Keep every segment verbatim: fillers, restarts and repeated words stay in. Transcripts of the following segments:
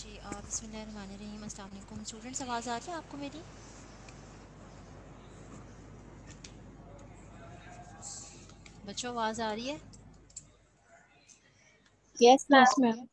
जी अ, बिस्मिल्लाहिर्रहमानिर्रहीम। अस्सलाम वालेकुम स्टूडेंट्स, आवाज़ आ रही है आपको मेरी? बच्चों, आवाज़ आ रही है? Yes yes ma'am.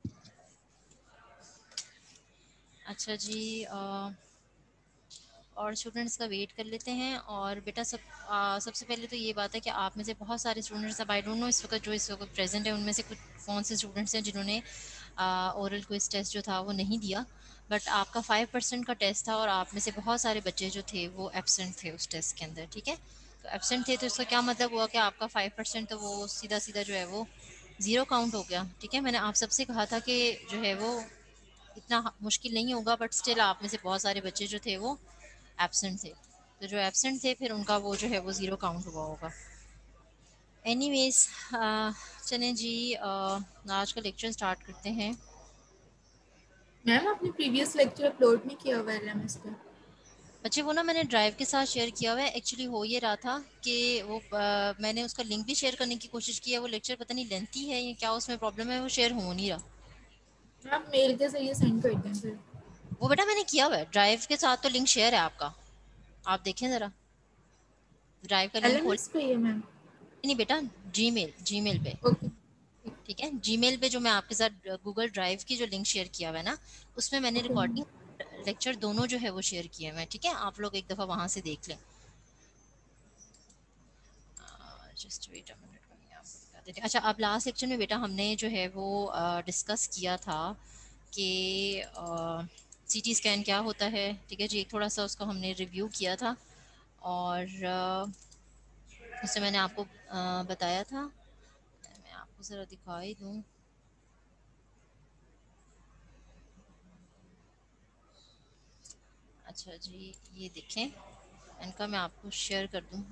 अच्छा जी। अ, और स्टूडेंट्स का वेट कर लेते हैं। और बेटा सब आ, सबसे पहले तो ये बात है कि आप में से बहुत सारे स्टूडेंट्स, अब आई डोंट नो इस वक्त जो इस वक्त प्रेजेंट है उनमें से कुछ कौन से स्टूडेंट्स हैं जिन्होंने ओरल क्विज टेस्ट जो था वो नहीं दिया। बट आपका फाइव परसेंट का टेस्ट था और आप में से बहुत सारे बच्चे जो थे वो एबसेंट थे उस टेस्ट के अंदर। ठीक है, तो एबसेंट थे तो इसका क्या मतलब हुआ कि आपका फाइव परसेंट तो वो सीधा सीधा जो है वो ज़ीरो काउंट हो गया। ठीक है, मैंने आप सबसे कहा था कि जो है वो इतना मुश्किल नहीं होगा, बट स्टिल आप में से बहुत सारे बच्चे जो थे वो एब्सेंट थे। तो जो एब्सेंट थे फिर उनका वो जो है वो ज़ीरो काउंट हुआ होगा। एनीवेज, चलें जी, अ, आज का लेक्चर स्टार्ट करते हैं। मैम आपने प्रीवियस लेक्चर अपलोड नहीं किया हुआ एलएमएस पे। बच्चे वो ना मैंने ड्राइव के साथ शेयर किया हुआ है। एक्चुअली हो ये रहा था कि वो अ, मैंने उसका लिंक भी शेयर करने की कोशिश की है। वो लेक्चर पता नहीं लेंथी है या क्या उसमें प्रॉब्लम है, वो शेयर हो नहीं रहा। आप मेल के जरिए सेंड कर दें फिर। वो बेटा मैंने किया हुआ है, ड्राइव के साथ तो लिंक शेयर है आपका। आप देखें ज़रा, ड्राइव का लिंक खोल। एलएमएस पे ही है मैम। नहीं बेटा, जीमेल जीमेल पे। ओके। ठीक है, जीमेल पे जो मैं आपके साथ गूगल ड्राइव की जो लिंक शेयर किया हुआ है ना, उसमें मैंने ओके मैम। रिकॉर्डिंग लेक्चर दोनों जो है वो शेयर किए हुए हैं। ठीक है, आप लोग एक दफ़ा वहाँ से देख लें। जस्ट वेट अ मिनट, मैं आपको बता देती हूँ। अच्छा, अब लास्ट लेक्चर में बेटा हमने जो है वो डिस्कस किया था कि सीटी स्कैन क्या होता है। ठीक है जी, एक थोड़ा सा उसका हमने रिव्यू किया था। और अ, उससे मैंने आपको अ, बताया था। मैं आपको ज़रा दिखाई दूँ। अच्छा जी, ये देखें, इनका मैं आपको शेयर कर दूं।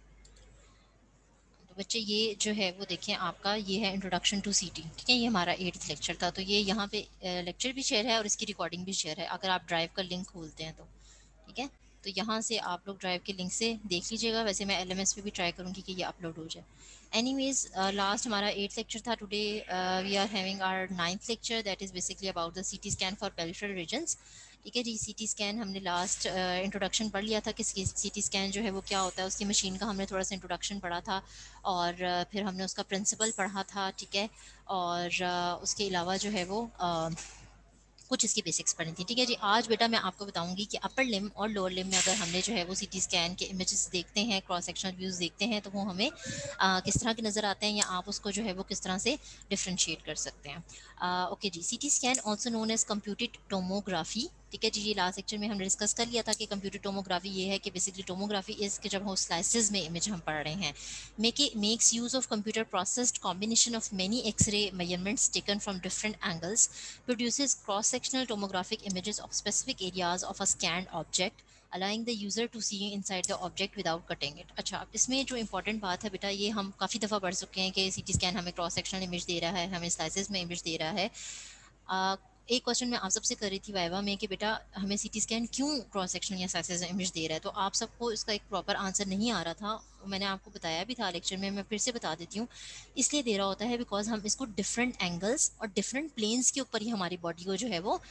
तो बच्चे ये जो है वो देखें, आपका ये है इंट्रोडक्शन टू सीटी। ठीक है, ये हमारा एट्थ लेक्चर था। तो ये यहाँ पे लेक्चर भी शेयर है और इसकी रिकॉर्डिंग भी शेयर है, अगर आप ड्राइव का लिंक खोलते हैं तो। ठीक है, तो यहाँ से आप लोग ड्राइव के लिंक से देख लीजिएगा। वैसे मैं एलएमएस पे भी ट्राई करूँगी कि ये अपलोड हो जाए। एनीवेज, लास्ट हमारा एट्थ लेक्चर था। Today we are having our ninth lecture, that is basically about the CT scan for peripheral regions. ठीक है जी, सीटी स्कैन हमने लास्ट इंट्रोडक्शन पढ़ लिया था कि सीटी स्कैन जो है वो क्या होता है, उसकी मशीन का हमने थोड़ा सा इंट्रोडक्शन पढ़ा था। और uh, फिर हमने उसका प्रिंसिपल पढ़ा था। ठीक है, और uh, उसके अलावा जो है वो uh, कुछ इसकी बेसिक्स पढ़ी थी। ठीक है जी, आज बेटा मैं आपको बताऊंगी कि अपर लिम और लोअर लिम में अगर हमने जो है वो सीटी स्कैन के इमेजेस देखते हैं, क्रॉस सेक्शनल व्यूज देखते हैं, तो वो हमें आ, किस तरह के नज़र आते हैं, या आप उसको जो है वो किस तरह से डिफ्रेंशिएट कर सकते हैं। ओके जी, CT scan also known as computed tomography. ठीक है जी, ये लास्ट लेक्चर में हमने डिस्कस कर लिया था कि कंप्यूटर टोमोग्राफी ये है कि बेसिकली टोमोग्राफी इज के जब हम स्लाइसेस में इमेज हम पढ़ रहे हैं, make it makes use of computer processed combination of many x-ray measurements taken from different angles, produces cross-sectional tomographic images of specific areas of a scanned object, allowing the user to see inside the object without cutting it। अच्छा, अब इसमें जो important बात है बेटा, ये हम काफ़ी दफ़ा पढ़ चुके हैं कि सीटी स्कैन हमें क्रॉस सेक्शनल इमेज दे रहा है, हमें स्लाइसेस में इमेज दे रहा है। आ, एक क्वेश्चन मैं आप सबसे कर रही थी वाइवा में कि बेटा हमें सीटी स्कैन क्यों क्रॉस सेक्शन या स्लाइसेस इमेज दे रहा है, तो आप सबको इसका एक प्रॉपर आंसर नहीं आ रहा था। मैंने आपको बताया भी था लेक्चर में, मैं फिर से बता देती हूँ। इसलिए दे रहा होता है बिकॉज हम इसको डिफरेंट एंगल्स और डिफरेंट प्लेन्स के ऊपर ही हमारी बॉडी को जो है वो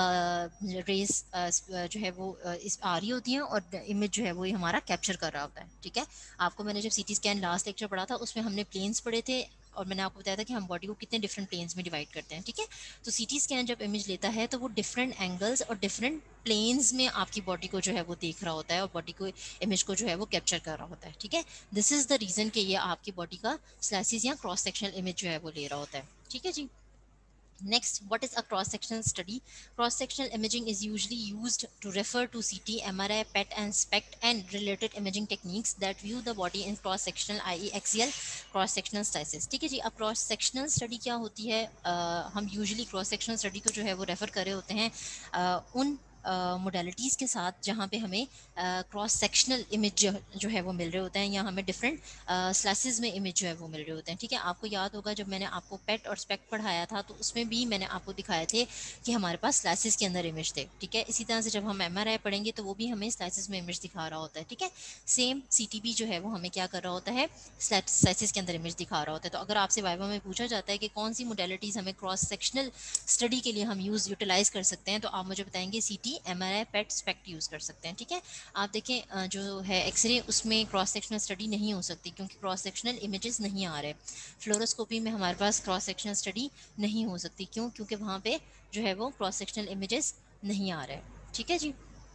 रेस जो है वो uh, इस आ रही होती हैं, और इमेज जो है वो ये हमारा कैप्चर कर रहा होता है। ठीक है, आपको मैंने जब सीटी स्कैन लास्ट लेक्चर पढ़ा था उसमें हमने प्लेन्स पढ़े थे, और मैंने आपको बताया था कि हम बॉडी को कितने डिफरेंट प्लेन्स में डिवाइड करते हैं। ठीक है, तो सीटी स्कैन जब इमेज लेता है तो वो डिफरेंट एंगल्स और डिफरेंट प्लेन्स में आपकी बॉडी को जो है वो देख रहा होता है, और बॉडी को इमेज को जो है वो कैप्चर कर रहा होता है। ठीक है, दिस इज द रीजन कि ये आपकी बॉडी का स्लाइसिस या क्रॉस सेक्शनल इमेज जो है वो ले रहा होता है। ठीक है जी। Next, what is a cross-sectional study? Cross-sectional imaging is usually used to refer to C T, M R I, P E T, and SPECT and related imaging techniques that view the body in cross-sectional, that is axial cross-sectional slices. ठीक है जी, अब cross-sectional study क्या होती है? uh, हम usually cross-sectional study को जो है वो refer कर रहे होते हैं uh, उन मोडेलिटीज़ के साथ जहाँ पे हमें क्रॉस सेक्शनल इमेज जो, जो है वो मिल रहे होते हैं, या हमें डिफरेंट स्लाइसेस में इमेज जो है वो मिल रहे होते हैं। ठीक है, आपको याद होगा जब मैंने आपको पेट और स्पेक्ट पढ़ाया था तो उसमें भी मैंने आपको दिखाए थे कि हमारे पास स्लाइसेस के अंदर इमेज थे। ठीक है, इसी तरह से जब हम एम आर आई पढ़ेंगे तो वो भी हमें स्लाइसेस में इमेज दिखा रहा होता है। ठीक है, सेम सी टी बी जो है वो हमें क्या कर रहा होता है, स्लाइसेस के अंदर इमेज दिखा रहा होता है। तो अगर आपसे वाइवा में पूछा जाता है कि कौन सी मोडेलिटीज़ हमें क्रॉस सेक्शनल स्टडी के लिए हम यूज़ यूटिलाइज कर सकते हैं, तो आप मुझे बताएंगे C T, M R I, PET, SPECT use कर सकते हैं। ठीक है, आप देखें जो है एक्सरे, उसमें क्रॉस सेक्शनल स्टडी नहीं हो सकती क्योंकि क्रॉस सेक्शनल इमेजेस नहीं आ रहे। फ्लोरोस्कोपी में हमारे पास क्रॉस सेक्शनल स्टडी नहीं हो सकती, क्यों? क्योंकि वहाँ पे जो है वो क्रॉस सेक्शनल इमेजेस नहीं आ रहे। ठीक है जी,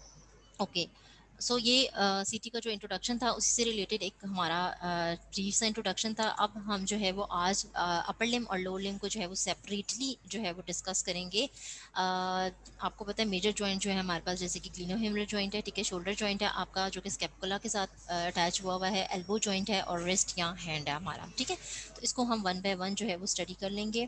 ओके। सो ये सीटी का जो इंट्रोडक्शन था उसी से रिलेटेड एक हमारा ब्रीफ सा इंट्रोडक्शन था। अब हम जो है वो आज अपर लिम और लोअर लिम को जो है वो सेपरेटली जो है वो डिस्कस करेंगे। uh, आपको पता है मेजर जॉइंट जो है हमारे पास, जैसे कि ग्लिनोह्यूमरल जॉइंट है, ठीक है, शोल्डर जॉइंट है आपका जो कि स्केपुला के साथ अटैच हुआ हुआ है, एल्बो जॉइंट है, और रिस्ट या हैंड है हमारा। ठीक है, तो इसको हम वन बाय वन जो है वो स्टडी कर लेंगे।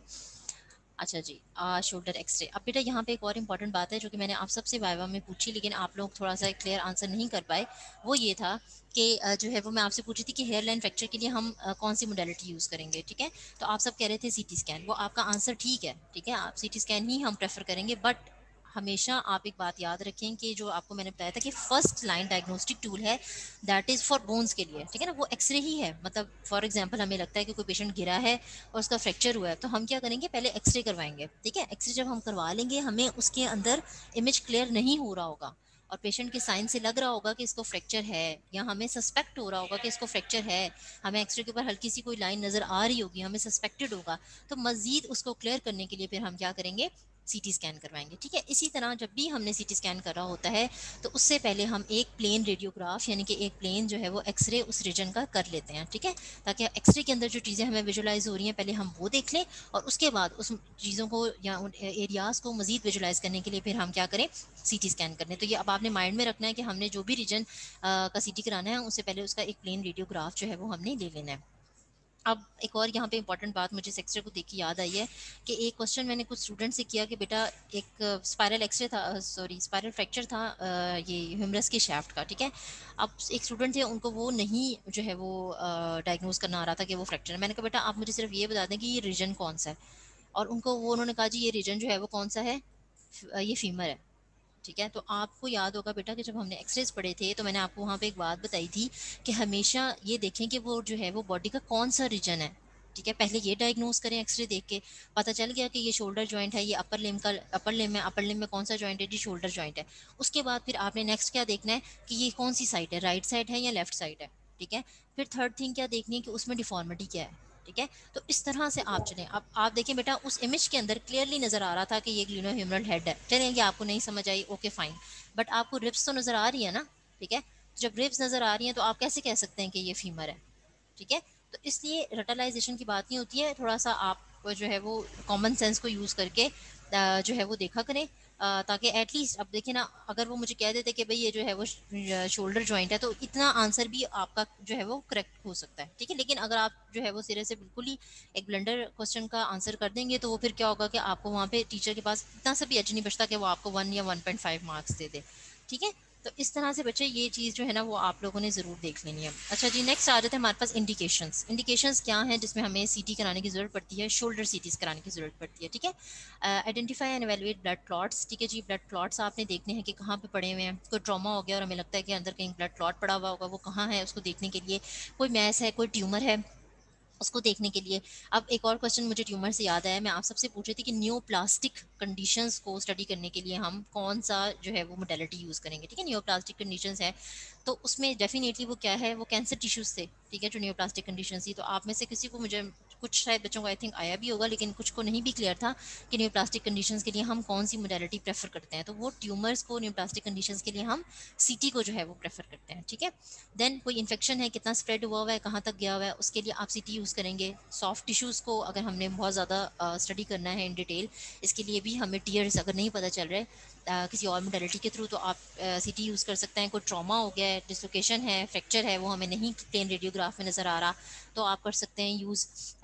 अच्छा जी, आ, शोल्डर एक्सरे। अब बेटा यहाँ पे एक और इम्पॉर्टेंट बात है जो कि मैंने आप सबसे वाइवा में पूछी लेकिन आप लोग थोड़ा सा क्लियर आंसर नहीं कर पाए। वो ये था कि अ, जो है वो मैं आपसे पूछी थी कि हेयर लाइन फ्रैक्चर के लिए हम अ, कौन सी मोडेलिटी यूज़ करेंगे। ठीक है, तो आप सब कह रहे थे सीटी स्कैन। वो आपका आंसर ठीक है, ठीक है, आप सीटी स्कैन ही हम प्रेफर करेंगे। बट हमेशा आप एक बात याद रखें कि जो आपको मैंने बताया था कि फर्स्ट लाइन डायग्नोस्टिक टूल है दैट इज़ फॉर बोन्स के लिए। ठीक है ना, वो एक्सरे ही है। मतलब फॉर एग्जांपल हमें लगता है कि कोई पेशेंट गिरा है और उसका फ्रैक्चर हुआ है, तो हम क्या करेंगे, पहले एक्सरे करवाएंगे। ठीक है, एक्सरे जब हम करवा लेंगे, हमें उसके अंदर इमेज क्लियर नहीं हो रहा होगा और पेशेंट के साइन से लग रहा होगा कि इसको फ्रैक्चर है, या हमें सस्पेक्ट हो रहा होगा कि इसको फ्रैक्चर है, हमें एक्सरे के ऊपर हल्की सी कोई लाइन नजर आ रही होगी, हमें सस्पेक्टेड होगा, तो मजीद उसको क्लियर करने के लिए फिर हम क्या करेंगे, सीटी स्कैन करवाएंगे। ठीक है, इसी तरह जब भी हमने सीटी स्कैन करा होता है तो उससे पहले हम एक प्लेन रेडियोग्राफ यानी कि एक प्लेन जो है वो एक्सरे उस रीजन का कर लेते हैं। ठीक है, ताकि एक्सरे के अंदर जो चीज़ें हमें विजुलाइज हो रही हैं पहले हम वो देख लें, और उसके बाद उस चीज़ों को या उन एरियाज को मजीद विजुलाइज करने के लिए फिर हम क्या करें, सीटी स्कैन करने। तो ये अब आपने माइंड में रखना है कि हमने जो भी रीजन का सीटी कराना है उससे पहले उसका एक प्लेन रेडियोग्राफ जो है वो हमने ले लेना है। अब एक और यहाँ पे इंपॉर्टेंट बात मुझे इस एक्सरे को देख के याद आई है कि एक क्वेश्चन मैंने कुछ स्टूडेंट से किया कि बेटा एक स्पायरल एक्सरे था, सॉरी स्पायरल फ्रैक्चर था अ, ये ह्यूमरस के शाफ्ट का। ठीक है, अब एक स्टूडेंट थे, उनको वो नहीं जो है वो डायग्नोज करना आ रहा था कि वो फ्रैक्चर है। मैंने कहा बेटा आप मुझे सिर्फ ये बता दें कि ये रीजन कौन सा है, और उनको वो उन्होंने कहा जी ये रीजन जो है वो कौन सा है, फ- ये फीमर है। ठीक है, तो आपको याद होगा बेटा कि जब हमने एक्सरेज पढ़े थे तो मैंने आपको वहाँ पे एक बात बताई थी कि हमेशा ये देखें कि वो जो है वो बॉडी का कौन सा रीजन है। ठीक है, पहले ये डायग्नोज करें एक्सरे देख के, पता चल गया कि ये शोल्डर जॉइंट है, ये अपर लिम का, अपर लिम में अपर लिम में कौन सा जॉइंट है जी, शोल्डर जॉइंट है। उसके बाद फिर आपने नेक्स्ट क्या देखना है कि ये कौन सी साइड है, राइट साइड है या लेफ्ट साइड है। ठीक है, फिर थर्ड थिंग क्या देखनी है कि उसमें डिफॉर्मिटी क्या है। ठीक है, तो इस तरह से आप चलें। अब आप देखें बेटा उस इमेज के अंदर क्लियरली नजर आ रहा था कि ये ग्लिनोह्यूमरल हेड है। चलें, ये आपको नहीं समझ आई, ओके फाइन, बट आपको रिब्स तो नजर आ रही है ना। ठीक है, तो जब रिब्स नजर आ रही हैं तो आप कैसे कह सकते हैं कि ये फीमर है। ठीक है, तो इसलिए रटलाइजेशन की बात नहीं होती है, थोड़ा सा आप जो है वो कॉमन सेंस को यूज करके अ, जो है वो देखा करें, अ, ताकि एटलीस्ट अब देखिए ना, अगर वो मुझे कह देते कि भाई ये जो है वो शोल्डर जॉइंट है, तो इतना आंसर भी आपका जो है वो करेक्ट हो सकता है। ठीक है, लेकिन अगर आप जो है वो सिरे से बिल्कुल ही एक ब्लंडर क्वेश्चन का आंसर कर देंगे तो वो फिर क्या होगा कि आपको वहाँ पे टीचर के पास इतना सा भी एज नहीं बचता कि वो आपको वन या वन पॉइंट फाइव मार्क्स दे दे। ठीक है, तो इस तरह से बच्चे ये चीज़ जो है ना वो आप लोगों ने ज़रूर देख लेनी है। अच्छा जी, नेक्स्ट आ जाते हैं हमारे पास इंडिकेशंस। इंडिकेशंस क्या हैं जिसमें हमें सीटी कराने की ज़रूरत पड़ती है, शोल्डर सीटीज कराने की ज़रूरत पड़ती है। ठीक है, identify and evaluate blood clots. ठीक है जी, ब्लड क्लॉट्स आपने देखने हैं कि कहाँ पे पड़े हुए हैं। कोई ट्रॉमा हो गया और हमें लगता है कि अंदर कहीं ब्लड क्लॉट पड़ा हुआ होगा, वो कहाँ है उसको देखने के लिए। कोई मैस है, कोई ट्यूमर है, उसको देखने के लिए। अब एक और क्वेश्चन मुझे ट्यूमर से याद आया, मैं आप सबसे पूछ रही थी कि न्यूप्लास्टिक कंडीशंस को स्टडी करने के लिए हम कौन सा जो है वो मोडेलिटी यूज़ करेंगे। ठीक है, न्यूप्लास्टिक कंडीशंस है तो उसमें डेफिनेटली वो क्या है, वो कैंसर टिश्यूज थे। ठीक है, जो न्यूप्लास्टिक कंडीशन थी, तो आप में से किसी को, मुझे कुछ शायद बच्चों को आई थिंक आया भी होगा लेकिन कुछ को नहीं भी क्लियर था कि न्यूप्लास्टिक कंडीशंस के लिए हम कौन सी मोडेलिटी प्रेफर करते हैं। तो वो ट्यूमर्स को न्यूप्लास्टिक कंडीशंस के लिए हम सीटी को जो है वो प्रेफर करते हैं। ठीक है, देन कोई इन्फेक्शन है, कितना स्प्रेड हुआ हुआ है, कहाँ तक गया हुआ है, उसके लिए आप सीटी यूज़ करेंगे। सॉफ्ट टिश्यूज़ को अगर हमने बहुत ज़्यादा स्टडी करना है इन डिटेल, इसके लिए भी हमें टीयर्स अगर नहीं पता चल रहा है uh, किसी और मोडेलिटी के थ्रू, तो आप सीटी यूज़ कर सकते हैं। कोई ट्रॉमा हो गया है, डिसलोकेशन है, फ्रैक्चर है, वो हमें नहीं प्लेन रेडियोग्राफ में नज़र आ रहा, तो आप कर सकते हैं यूज़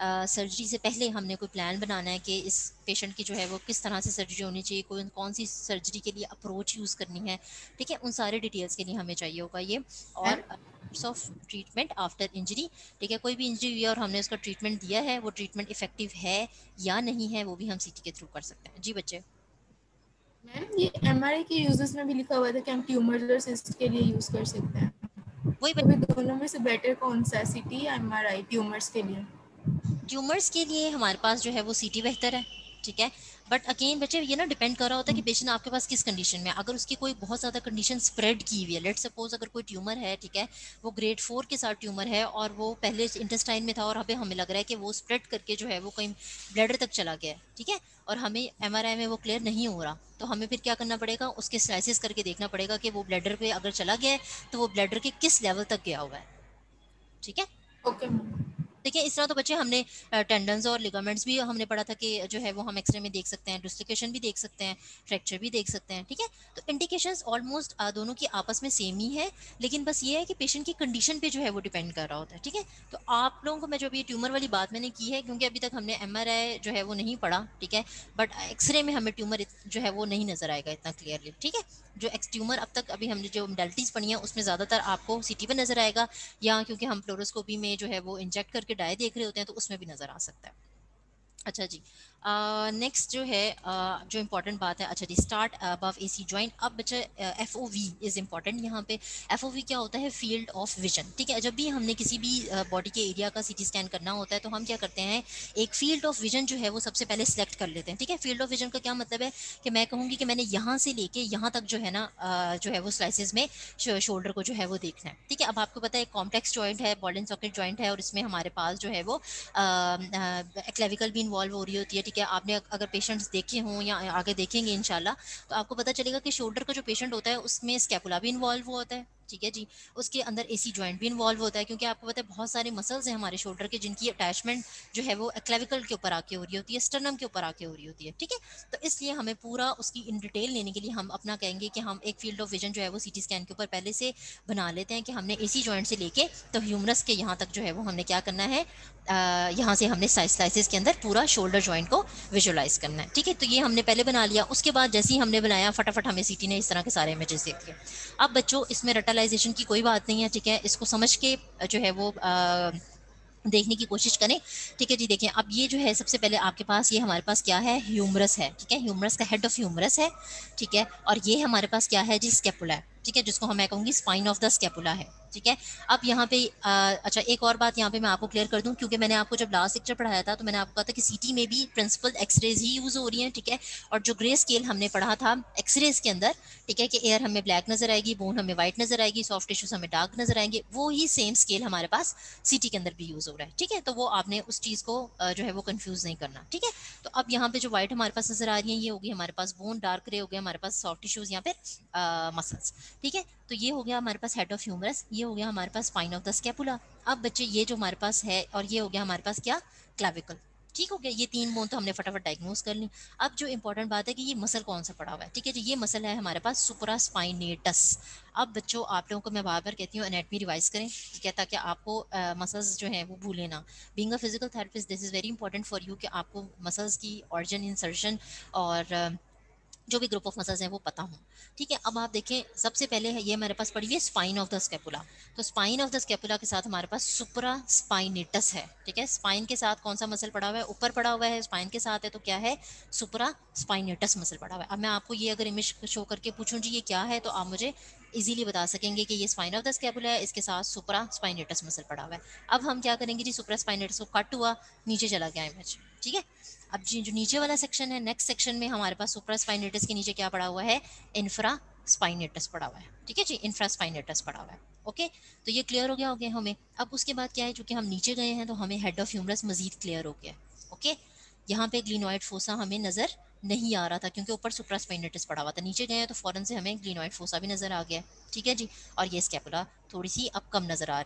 सर्जरी से पहले हमने कोई प्लान बनाना है कि इस पेशेंट की जो है वो किस तरह से सर्जरी होनी चाहिए, कोई कौन सी सर्जरी के लिए अप्रोच यूज़ करनी है, ठीक है, उन सारे डिटेल्स के लिए हमें चाहिए होगा ये। मैम और ऑफ ट्रीटमेंट आफ्टर इंजरी, ठीक है, कोई भी इंजरी हुई है और हमने उसका ट्रीटमेंट दिया है, वो ट्रीटमेंट इफेक्टिव है या नहीं है, वो भी हम सीटी के थ्रू कर सकते हैं। जी बच्चे। मैम ये एमआरआई के यूजेस में भी लिखा हुआ था कि हम ट्यूमर्स और सिस्ट के लिए यूज कर सकते हैं, वही तो भी दोनों में से बेटर कौन सा है, सीटी या एमआरआई ट्यूमर्स के लिए? ट्यूमर्स के लिए हमारे पास जो है वो सीटी बेहतर है, ठीक है। बट अगेन बच्चे ये ना डिपेंड कर रहा होता है कि पेशेंट आपके पास किस कंडीशन में है। अगर उसकी कोई बहुत ज़्यादा कंडीशन स्प्रेड की हुई है, लेट सपोज अगर कोई ट्यूमर है, ठीक है, वो ग्रेड फोर के साथ ट्यूमर है और वो पहले इंटेस्टाइन में था और अभी हमें लग रहा है कि वो स्प्रेड करके जो है वो कहीं ब्लडर तक चला गया है, ठीक है, और हमें एमआरआई में वो क्लियर नहीं हो रहा, तो हमें फिर क्या करना पड़ेगा, उसके स्लाइसिस करके देखना पड़ेगा कि वो ब्लडर पे अगर चला गया है तो वो ब्लडर के किस लेवल तक गया हुआ है, ठीक है। Okay ma'am. देखिए इस तरह तो बच्चे हमने टेंडन्स और लिगामेंट्स भी हमने पढ़ा था कि जो है वो हम एक्सरे में देख सकते हैं, डिस्लोकेशन भी देख सकते हैं, फ्रैक्चर भी देख सकते हैं, ठीक है। तो इंडिकेशंस ऑलमोस्ट दोनों की आपस में सेम ही है, लेकिन बस ये है कि पेशेंट की कंडीशन पे जो है वो डिपेंड कर रहा होता है, ठीक है। तो आप लोगों को मैं जो अभी ट्यूमर वाली बात मैंने की है, क्योंकि अभी तक हमने एम जो है वो नहीं पढ़ा, ठीक है, बट एक्सरे में हमें ट्यूमर जो है वो नहीं नजर आएगा इतना क्लियरली, ठीक है। जो एक्स ट्यूमर अब तक अभी हमने जो मोडेलिटीज पढ़ी है उसमें ज्यादातर आपको सीटी पे नजर आएगा, या क्योंकि हम फ्लोरोस्कोपी में जो है वो इंजेक्ट करके डाई देख रहे होते हैं तो उसमें भी नजर आ सकता है। अच्छा जी, नेक्स्ट uh, जो है uh, जो इम्पोर्टेंट बात है, अच्छा जी, स्टार्ट अबव एसी जॉइंट। अब बच्चे F O V is important यहाँ पे। एफ ओ वी क्या होता है, फील्ड ऑफ विजन, ठीक है। जब भी हमने किसी भी बॉडी uh, के एरिया का सीटी स्कैन करना होता है तो हम क्या करते हैं, एक फील्ड ऑफ विजन जो है वो सबसे पहले सिलेक्ट कर लेते हैं, ठीक है। फील्ड ऑफ विजन का क्या मतलब है कि मैं कहूँगी कि मैंने यहाँ से लेके यहाँ तक जो है ना uh, जो है वो स्लाइसिस में शोल्डर को जो है वो देखना है, ठीक है। अब आपको पता है कॉम्प्लेक्स जॉइंट है, बॉल एंड सॉकेट जॉइंट है, और इसमें हमारे पास जो है वो क्लेविकल भी इन्वॉल्व हो रही होती है, ठीक है। आपने अगर पेशेंट्स देखे हों या आगे देखेंगे इंशाल्लाह तो आपको पता चलेगा कि शोल्डर का जो पेशेंट होता है उसमें स्कैपुला भी इन्वॉल्व होता है, ठीक है जी। उसके अंदर एसी जॉइंट भी इन्वॉल्व होता है, क्योंकि आपको पता है बहुत सारे मसल्स हैं हमारे शोल्डर के जिनकी अटैचमेंट जो है वो क्लेविकल के ऊपर आके हो रही होती है, स्टर्नम के ऊपर आके हो रही होती है, ठीक है। तो इसलिए हमें पूरा उसकी इन डिटेल लेने के लिए हम अपना कहेंगे कि हम एक फील्ड ऑफ विजन जो है वो सीटी स्कैन के ऊपर पहले से बना लेते हैं कि हमने एसी जॉइंट से लेके तो ह्यूमरस के यहाँ तक जो है वो हमने क्या करना है, यहाँ से हमने स्लाइसिस के अंदर पूरा शोल्डर जॉइंट को विजुअलाइज करना है, ठीक है। तो ये हमने पहले बना लिया, उसके बाद जैसे ही हमने बनाया फटाफट हमें सीटी ने इस तरह के सारे इमेजेस देख लिए। अब बच्चों इसमें रटलाइजेशन की कोई बात नहीं है, ठीक है, इसको समझ के जो है वो आ, देखने की कोशिश करें, ठीक है जी। देखें अब ये जो है सबसे पहले आपके पास ये हमारे पास क्या है, ह्यूमरस है, ठीक है, ह्यूमरस का हेड ऑफ ह्यूमरस है, ठीक है। और ये हमारे पास क्या है जी, स्केपुला है, ठीक है, जिसको हम मैं कहूँगी स्पाइन ऑफ द स्केपुला है, ठीक है। अब यहाँ पे आ, अच्छा एक और बात यहाँ पे मैं आपको क्लियर कर दूं, क्योंकि मैंने आपको जब लास्ट लेक्चर पढ़ाया था तो मैंने आपको कहा था कि सीटी में भी प्रिंसिपल एक्सरेज ही यूज हो रही हैं, ठीक है। और जो ग्रे स्केल हमने पढ़ा था एक्सरेज के अंदर, ठीक है, कि एयर हमें ब्लैक नजर आएगी, बोन हमें व्हाइट नजर आएगी, सॉफ्ट टिश्यूज हमें डार्क नजर आएंगे, वो ही सेम स्केल हमारे पास सीटी के अंदर भी यूज हो रहा है, ठीक है। तो वो आपने उस चीज को जो है वो कंफ्यूज नहीं करना, ठीक है। तो अब यहाँ पे जो व्हाइट हमारे पास नजर आ रही है ये होगी हमारे पास बोन, डार्क ग्रे हो गया हमारे पास सॉफ्ट टिश्यूज या फिर मसल्स, ठीक है। तो ये हो गया हमारे पास हेड ऑफ ह्यूमरस, ये हो गया हमारे पास स्पाइन ऑफ द स्कैपुला। अब बच्चे ये जो हमारे पास है और ये हो गया हमारे पास क्या, क्लाविकल, ठीक हो गया। ये तीन बोन तो हमने फटाफट डायग्नोज कर ली। अब जो इंपॉर्टेंट बात है कि ये मसल कौन सा पड़ा हुआ है, ठीक है जी, ये मसल है हमारे पास सुपरा स्पाइनेटस। अब बच्चों आप लोगों को मैं बार बार कहती हूँ एनाटमी रिवाइज करें, ठीक है, ताकि आपको मसल्स जो है वो भूले ना। Being a physical therapist this is very important for you कि आपको मसल्स की ऑरिजिन, इंसर्शन और uh, जो भी ग्रुप ऑफ मसल्स हैं वो पता हो, ठीक है। अब आप देखें सबसे पहले है ये मेरे पास पड़ी हुई है स्पाइन ऑफ द स्कैपुला। तो स्पाइन ऑफ द स्कैपुला के साथ हमारे पास सुपरा स्पाइनेटस है, ठीक है। स्पाइन के साथ कौन सा मसल पड़ा हुआ है, ऊपर पड़ा हुआ है, स्पाइन के साथ है तो क्या है, सुपरा स्पाइनेटस मसल पड़ा हुआ है। अब मैं आपको ये अगर इमेज शो करके पूछूं जी ये क्या है, तो आप मुझे इजीली बता सकेंगे कि ये स्पाइन ऑफ द स्कैपुला है, इसके साथ सुपरा स्पाइनेटस मसल पड़ा हुआ है। अब हम क्या करेंगे जी, सुपरा स्पाइनेटस को कट हुआ, नीचे चला गया इमेज, ठीक है। अब जी जो नीचे वाला सेक्शन है, नेक्स्ट सेक्शन में हमारे पास सुप्रा स्पाइनेटस के नीचे क्या पड़ा हुआ है, इंफ्रा स्पाइनेटस पड़ा हुआ है, ठीक है जी, इंफ्रा स्पाइनेटस पड़ा हुआ है। ओके, तो ये क्लियर हो गया हो गया हमें। अब उसके बाद क्या है, चूंकि हम नीचे गए हैं तो हमें हेड ऑफ ह्यूमरस मजीद क्लियर हो गया। ओके, यहाँ पे ग्लिनोइड फोसा हमें नजर नहीं आ रहा था क्योंकि ऊपर सुप्रा स्पाइनेटस पड़ा हुआ था, नीचे गए तो फौरन से हमें ग्लिनोइड फोसा भी नजर आ गया, ठीक है जी। और ये स्कैपुला थोड़ी सी अब कम नजर आ रही है,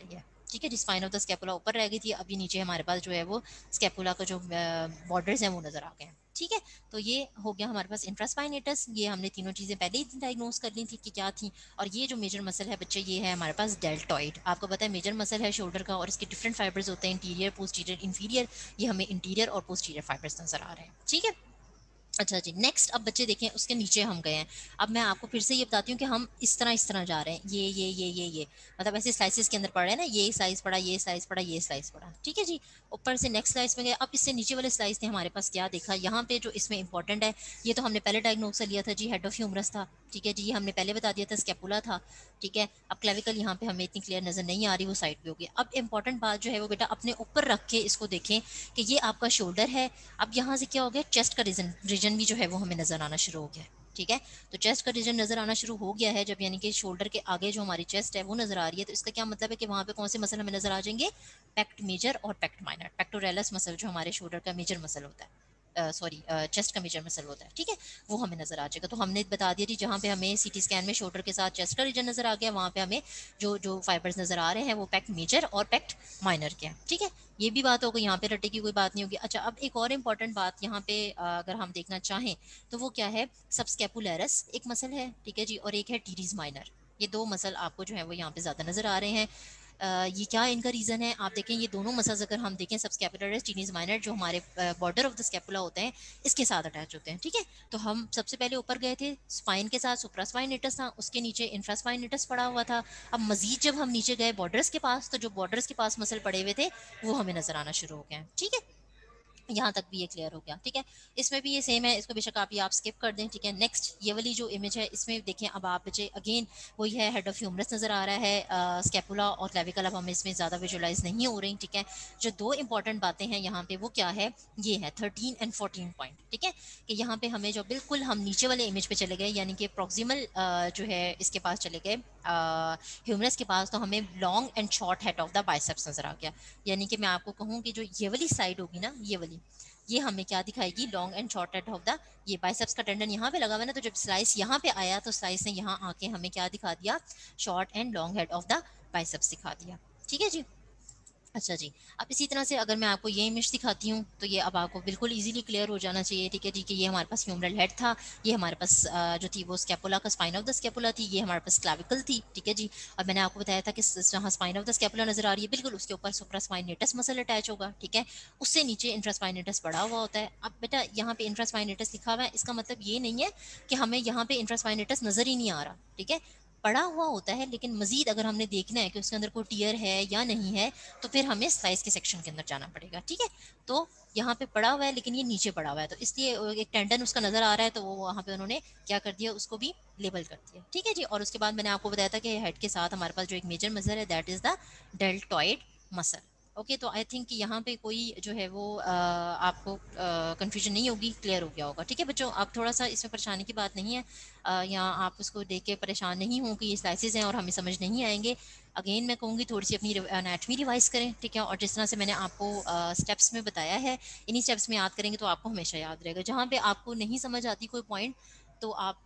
ठीक है जी। स्पाइन ऑफ द स्कैपुला ऊपर रह गई थी, अभी नीचे हमारे पास जो है वो स्कैपुला का जो बॉर्डर्स हैं वो नजर आ गए हैं। ठीक है, तो ये हो गया हमारे पास इंफ्रास्पाइनेटस। ये हमने तीनों चीजें पहले ही डायग्नोस कर ली थी कि क्या थी। और ये जो मेजर मसल है बच्चे, ये है हमारे पास डेल्टॉइड। आपको पता है मेजर मसल है शोल्डर का, और इसके डिफरेंट फाइबर्स होते हैं, इंटीरियर, पोस्टीरियर, इंफीरियर। ये हमें इंटीरियर और पोस्टीरियर फाइबर्स नजर आ रहे हैं। ठीक है, अच्छा जी। नेक्स्ट अब बच्चे देखें, उसके नीचे हम गए हैं। अब मैं आपको फिर से ये बताती हूँ कि हम इस तरह इस तरह जा रहे हैं, ये ये ये ये ये मतलब ऐसे स्लाइसेस के अंदर पढ़ रहे हैं ना, ये स्लाइस पड़ा, ये स्लाइस पड़ा, ये स्लाइस पड़ा। ठीक है जी। ऊपर से नेक्स्ट स्लाइस में गए। अब इससे नीचे वाले स्लाइस ने हमारे पास क्या देखा यहाँ पे, जो इसमें इंपॉर्टेंट है, ये तो हमने पहले डायग्नोस कर लिया था जी, हेड ऑफ ह्यूमरस था। ठीक है जी, ये हमने पहले बता दिया था स्कैपुला था। ठीक है, अब क्लेविकल यहाँ पे हमें इतनी क्लियर नजर नहीं आ रही, वो साइड पे होगी। अब इंपॉर्टेंट बात जो है वो बेटा अपने ऊपर रख के इसको देखें कि ये आपका शोल्डर है। अब यहाँ से क्या हो गया, चेस्ट का रीजन रीजन भी जो है वो हमें नजर आना शुरू हो गया है। ठीक है, तो चेस्ट का रीजन नजर आना शुरू हो गया है जब, यानी कि शोल्डर के आगे जो हमारी चेस्ट है वो नजर आ रही है, तो इसका क्या मतलब है कि वहां पे कौन से मसल हमें नजर आ जाएंगे, पेक्ट मेजर और पेक्ट माइनर। पेक्टोरेलस मसल जो हमारे शोल्डर का मेजर मसल होता है, सॉरी चेस्ट का मेजर मसल होता है। ठीक है, वो हमें नजर आ जाएगा। तो हमने बता दिया जी, जहाँ पे हमें सीटी स्कैन में शोल्डर के साथ चेस्ट का रीजन नजर आ गया, वहां पे हमें जो जो फाइबर्स नजर आ रहे हैं वो पेक्ट मेजर और पेक्ट माइनर के हैं। ठीक है, ये भी बात हो गई, यहाँ पे रट्टे की कोई बात नहीं होगी। अच्छा, अब एक और इम्पॉर्टेंट बात यहाँ पे अ, अगर हम देखना चाहें तो वो क्या है, सबस्कैपुलैरिस एक मसल है। ठीक है जी, और एक है टीरीज माइनर। ये दो मसल आपको जो है वो यहाँ पे ज्यादा नजर आ रहे हैं। अ, ये क्या इनका रीजन है, आप देखें ये दोनों मसल्स अगर हम देखें, सबस्कैपुलरिस, टीनीज माइनर, जो हमारे बॉर्डर ऑफ द स्कैपुला होते हैं, इसके साथ अटैच होते हैं। ठीक है, तो हम सबसे पहले ऊपर गए थे स्पाइन के साथ, सुप्रास्पाइनेटस था, उसके नीचे इंफ्रास्पाइनेटस पड़ा हुआ था। अब मजीद जब हम नीचे गए बॉर्डर्स के पास, तो जो बॉर्डर्स के पास मसल पड़े हुए थे वो हमें नजर आना शुरू हो गया। ठीक है, यहाँ तक भी ये क्लियर हो गया। ठीक है, इसमें भी ये सेम है, इसको बेशक आप ये आप स्किप कर दें। ठीक है, नेक्स्ट ये वाली जो इमेज है इसमें देखें, अब आप बच्चे अगेन वही है, हेड ऑफ ह्यूमरस नजर आ रहा है, स्कैपुला और क्लेविकल अब हमें इसमें ज्यादा विजुलाइज नहीं हो रही। ठीक है, जो दो इंपॉर्टेंट बातें हैं यहाँ पे वो क्या है, ये है थर्टीन एंड फोर्टीन पॉइंट। ठीक है, कि यहाँ पे हमें जो बिल्कुल हम नीचे वाले इमेज पे चले गए, यानी कि प्रोक्सिमल जो है इसके पास चले गए, ह्यूमरस के पास, तो हमें long and short head of the biceps नजर आ गया। यानी कि मैं आपको कहूँ कि जो ये वाली साइड होगी ना, ये वाली, ये हमें क्या दिखाएगी, long and short head of the, ये बाइसेप्स का टेंडन यहाँ पे लगा हुआ है ना, तो जब स्लाइस यहाँ पे आया तो स्लाइस ने यहाँ आके हमें क्या दिखा दिया, short and long head of the biceps दिखा दिया। ठीक है जी। अच्छा जी, अब इसी तरह से अगर मैं आपको ये इमेज दिखाती हूँ तो ये अब आपको बिल्कुल इजीली क्लियर हो जाना चाहिए। ठीक है जी, कि ये हमारे पास ह्यूमरल हेड था, ये हमारे पास अ, जो थी वो स्कैपुला का स्पाइन ऑफ द स्कैपुला थी, ये हमारे पास क्लाविकल थी। ठीक है जी, और मैंने आपको बताया था कि जहाँ स्पाइन ऑफ द स्कैपुला नजर आ रही है, बिल्कुल उसके ऊपर सुप्रास्पाइनेटस मसल अटैच होगा। ठीक है, उससे नीचे इंट्रास्पाइनेटस पड़ा हुआ होता है। अब बेटा यहाँ पे इंट्रास्पाइनेटस लिखा हुआ है, इसका मतलब ये नहीं है कि हमें यहाँ पे इंट्रास्पाइनेटस नजर ही नहीं आ रहा। ठीक है, पड़ा हुआ होता है, लेकिन मजीद अगर हमने देखना है कि उसके अंदर कोई टीयर है या नहीं है, तो फिर हमें स्लाइस के सेक्शन के अंदर जाना पड़ेगा। ठीक है, तो यहाँ पे पड़ा हुआ है लेकिन ये नीचे पड़ा हुआ है, तो इसलिए एक टेंडन उसका नजर आ रहा है, तो वो वहाँ पे उन्होंने क्या कर दिया, उसको भी लेबल कर दिया। ठीक है जी, और उसके बाद मैंने आपको बताया था कि हेड के साथ हमारे पास जो एक मेजर मसल है, that is the deltoid muscle. Okay, तो आई थिंक यहाँ पे कोई जो है वो अ, आपको कंफ्यूजन नहीं होगी, क्लियर हो गया होगा। ठीक है बच्चों, आप थोड़ा सा इसमें परेशानी की बात नहीं है, अ, यहाँ आप उसको देख के परेशान नहीं हो कि ये स्लाइसेस हैं और हमें समझ नहीं आएंगे। अगेन मैं कहूँगी थोड़ी सी अपनी एनाटमी रिवाइज करें। ठीक है, और जिस तरह से मैंने आपको स्टेप्स में बताया है, इन्हीं स्टेप्स में याद करेंगे तो आपको हमेशा याद रहेगा। जहाँ पे आपको नहीं समझ आती कोई पॉइंट, तो आप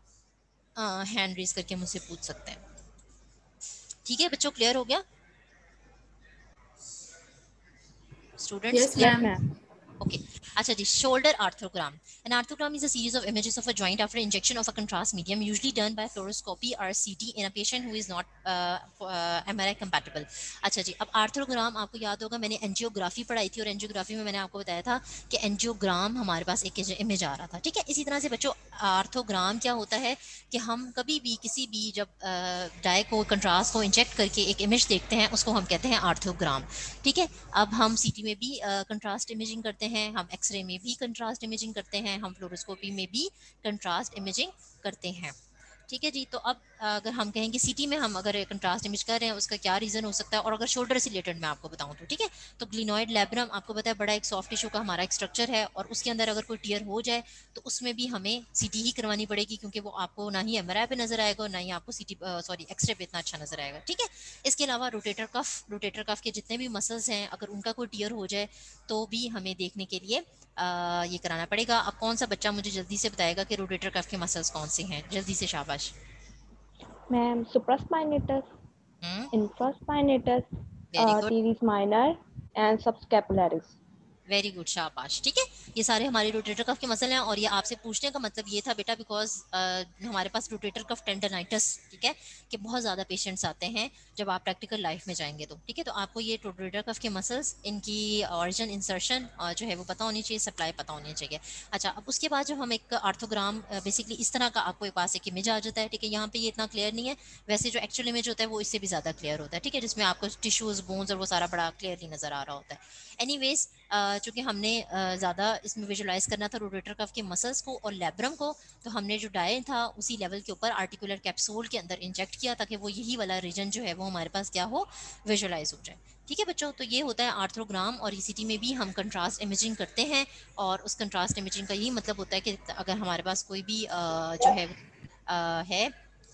हैंड रेज करके मुझसे पूछ सकते हैं। ठीक है बच्चों, क्लियर हो गया students? Yes clear? Ma'am. Okay. Acha ji, shoulder arthrogram. An arthrogram is a series of images of a joint after injection of a contrast medium, usually done by fluoroscopy or C T in a patient who is not uh, uh, M R I compatible. अच्छा जी, अब आर्थ्रोग्राम आपको याद होगा, मैंने angiography पढ़ाई थी और एंजियोग्राफी में मैंने आपको बताया था कि एंजियोग्राम हमारे पास एक इमेज आ रहा था। ठीक है, इसी तरह से बच्चों आर्थोग्राम क्या होता है कि हम कभी भी किसी भी जब डाई को कंट्रास्ट को इंजेक्ट करके एक इमेज देखते हैं, उसको हम कहते हैं आर्थोग्राम। ठीक है, अब हम सीटी में भी कंट्रास्ट इमेजिंग करते हैं, हम एक्सरे में भी कंट्रास्ट इमेजिंग करते हैं, हम फ्लोरोस्कोपी में भी कंट्रास्ट इमेजिंग करते हैं। ठीक है जी, तो अब अगर हम कहेंगे सीटी में हम अगर कंट्रास्ट इमेज कर रहे हैं, उसका क्या रीजन हो सकता है, और अगर शोल्डर से रिलेटेड मैं आपको बताऊं तो, ठीक है, तो ग्लिनोइड लैब्रम आपको पता है बड़ा एक सॉफ्ट टिश्यू का हमारा एक स्ट्रक्चर है, और उसके अंदर अगर कोई टीयर हो जाए तो उसमें भी हमें सीटी ही करवानी पड़ेगी, क्योंकि वो आपको ना ही एमआरआई पे नजर आएगा, ना ही आपको सीटी सॉरी एक्सरे पे इतना अच्छा नजर आएगा। ठीक है, इसके अलावा रोटेटर कफ, रोटेटर कफ के जितने भी मसल्स हैं, अगर उनका कोई टीयर हो जाए तो भी हमें देखने के लिए आ, ये कराना पड़ेगा। अब कौन सा बच्चा मुझे जल्दी से बताएगा कि रोटेटर कफ के मसल्स कौन से हैं, जल्दी से शाबाश। Ma'am supraspinatus, hmm, infraspinatus, very good, teres minor and subscapularis. Very good, शाबाश। ठीक है, ये सारे हमारे रोटेटर कफ के मसल हैं। और ये आपसे पूछने का मतलब ये था बेटा, बिकॉज हमारे पास रोटेटर कफ टेंडरनाइटिस, ठीक है, कि बहुत ज़्यादा पेशेंट्स आते हैं जब आप प्रैक्टिकल लाइफ में जाएंगे तो, ठीक है। तो आपको ये रोटेटर कफ के मसल्स, इनकी ऑरिजिन, इंसर्शन जो है वो पता होनी चाहिए, सप्लाई पता होनी चाहिए। अच्छा, अब उसके बाद जब हम एक आर्थोग्राम, बेसिकली इस तरह का आपको पास एक इमेज आ जाता है, ठीक है। यहाँ पे ये इतना क्लियर नहीं है, वैसे जो एक्चुअल इमेज होता है वो इससे भी ज़्यादा क्लियर होता है, ठीक है, जिसमें आपको टिश्यूज, बोन्स और वो सारा बड़ा क्लियरली नजर आ रहा होता है। एनीवेज, चूंकि हमने ज़्यादा इसमें विजुलाइज करना था रोटेटर कफ के मसल्स को और लैब्रम को, तो हमने जो डाई था उसी लेवल के ऊपर आर्टिकुलर कैप्सूल के अंदर इंजेक्ट किया, ताकि वो यही वाला रीजन जो है वो हमारे पास क्या हो, विजुलाइज हो जाए। ठीक है बच्चों, तो ये होता है आर्थ्रोग्राम। और ईसीटी में भी हम कंट्रास्ट इमेजिंग करते हैं, और उस कंट्रास्ट इमेजिंग का यही मतलब होता है कि अगर हमारे पास कोई भी अ, जो है अ, है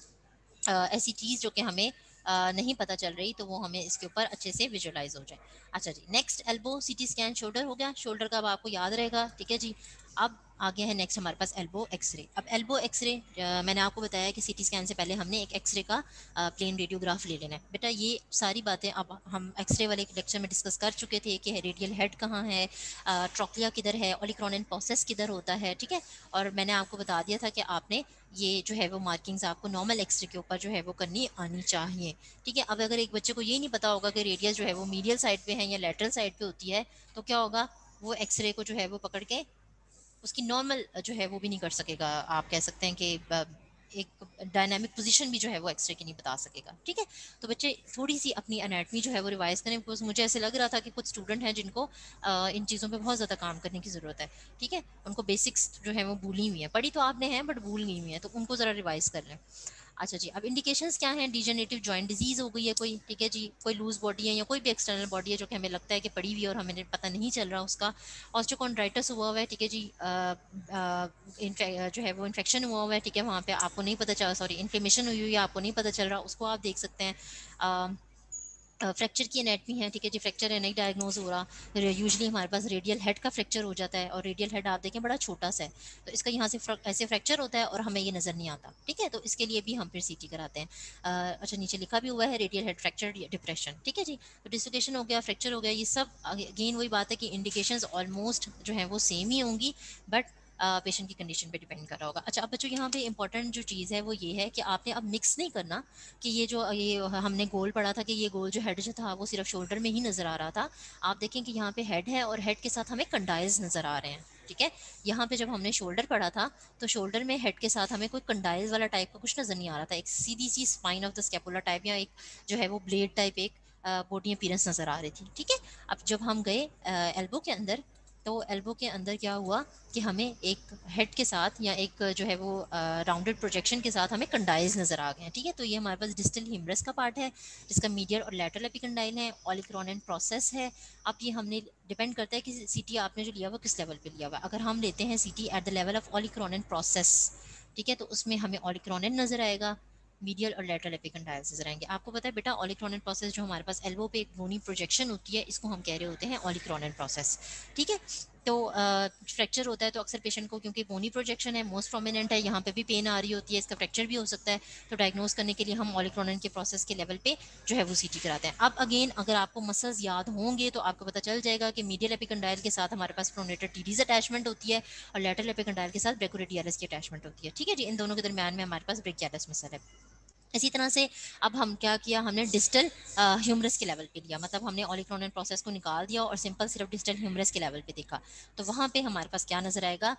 अ, ऐसी चीज़ जो कि हमें अ, नहीं पता चल रही, तो वो हमें इसके ऊपर अच्छे से विजुलाइज हो जाए। अच्छा जी, next elbow CT scan, shoulder हो गया, शोल्डर का अब आपको याद रहेगा, ठीक है जी। अब आगे है नेक्स्ट हमारे पास एल्बो एक्सरे। अब एल्बो एक्सरे, मैंने आपको बताया कि सीटी स्कैन से पहले हमने एक एक्सरे का प्लेन रेडियोग्राफ ले लेना है। बेटा ये सारी बातें अब हम एक्सरे वाले लेक्चर में डिस्कस कर चुके थे कि रेडियल हेड कहाँ है, ट्रोक्लिया किधर है, ओलिक्रॉनिन प्रोसेस किधर होता है, ठीक है। और मैंने आपको बता दिया था कि आपने ये जो है वो मार्किंग्स आपको नॉर्मल एक्सरे के ऊपर जो है वो करनी आनी चाहिए, ठीक है। अब अगर एक बच्चे को ये नहीं पता होगा कि रेडियस जो है वो मीडियल साइड पे है या लेटरल साइड पे होती है, तो क्या होगा, वो एक्सरे को जो है वो पकड़ के उसकी नॉर्मल जो है वो भी नहीं कर सकेगा। आप कह सकते हैं कि एक डायनामिक पोजीशन भी जो है वो एक्सरे की नहीं बता सकेगा, ठीक है। तो बच्चे थोड़ी सी अपनी एनाटमी जो है वो रिवाइज करें, बिकॉज मुझे ऐसे लग रहा था कि कुछ स्टूडेंट हैं जिनको आ, इन चीज़ों पे बहुत ज़्यादा काम करने की ज़रूरत है, ठीक है। उनको बेसिक्स जो है वो भूली हुई है, पढ़ी तो आपने है बट भूल गई हुई है, तो उनको ज़रा रिवाइज कर लें। अच्छा जी, अब इंडिकेशंस क्या हैं, डिजेनरेटिव जॉइंट डिजीज हो गई है कोई, ठीक है जी, कोई लूज बॉडी है या कोई भी एक्सटर्नल बॉडी है जो कि हमें लगता है कि पड़ी हुई है और हमें पता नहीं चल रहा उसका, ऑस्टियोकॉन्ड्राइटिस हुआ हुआ है, ठीक है जी, आ, आ, जो है वो इन्फेक्शन हुआ हुआ है, ठीक है, वहाँ पे आपको नहीं पता चला, सॉरी इन्फ्लेमेशन हुई हुई है, आपको नहीं पता चल रहा, उसको आप देख सकते हैं। फ्रैक्चर की एनेटमी है, ठीक है जी, फ्रैक्चर है नहीं डायग्नोज हो रहा, यूजुअली हमारे पास रेडियल हेड का फ्रैक्चर हो जाता है, और रेडियल हेड आप देखें बड़ा छोटा सा है, तो इसका यहाँ से ऐसे फ्रैक्चर होता है और हमें ये नज़र नहीं आता, ठीक है। तो इसके लिए भी हम फिर सीटी कराते हैं। अ, अच्छा, नीचे लिखा भी हुआ है रेडियल हेड फ्रैक्चर डिप्रेशन, ठीक है जी। तो डिसलोकेशन हो गया, फ्रैक्चर हो गया, ये सब अगेन वही बात है कि इंडिकेशंस ऑलमोस्ट जो है वो सेम ही होंगी, बट पेशेंट की कंडीशन पे डिपेंड कर रहा होगा। अच्छा, अब बच्चों यहाँ पे इंपॉर्टेंट जो चीज़ है वो ये है कि आपने अब मिक्स नहीं करना कि ये जो ये हमने गोल पढ़ा था कि ये गोल जो हेड जो था वो सिर्फ शोल्डर में ही नज़र आ रहा था। आप देखें कि यहाँ पे हेड है और हेड के साथ हमें कंडाइल्स नज़र आ रहे हैं, ठीक है। यहाँ पे जब हमने शोल्डर पढ़ा था तो शोल्डर में हेड के साथ हमें कोई कंडाइल्स वाला टाइप का कुछ नज़र नहीं आ रहा था, एक सीधी सी spine of the scapula type या एक जो है वो ब्लेड टाइप एक बॉडी अपीयरेंस नज़र आ रही थी, ठीक है। अब जब हम गए एल्बो के अंदर, तो एल्बो के अंदर क्या हुआ कि हमें एक हेड के साथ या एक जो है वो राउंडेड प्रोजेक्शन के साथ हमें कंडाइल्स नज़र आ गए हैं, ठीक है। तो ये हमारे पास डिस्टल हिमरस का पार्ट है जिसका मीडियल और लैटरल एपिकंडाइल है, ओलिक्रॉनिन प्रोसेस है। अब ये हमने डिपेंड करता है कि सीटी आपने जो लिया हुआ किस लेवल पे लिया हुआ है। अगर हम लेते हैं CT at the level of olecranon process, ठीक है, तो उसमें हमें ओलिक्रॉनिन नज़र आएगा, मीडियल और लेटरल एपिकंडाइल्स नजर आएंगे। आपको पता है बेटा, ओलिक्रॉनिन प्रोसेस जो हमारे पास एल्बो पे एक बोनी प्रोजेक्शन होती है, इसको हम कह रहे होते हैं ओलिक्रॉनिन प्रोसेस, ठीक है। तो फ्रैक्चर होता है तो अक्सर पेशेंट को, क्योंकि बोनी प्रोजेक्शन है, मोस्ट प्रोमिनेंट है, यहाँ पे भी पेन आ रही होती है, इसका फ्रैक्चर भी हो सकता है, तो डायग्नोज करने के लिए हम ओलिक्रॉनिन के प्रोसेस के लेवल पे जो है वो सीटी कराते हैं। अब अगेन अगर आपको मसल्स याद होंगे तो आपको पता चल जाएगा कि मीडियल एपिकंडाइल के साथ हमारे पास प्रोनेटर टीडीज अटैचमेंट होती है और लेटरल एपिकंडाइल के साथ ब्रैकोरेडियलिस की अटैचमेंट होती है, ठीक है जी। इन दोनों के दरमियान में हमारे पास ब्रैकियालिस मसल है। इसी तरह से अब हम क्या किया, हमने डिस्टल ह्यूमरस के लेवल पे लिया, मतलब हमने ओलिक्रॉनिन प्रोसेस को निकाल दिया और सिंपल सिर्फ डिस्टल ह्यूमरस के लेवल पे देखा, तो वहाँ पे हमारे पास क्या नजर आएगा,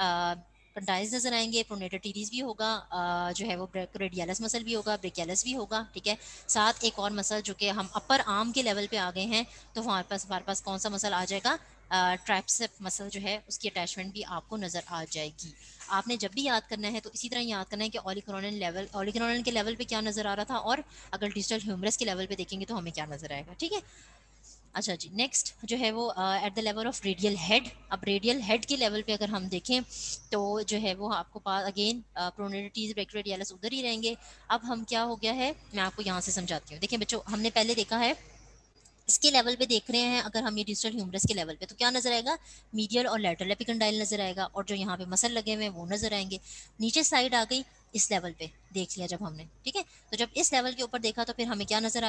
कंडाइल्स नजर आएंगे, प्रोनेटर टीरीज भी होगा, आ, जो है वो ब्रैकोरेडियलिस मसल भी होगा, ब्रैकियालिस भी होगा, ठीक है। साथ एक और मसल जो कि हम अपर आर्म के लेवल पे आ गए हैं, तो हमारे पास हमारे पास कौन सा मसल आ जाएगा, ट्राइसेप मसल जो है उसकी अटैचमेंट भी आपको नजर आ जाएगी। आपने जब भी याद करना है तो इसी तरह याद करना है कि ओलिक्रॉनिन लेवल, ओलिक्रॉनिन के लेवल पे क्या नजर आ रहा था, और अगर डिजिटल ह्यूमरस के लेवल पे देखेंगे तो हमें क्या नजर आएगा, ठीक है। अच्छा जी, नेक्स्ट जो है वो at the level of radial head. अब रेडियल हेड के लेवल पे अगर हम देखें तो जो है वो आपको पास अगेन प्रोनेटिस ब्रैकोरेडियलिस उधर ही रहेंगे। अब हम क्या हो गया है, मैं आपको यहाँ से समझाती हूँ। देखिए बच्चों, हमने पहले देखा है इसके लेवल पे देख रहे हैं, अगर हम ये डिजिटल ह्यूमरस के लेवल पे, तो क्या नजर आएगा, मीडियल और लैटरल एपिकंडाइल नजर आएगा, और जो यहाँ पे मसल लगे हुए हैं वो नजर आएंगे। नीचे साइड आ गई इस लेवल पे देख लिया जब हमने, ठीक है। तो जब इस लेवल के ऊपर देखा तो फिर हमें क्या नजर आया,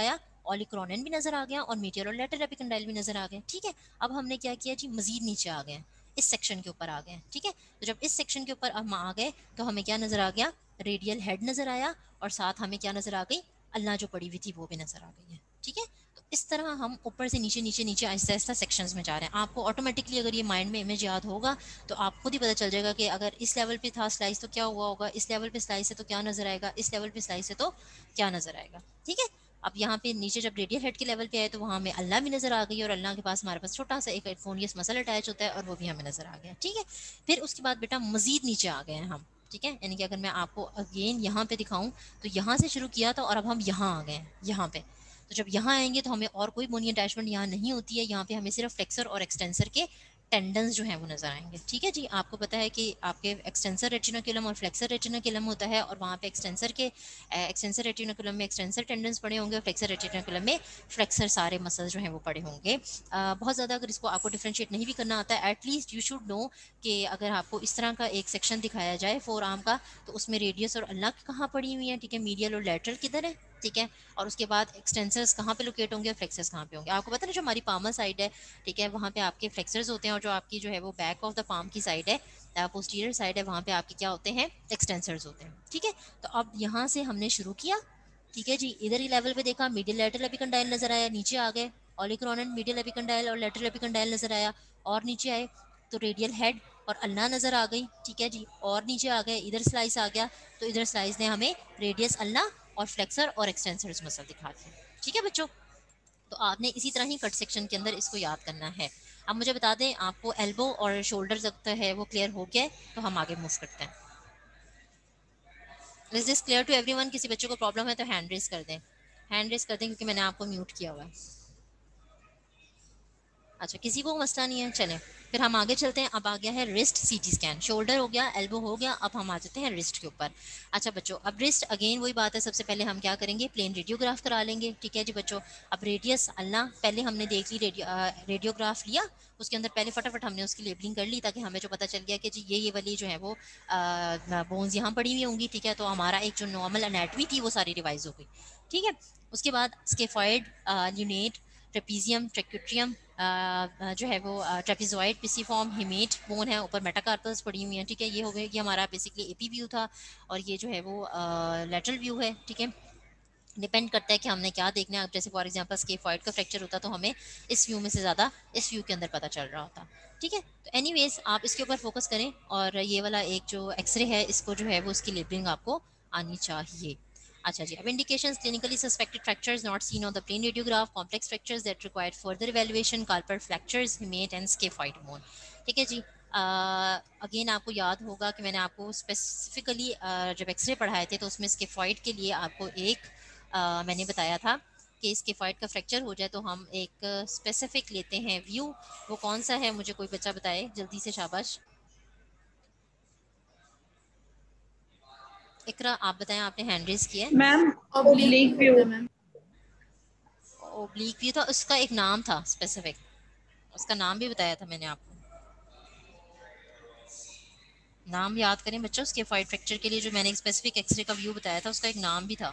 ऑलिक्रॉनिन भी नजर आ गया और मीडियल और लैटरल एपिकंडाइल भी नजर आ गए। ठीक है, अब हमने क्या किया जी, मजीद नीचे आ गए, इस सेक्शन के ऊपर आ गए। ठीक है, तो जब इस सेक्शन के ऊपर हम आ गए तो हमें क्या नजर आ गया, रेडियल हेड नजर आया और साथ हमें क्या नजर आ गई, अल्लाह जो पड़ी हुई थी वो भी नजर आ गई है। ठीक है, तो इस तरह हम ऊपर से नीचे नीचे नीचे आहिस्ता आहिस्ता सेक्शंस में जा रहे हैं। आपको ऑटोमेटिकली अगर ये माइंड में इमेज याद होगा तो आप खुद ही पता चल जाएगा कि अगर इस लेवल पे था स्लाइस तो क्या हुआ होगा, इस लेवल पे स्लाइस है तो क्या नजर आएगा, इस लेवल पे स्लाइस है तो क्या नजर आएगा। ठीक है, अब यहाँ पे नीचे जब रेडियल हेड के लेवल पे आए तो वहाँ हमें अल्लाह भी नजर आ गई और अल्लाह के पास हमारे पास छोटा सा एक हेडफोनियस मसल अटैच होता है और वो भी हमें नजर आ गया। ठीक है, फिर उसके बाद बेटा मजीद नीचे आ गए हैं हम। ठीक है, यानी कि अगर मैं आपको अगेन यहाँ पे दिखाऊं तो यहाँ से शुरू किया था और अब हम यहाँ आ गए हैं यहाँ पे। तो जब यहाँ आएंगे तो हमें और कोई बोनी अटैचमेंट यहाँ नहीं होती है, यहाँ पे हमें सिर्फ फ्लेक्सर और एक्सटेंसर के टेंडन्स जो हैं वो नजर आएंगे। ठीक है जी, आपको पता है कि आपके एक्सटेंसर रेटिनोकुलम और फ्लेक्सर रेटिनोकुलम होता है और वहाँ पे एक्सटेंसर के एक्सटेंसर रेटिनोकुलम में एक्सटेंसर टेंडन्स पड़े होंगे और फ्लेक्सर रेटिनोकुलम में फ्लेक्सर सारे मसल्स जो हैं वो पड़े होंगे। uh, बहुत ज़्यादा अगर इसको आपको डिफ्रेंशिएट नहीं भी करना आता है, एटलीस्ट यू शुड नो कि अगर आपको इस तरह का एक सेक्शन दिखाया जाए फोर आर्म का तो उसमें रेडियस और अल्नाक कहाँ पड़ी हुई है। ठीक है, मीडियल और लैटरल किधर है। ठीक है, और उसके बाद एक्सटेंसर्स कहाँ पे लोकेट होंगे और फ्लेक्सर्स कहाँ पे होंगे। आपको पता है जो हमारी पामर साइड है, ठीक है, वहाँ पे आपके फ्लेक्सर्स होते हैं और जो आपकी जो है वो बैक ऑफ द पाम की साइड है, पोस्टीरियर साइड है, वहाँ पे आपके क्या होते हैं, एक्सटेंसर्स होते हैं। ठीक है, तो अब यहाँ से हमने शुरू किया। ठीक है जी, इधर ही लेवल पे देखा, मीडियल लैटरल एपिकंडाइल नजर आया, नीचे आ गए ऑलिक्रॉनिन मीडियल एपिकंडाइल और लैटरल एपिकंडाइल नजर आया और नीचे आए तो रेडियल हेड और अल्ना नजर आ गई। ठीक है जी, और नीचे आ गए, इधर स्लाइस आ गया तो इधर स्लाइस ने हमें रेडियस अल्ना और फ्लेक्सर और एक्सटेंसर्स मसल दिखा दिया। ठीक है बच्चों, तो आपने इसी तरह ही कट सेक्शन के अंदर इसको याद करना है। अब मुझे बता दें आपको एल्बो और शोल्डर तक है वो क्लियर हो गया है, तो हम आगे मूव करते हैं। Is this clear to everyone? किसी बच्चे को प्रॉब्लम है तो हैंड रेस कर दें, हैंड रेस कर दें क्योंकि मैंने आपको म्यूट किया हुआ है। अच्छा, किसी को मसला नहीं है, चलें फिर हम आगे चलते हैं। अब आ गया है रिस्ट सीटी स्कैन। शोल्डर हो गया, एल्बो हो गया, अब हम आ जाते हैं रिस्ट के ऊपर। अच्छा बच्चों, अब रिस्ट अगेन वही बात है, सबसे पहले हम क्या करेंगे, प्लेन रेडियोग्राफ करा लेंगे। ठीक है जी बच्चों, अब रेडियस अल्लाह पहले हमने देख ली, रेडियो रेडियोग्राफ लिया, उसके अंदर पहले फटाफट हमने उसकी लेबलिंग कर ली ताकि हमें जो पता चल गया कि जी ये ये वाली जो है वो बोन्स यहाँ पड़ी हुई होंगी। ठीक है, तो हमारा एक जो नॉर्मल एनाटमी थी वो सारी रिवाइज हो गई। ठीक है, उसके बाद स्केफॉइड, ल्यूनेट, ट्रेपीजियम, ट्रेक्यूट्रियम जो है वो ट्रेपिजॉइड, पिसीफॉर्म, हिमेट बोन है, ऊपर मेटाकार्पल्स पड़ी हुई हैं। ठीक है, ये हो गया कि हमारा बेसिकली एपी व्यू था और ये जो है वो लेटरल व्यू है। ठीक है, डिपेंड करता है कि हमने क्या देखना है। जैसे फॉर एग्जांपल स्केफॉइड का फ्रैक्चर होता तो हमें इस व्यू में से ज़्यादा इस व्यू के अंदर पता चल रहा होता। ठीक है, तो एनीवेज आप इसके ऊपर फोकस करें और ये वाला एक जो एक्सरे है इसको जो है वो उसकी लेबलिंग आपको आनी चाहिए। अच्छा जी, अब indications, clinically suspected fractures not seen on the plain radiograph, complex fractures that required further evaluation, carpal fractures, hamate and scaphoid bone. ठीक है जी, अगेन uh, आपको याद होगा कि मैंने आपको स्पेसिफिकली uh, जब एक्सरे पढ़ाए थे तो उसमें स्केफॉइड के लिए आपको एक uh, मैंने बताया था कि स्केफॉइड का फ्रैक्चर हो जाए तो हम एक स्पेसिफिक uh, लेते हैं व्यू। वो कौन सा है मुझे कोई बच्चा बताए जल्दी से, शाबाश। इकरा आप बताएं, आपने हैंड रेज किया है। Ma'am oblique view. होता है मैम। ओब्लिक व्यू था, उसका एक नाम था स्पेसिफिक, उसका नाम भी बताया था मैंने आपको। नाम याद करें बच्चों, स्केफॉइड फ्रैक्चर के लिए जो मैंने एक स्पेसिफिक एक्सरे का व्यू बताया था उसका एक नाम भी था।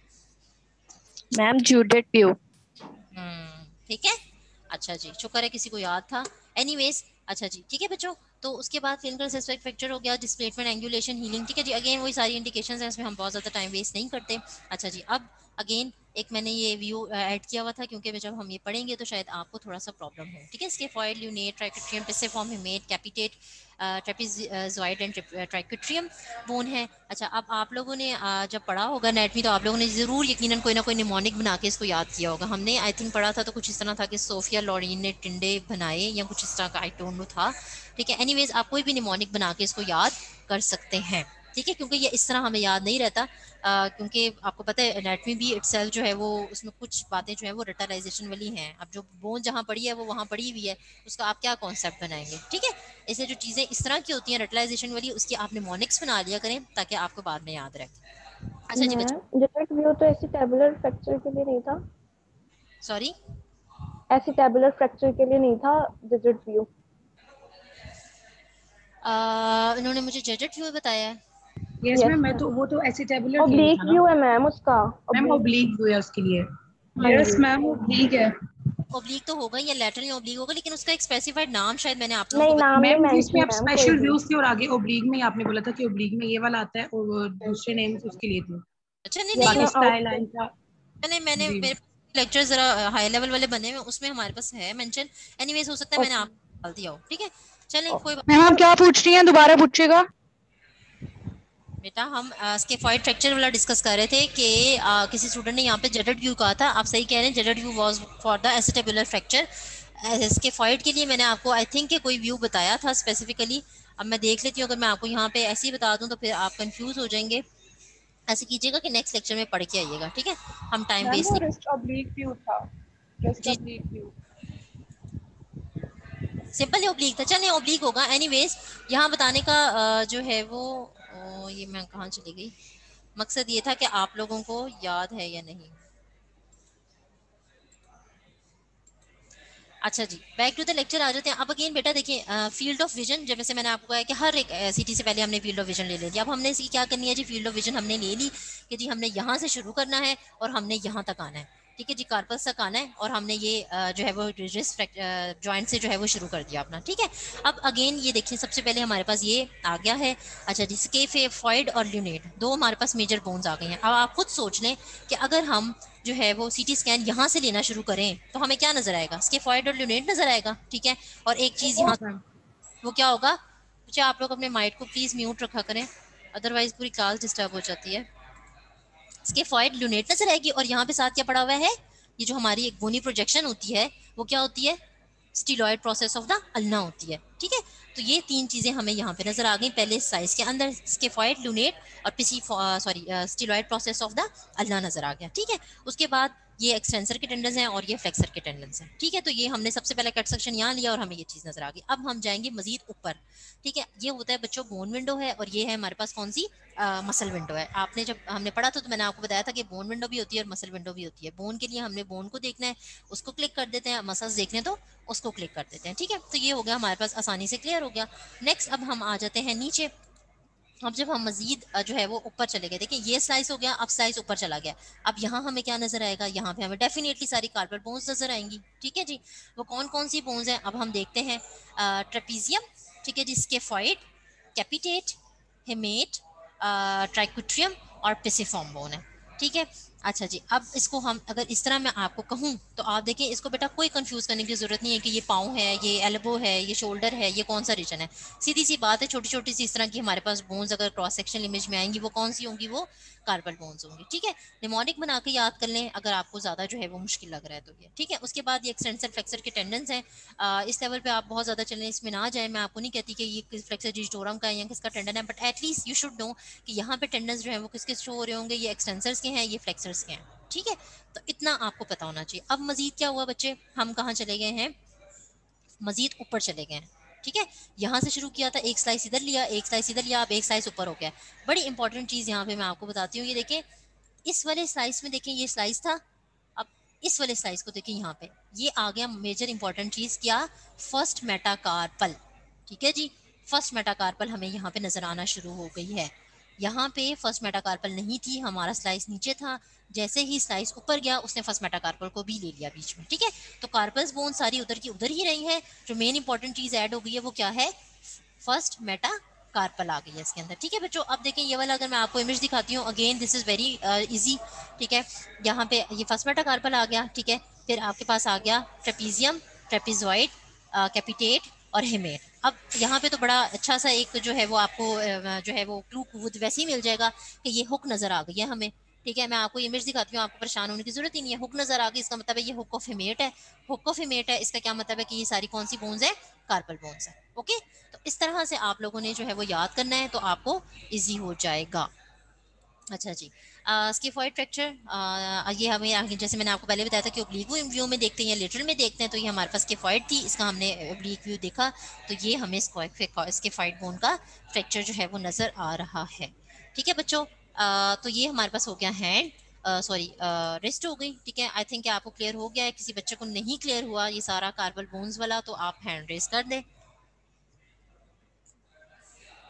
Ma'am Judet view. हम्म, ठीक है, अच्छा जी, शुक्र है किसी को याद था। एनीवेज, अच्छा जी, ठीक है बच्चों, तो उसके बाद क्लिनिकल सस्पेक्ट फ्रैक्चर हो गया, डिस्प्लेसमेंट, एंगुलेशन, हीलिंग। ठीक है जी, अगेन वही सारी इंडिकेशंस हैं, इसमें हम बहुत ज़्यादा टाइम वेस्ट नहीं करते। अच्छा जी, अब अगेन एक मैंने ये व्यू ऐड किया हुआ था क्योंकि जब हम ये पढ़ेंगे तो शायद आपको थोड़ा सा प्रॉब्लम हो। ठीक है, scaphoid, lunate, triquetrum, pisiform, hamate, capitate, trapezoid and triquetrum bone है। अच्छा, अब आप लोगों ने uh, जब पढ़ा होगा एनाटॉमी तो आप लोगों ने ज़रूर यकीनन कोई ना कोई निमोनिक बना के इसको याद किया होगा। हमने आई थिंक पढ़ा था तो कुछ इस तरह था कि सोफिया लॉरिन ने टिंडे बनाए या कुछ इस तरह का, आई डोंट नो था। ठीक है, एनीवेज आप कोई भी निमोनिक बना के इसको याद कर सकते हैं। ठीक है, क्योंकि ये इस तरह हमें याद नहीं रहता, आ, क्योंकि आपको पता है एनाटॉमी भी इटसेल्फ जो है वो उसमें कुछ बातें जो है वो रटलाइजेशन वाली हैं। अब जो बोन जहाँ पड़ी है वो वहाँ पड़ी हुई है, उसका आप क्या कॉन्सेप्ट बनाएंगे। ठीक है, ऐसे जो चीज़ें इस तरह की होती हैं रटलाइजेशन वाली, उसकी आप निमोनिक्स बना लिया करें ताकि आपको बाद में याद रहे। अच्छा जी बच्चों, मैम जूडेट व्यू तो एसिटेबुलर फ्रैक्चर के लिए नहीं था। सॉरी, एसिटेबुलर फ्रैक्चर के लिए नहीं था जूडेट व्यू। इन्होंने मुझे जेजेट व्यू बताया है। यस यस मैम, मैं मैम, तो वो तो एसिटेबुलर के लिए ओब्लिक था ना व्यू है मैम उसका। मैम, ओब्लिक ओब्लिक व्यू है उसके लिए। यस मैम ओब्लिक है। ओब्लिक तो होगा या लैटरल ओब्लिक होगा, लेकिन उसका एक स्पेसिफाइड नाम शायद मैंने आप लोगों नहीं, को नाम नहीं मैम जिसमें मेंशन आप मैम, कोई स्पेशल भी। व्यूज थे और आगे ओब्लिक में आपने बोला था कि ओब्लिक में ये वाला आता है और दूसरे नेम उसके लिए थे। अच्छा नहीं ये नहीं अपना बाकी स्काई आउट लाइन का मैंने मैंने जी। मेरे लेक्चर जरा हाई लेवल वाले बने हुए उसमें हमारे पास है मेंशन। एनीवेज हो सकता है मैंने ओके आप डाल दिया हो, ठीक है चलें कोई बात। मैम आप क्या पूछ रही हैं, दोबारा पूछिएगा। बेटा हम स्केफॉइड फ्रैक्चर वाला डिस्कस कर रहे थे कि आ, किसी स्टूडेंट ने यहाँ पे जेडेड व्यू कहा था। आप सही कह रहे हैं, Judet view was for the acetabular fracture. Scaphoid के लिए मैंने आपको आई थिंक के कोई व्यू बताया था स्पेसिफिकली। अब मैं देख लेती हूँ, अगर मैं आपको यहाँ पे ऐसे ही बता दूँ तो फिर आप कंफ्यूज हो जाएंगे। ऐसे कीजिएगा कि नेक्स्ट लेक्चर में पढ़ के आइएगा, ठीक है, हम टाइम मैम वेस्ट वो नहीं। रिस्ट ऑब्लिक व्यू था, रिस्ट जी ऑब्लिक व्यू। सिंपल ही ओब्लिक था, चलिए ओब्लिक होगा। एनीवेज यहाँ बताने का अ, जो है वो ओ, ये मैं कहाँ चली गई, मकसद ये था कि आप लोगों को याद है या नहीं। अच्छा जी, बैक टू द लेक्चर आ जाते हैं। अब अगेन बेटा देखिए, फील्ड ऑफ विजन, जब जैसे मैंने आपको कहा कि हर एक सिटी से पहले हमने फील्ड ऑफ विजन ले लिया। अब हमने इसकी क्या करनी है जी, फील्ड ऑफ विजन हमने ले ली कि जी हमने यहाँ से शुरू करना है और हमने यहाँ तक आना है, ठीक है जी, कार्पस तक आना है और हमने ये अ, जो है वो रिस्ट जॉइंट से जो है वो शुरू कर दिया अपना, ठीक है। अब अगेन ये देखिए सबसे पहले हमारे पास ये आ गया है। अच्छा जी, स्केफॉइड और ल्यूनेट दो हमारे पास मेजर बोन्स आ गए हैं। अब आप खुद सोच लें कि अगर हम जो है वो सीटी स्कैन यहाँ से लेना शुरू करें तो हमें क्या नजर आएगा, स्केफॉइड और ल्यूनेट नजर आएगा, ठीक है। और एक चीज यहाँ वो क्या होगा, बच्चे आप लोग अपने माइंड को प्लीज म्यूट रखा करें, अदरवाइज पूरी क्लास डिस्टर्ब हो जाती है। स्केफॉइड ल्यूनेट नजर आएगी और यहाँ पे साथ क्या पड़ा हुआ है, ये जो हमारी एक बोनी प्रोजेक्शन होती है वो क्या होती है, styloid process of the ulna होती है, ठीक है। तो ये तीन चीजें हमें यहाँ पे नजर आ गई पहले साइज के अंदर, स्केफॉइड ल्यूनेट और पिसी sorry styloid process of the ulna नजर आ गया, ठीक है। उसके बाद ये एक्सटेंसर के टेंडन्स हैं और ये फ्लेक्सर के टेंडन्स हैं, ठीक है। तो ये हमने सबसे पहले कट सेक्शन यहाँ लिया और हमें ये चीज नजर आ गई। अब हम जाएंगे मजीद ऊपर, ठीक है। ये होता है बच्चों बोन विंडो है और ये है हमारे पास कौन सी, मसल विंडो है। आपने जब हमने पढ़ा था तो मैंने आपको बताया था कि बोन विंडो भी होती है और मसल विंडो भी होती है। बोन के लिए हमने बोन को देखना है, उसको क्लिक कर देते हैं, मसल्स देखने तो उसको क्लिक कर देते हैं, ठीक है। तो ये हो गया हमारे पास, आसानी से क्लियर हो गया। नेक्स्ट अब हम आ जाते हैं नीचे। अब जब हम मजीद जो है वो ऊपर चले गए, देखिए ये स्लाइस हो गया, अब स्लाइस ऊपर चला गया। अब यहाँ हमें क्या नजर आएगा, यहाँ पे हमें डेफिनेटली सारी कार्पल बोन्स नजर आएंगी, ठीक है जी। वो कौन कौन सी बोन्स हैं अब हम देखते हैं। ट्रेपीजियम, ठीक है जी, स्केफॉइड, कैपिटेट, हेमेट, ट्राइकोट्रियम और पिसिफॉर्म बोन है, ठीक है। अच्छा जी, अब इसको हम अगर इस तरह मैं आपको कहूँ तो आप देखिए, इसको बेटा कोई कंफ्यूज करने की जरूरत नहीं है कि ये पाँव है, ये एल्बो है, ये शोल्डर है, ये कौन सा रीजन है। सीधी सी बात है, छोटी छोटी सी इस तरह की हमारे पास बोन्स अगर क्रॉस सेक्शन इमेज में आएंगी वो कौन सी होंगी, वो कार्पल बोन्स होंगी, ठीक है। निमोनिक बना के याद कर लें अगर आपको ज्यादा जो है वो मुश्किल लग रहा है तो ये, ठीक है। उसके बाद ये एक्सटेंसर फ्लेक्सर के टेंडेंस हैं। आ, इस लेवल पे आप बहुत ज्यादा चलें, इसमें ना जाए। मैं आपको नहीं कहती कि ये किस फ्लेक्सर डिजिटोरम का है या किसका टेंडन है, but at least you should know कि यहाँ पे टेंडेंस जो है वो किसके शो हो रहे होंगे, ये एक्सटेंसर्स के हैं, ये फ्लेक्सर्स के हैं, ठीक है। तो इतना आपको पता होना चाहिए। अब मजीद क्या हुआ बच्चे, हम कहाँ चले गए हैं, मजीद ऊपर चले गए हैं, ठीक है। यहाँ से शुरू किया था, एक स्लाइस इधर लिया, एक स्लाइस इधर लिया, अब एक स्लाइस ऊपर हो गया। बड़ी इंपॉर्टेंट चीज यहाँ पे मैं आपको बताती हूँ, ये देखें इस वाले स्लाइस में, देखें ये स्लाइस था, अब इस वाले स्लाइस को देखें, यहाँ पे ये आ गया मेजर इंपॉर्टेंट चीज, क्या, फर्स्ट मेटाकार्पल, ठीक है जी। फर्स्ट मेटाकार्पल हमें यहाँ पे नजर आना शुरू हो गई है। यहाँ पे फर्स्ट मेटाकार्पल नहीं थी, हमारा स्लाइस नीचे था, जैसे ही स्लाइस ऊपर गया उसने फर्स्ट मेटाकार्पल को भी ले लिया बीच में, ठीक है। तो कार्पल्स बोन सारी उधर की उधर ही रही है। जो मेन इंपॉर्टेंट चीज ऐड हो गई है वो क्या है, फर्स्ट मेटा कार्पल आ गई है इसके अंदर, ठीक है बच्चों। अब देखें ये वाला अगर मैं आपको इमेज दिखाती हूँ, again this is very easy, ठीक है। यहाँ पे ये फर्स्ट मेटा कार्पल आ गया, ठीक है। फिर आपके पास आ गया ट्रेपीजियम, ट्रेपीजॉइड, कैपिटेट और हेमेट। अब यहाँ पे तो बड़ा अच्छा सा एक जो है वो आपको अ, जो है वो क्लू वैसे ही मिल जाएगा कि ये हुक नजर आ गई है हमें, ठीक है। मैं आपको इमेज दिखाती हूँ, आपको परेशान होने की जरूरत ही नहीं है। हुक नजर आ गई, इसका मतलब है ये हुक ऑफ हेमेट है। हुक ऑफ हेमेट है, इसका क्या मतलब है कि ये सारी कौन सी बोन्स है, कार्पल बोन्स है, ओके। तो इस तरह से आप लोगों ने जो है वो याद करना है तो आपको इजी हो जाएगा। अच्छा जी, स्किफॉइड फ्रैक्चर ये हमें आगे जैसे मैंने आपको पहले बताया था कि ओब्लीक व्यू में देखते हैं या लेटरल में देखते हैं, तो ये हमारे पास स्किफॉइड थी, इसका हमने ओब्लीक व्यू देखा तो ये हमें स्किफॉइड बोन का फ्रैक्चर जो है वो नज़र आ रहा है, ठीक है बच्चों। uh, तो ये हमारे पास हो गया हैंड, सॉरी रेस्ट हो गई, ठीक है। आई थिंक आपको क्लियर हो गया है। किसी बच्चे को नहीं क्लियर हुआ ये सारा कार्बल बोन्स वाला तो आप हैंड रेस कर दें।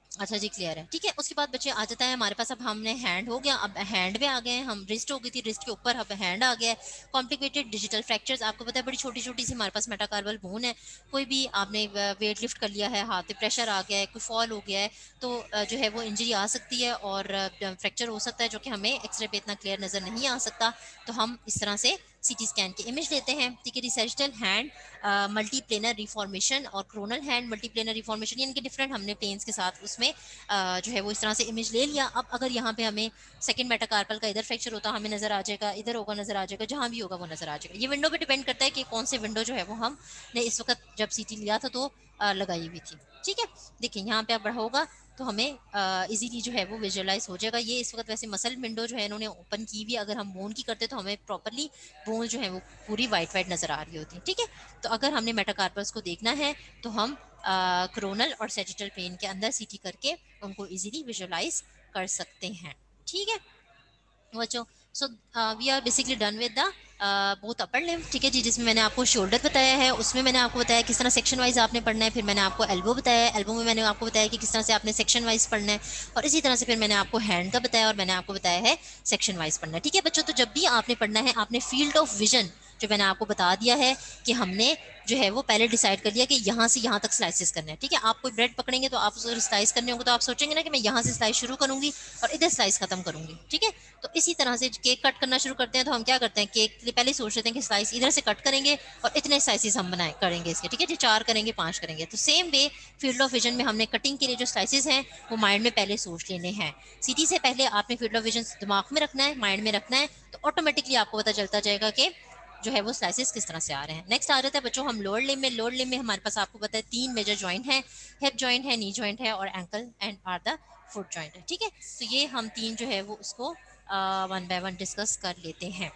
अच्छा जी क्लियर है, ठीक है। उसके बाद बच्चे आ जाता है हमारे पास, अब हमने हैंड हो गया, अब हैंड पे आ गए हैं हम, रिस्ट हो गई थी, रिस्ट के ऊपर अब हैंड आ गया है। कॉम्प्लिकेटेड डिजिटल फ्रैक्चर्स, आपको पता है बड़ी छोटी छोटी सी हमारे पास मेटाकार्पल बोन है, कोई भी आपने वेट लिफ्ट कर लिया है, हाथ पे प्रेशर आ गया है, कोई फॉल हो गया है, तो जो है वो इंजरी आ सकती है और फ्रैक्चर हो सकता है, जो कि हमें एक्सरे पे इतना क्लियर नजर नहीं आ सकता। तो हम इस तरह से सीटी स्कैन की इमेज लेते हैं, ठीक है। रिसेजिटल हैंड मल्टीप्लेनर रिफॉर्मेशन और क्रोनल हैंड मल्टीप्लेनर रिफॉर्मेशन, यानी कि डिफरेंट हमने प्लेन्स के साथ उसमें uh, जो है वो इस तरह से इमेज ले लिया। अब अगर यहाँ पे हमें सेकंड मेटाकार्पल का इधर फ्रैक्चर होता हमें नजर आ जाएगा, इधर होगा नजर आ जाएगा, जहाँ भी होगा वो नजर आ जाएगा। ये विंडो पे डिपेंड करता है कि कौन से विंडो जो है वो हमने इस वक्त जब सीटी लिया था तो uh, लगाई हुई थी, ठीक है। देखिए यहाँ पे अब होगा तो हमें इजीली uh, जो है वो विजुअलाइज हो जाएगा। ये इस वक्त वैसे मसल विंडो जो है इन्होंने ओपन की हुई, अगर हम बोन की करते तो हमें प्रॉपरली बोन जो है वो पूरी वाइट वाइट नजर आ रही होती है, ठीक है। तो अगर हमने मेटाकार्पल्स को देखना है तो हम क्रोनल और सेजिटल प्लेन के अंदर सीटी करके उनको इजीली विजुअलाइज कर सकते हैं, ठीक है बच्चों। So we are basically done with the both upper limb, ठीक है जी। जिसमें मैंने आपको शोल्डर बताया है, उसमें मैंने आपको बताया किस तरह सेक्शन वाइज आपने पढ़ना है, फिर मैंने आपको एल्बो बताया है, एल्बो में मैंने आपको बताया कि किस तरह से आपने सेक्शन वाइज पढ़ना है, और इसी तरह से फिर मैंने आपको हैंड का बताया और मैंने आपको बताया है सेक्शन वाइज पढ़ना है, ठीक है बच्चों। तो जब भी आपने पढ़ना है, आपने फील्ड ऑफ विजन जो मैंने आपको बता दिया है कि हमने जो है वो पहले डिसाइड कर लिया कि यहाँ से यहाँ तक स्लाइसेस करने हैं, ठीक है। आप कोई ब्रेड पकड़ेंगे तो आप उसको स्लाइस करने होंगे, तो आप सोचेंगे ना कि मैं यहाँ से स्लाइस शुरू करूंगी और इधर स्लाइस खत्म करूंगी, ठीक है। तो इसी तरह से केक कट करना शुरू करते हैं तो हम क्या करते हैं, केक पहले सोच लेते हैं कि स्लाइस इधर से कट करेंगे और इतने स्लाइसेस हम बनाए करेंगे इसके, ठीक है जी, चार करेंगे पांच करेंगे। तो same way field of vision में हमने कटिंग के लिए जो स्लाइसेस हैं वो माइंड में पहले सोच लेने हैं। सीटी से पहले आपने फील्ड ऑफ विजन दिमाग में रखना है, माइंड में रखना है, तो ऑटोमेटिकली आपको पता चलता जाएगा कि जो है वो स्लाइसेस किस तरह से आ रहे हैं। नेक्स्ट आ जाता है बच्चों हम लोअर लिम्ब में। लोअर लिम्ब में हमारे पास आपको पता है तीन मेजर जॉइंट हैं, हिप जॉइंट है, नी जॉइंट है और ankle and or the foot joint है, ठीक है। तो ये हम तीन जो है वो उसको वन बाय वन डिस्कस कर लेते हैं।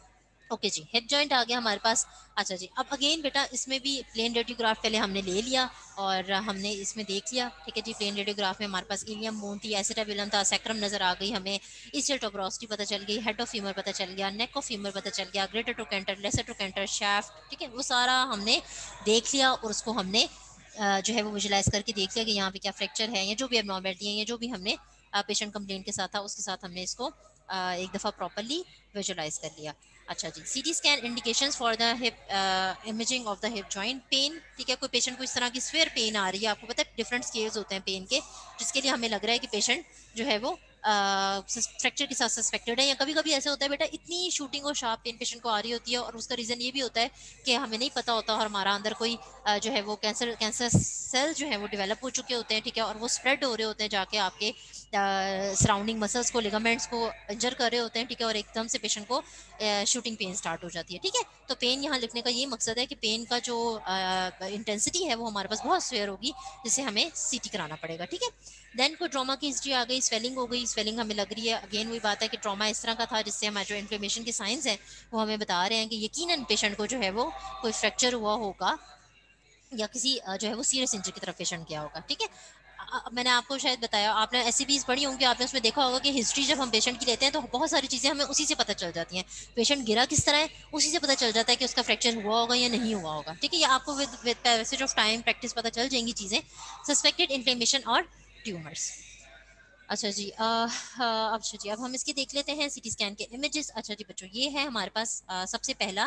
ओके जी, हिप जॉइंट आ गया हमारे पास। अच्छा जी, अब अगेन बेटा इसमें भी प्लेन रेडियोग्राफ पहले हमने ले लिया और हमने इसमें देख लिया, ठीक है जी। प्लेन रेडियोग्राफ में हमारे पास इलियम बोन थी, एसिटाबुलम था, सैक्रम नजर आ गई हमें, इसलिए टोब्रोस्टी पता चल गई, हेड ऑफ फीमर पता चल गया, नेक ऑफ फीमर पता चल गया, greater trochanter, lesser trochanter, shaft, ठीक है। वो सारा हमने देख लिया और उसको हमने जो है वो विजुलाइज करके देख लिया कि यहाँ पे क्या फ्रैक्चर है या जो भी एबनॉर्मलिटी है या जो भी हमने पेशेंट कंप्लेंट के साथ था उसके साथ हमने इसको एक दफ़ा प्रॉपरली विजुलाइज कर लिया। अच्छा जी, CT scan indications for the hip imaging of the hip joint pain, ठीक है। कोई पेशेंट को इस तरह की स्फीयर पेन आ रही है, आपको पता है डिफरेंट स्केल्स होते हैं पेन के, जिसके लिए हमें लग रहा है कि पेशेंट जो है वो फ्रैक्चर के साथ सस्पेक्टेड है, या कभी कभी ऐसा होता है बेटा इतनी शूटिंग और शार्प पेन पेशेंट को आ रही होती है और उसका रीज़न ये भी होता है कि हमें नहीं पता होता और हमारा अंदर कोई uh, जो है वो कैंसर कैंसर सेल जो है वो डेवलप हो चुके होते हैं, ठीक है, और वो स्प्रेड हो रहे होते हैं जाके आपके सराउंडिंग मसल्स को, लिगामेंट्स को इंजर कर रहे होते हैं, ठीक है, और एकदम से पेशेंट को शूटिंग पेन स्टार्ट हो जाती है, ठीक है। तो पेन यहाँ लिखने का ये मकसद है कि पेन का जो इंटेंसिटी है वो हमारे पास बहुत स्वेयर होगी, जिससे हमें सीटी कराना पड़ेगा, ठीक है। देन कोई ट्रॉमा की हिस्ट्री आ गई, स्वेलिंग हो गई, स्वेलिंग हमें लग रही है, अगेन वही बात है कि ट्रॉमा इस तरह का था जिससे हमारे जो इन्फ्लेमेशन के साइंस हैं वो हमें बता रहे हैं कि यकीनन पेशेंट को जो है वो कोई फ्रैक्चर हुआ होगा या किसी जो है वो सीरियस इंजरी की तरफ पेशेंट गया होगा, ठीक है। मैंने आपको शायद बताया, आपने ऐसी भी पढ़ी होंगी, आपने उसमें देखा होगा कि हिस्ट्री जब हम पेशेंट की लेते हैं तो बहुत सारी चीज़ें हमें उसी से पता चल जाती हैं। पेशेंट गिरा किस तरह है उसी से पता चल जाता है कि उसका फ्रैक्चर हुआ होगा या नहीं हुआ होगा, ठीक है। ये आपको with with passage of time practice पता चल जाएंगी चीज़ें। सस्पेक्टेड इन्फ्लेमेशन और ट्यूमर्स। अच्छा जी, आ, आ, अच्छा जी, अब हम इसके देख लेते हैं सीटी स्कैन के इमेजेस। अच्छा जी बच्चों, ये है हमारे पास आ, सबसे पहला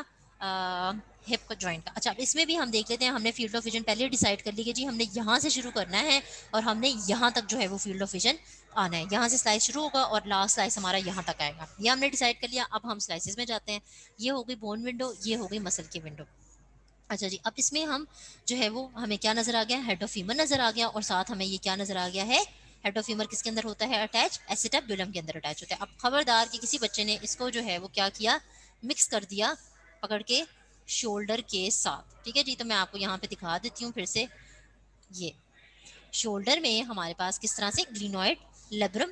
हिप का जॉइंट का। अच्छा, अब इसमें भी हम देख लेते हैं, हमने फील्ड ऑफ विजन पहले डिसाइड कर ली कि जी हमने यहाँ से शुरू करना है और हमने यहाँ तक जो है वो फील्ड ऑफ विजन आना है, यहाँ से स्लाइस शुरू होगा और लास्ट स्लाइस हमारा यहाँ तक आएगा, ये हमने डिसाइड कर लिया। अब हम स्लाइसेस में जाते हैं, ये हो गई बोन विंडो, ये हो गई मसल की विंडो। अच्छा जी, अब इसमें हम जो है वो हमें क्या नजर आ गया, हेड ऑफ फीमर नजर आ गया और साथ हमें ये क्या नजर आ गया है, हेड ऑफ फीमर किसके अंदर होता है अटैच, एसिटाबुलम के अंदर अटैच होता है। अब खबरदार कि किसी बच्चे ने इसको जो है वो क्या किया, मिक्स कर दिया पकड़ के शोल्डर के साथ, ठीक है जी। तो मैं आपको यहाँ पे दिखा देती हूँ फिर से, ये शोल्डर में हमारे पास किस तरह से ग्लिनोइड लेब्रम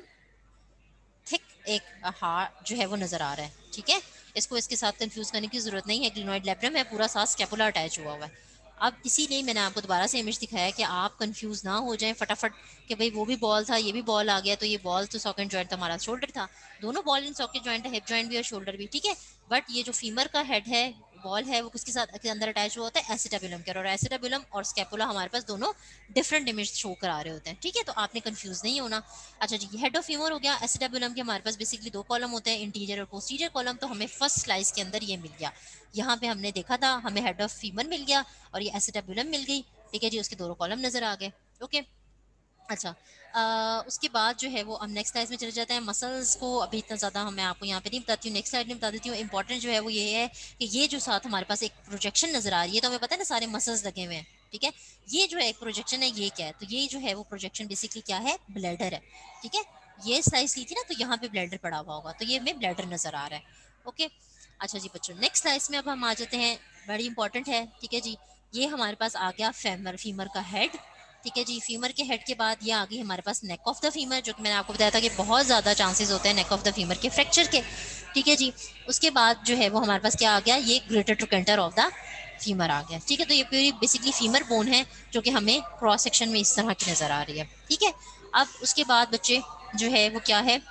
थिक एक हार्ट जो है वो नजर आ रहा है, ठीक है। इसको इसके साथ कंफ्यूज करने की जरूरत नहीं है, ग्लिनोइड लेब्रम है, पूरा साथ स्कैपुला अटैच हुआ हुआ है। अब इसीलिए मैंने आपको दोबारा से इमेज दिखाया कि आप कंफ्यूज ना हो जाएं फटाफट कि भाई वो भी बॉल था ये भी बॉल आ गया, तो ये बॉल तो सॉकेट जॉइंट था, हमारा शोल्डर था, दोनों बॉल इन सॉकेट जॉइंट है, हिप जॉइंट भी और शोल्डर भी, ठीक है। बट ये जो फीमर का हेड है वॉल है वो किसके साथ के अंदर अटैच हुआ होता है, एसिटाबुलम के, और एसिटाबुलम और स्कैपुला हमारे पास दोनों डिफरेंट इमेज शो करा रहे होते हैं, ठीक है, तो आपने कंफ्यूज नहीं होना। अच्छा जी, हेड ऑफ फीमर हो गया। एसिटाबुलम के हमारे पास बेसिकली दो कॉलम होते हैं, इंटीरियर और पोस्टीरियर कॉलम, तो हमें फर्स्ट स्लाइस के अंदर ये मिल गया। यहाँ पे हमने देखा था हमें हेड ऑफ फीमर मिल गया और ये एसिटाबुलम मिल गई, ठीक है जी, उसके दोनों कॉलम नजर आ गए। ओके, अच्छा, आ, उसके बाद जो है वो हम नेक्स्ट स्लाइड में चले जाते हैं। मसल्स को अभी इतना ज़्यादा मैं आपको यहाँ पे नहीं बताती हूँ, नेक्स्ट स्लाइड में बता देती हूँ। इंपॉर्टेंट जो है वो ये है कि ये जो साथ हमारे पास एक प्रोजेक्शन नजर आ रही है, तो हमें पता है ना सारे मसल्स लगे हुए हैं, ठीक है, ये जो है एक प्रोजेक्शन है, ये क्या है, तो ये जो है वो प्रोजेक्शन बेसिकली क्या है, ब्लैडर है, ठीक है, ये स्लाइस ली थी ना, तो यहाँ पे ब्लैडर पड़ा हुआ होगा, तो ये हमें ब्लैडर नजर आ रहा है। ओके, अच्छा जी बच्चों, नेक्स्ट स्लाइड में अब हम आ जाते हैं, बड़ी इंपॉर्टेंट है, ठीक है जी, ये हमारे पास आ गया फेमर, फीमर का हेड, ठीक है जी। फीमर के हेड के बाद ये आ गई हमारे पास नेक ऑफ द फीमर, जो कि मैंने आपको बताया था कि बहुत ज़्यादा चांसेस होते हैं नेक ऑफ द फीमर के फ्रैक्चर के, ठीक है जी। उसके बाद जो है वो हमारे पास क्या आ गया, ये greater trochanter of the femur आ गया, ठीक है, तो ये पूरी बेसिकली फीमर बोन है जो कि हमें क्रॉस सेक्शन में इस तरह की नज़र आ रही है, ठीक है। अब उसके बाद बच्चे जो है वो क्या है,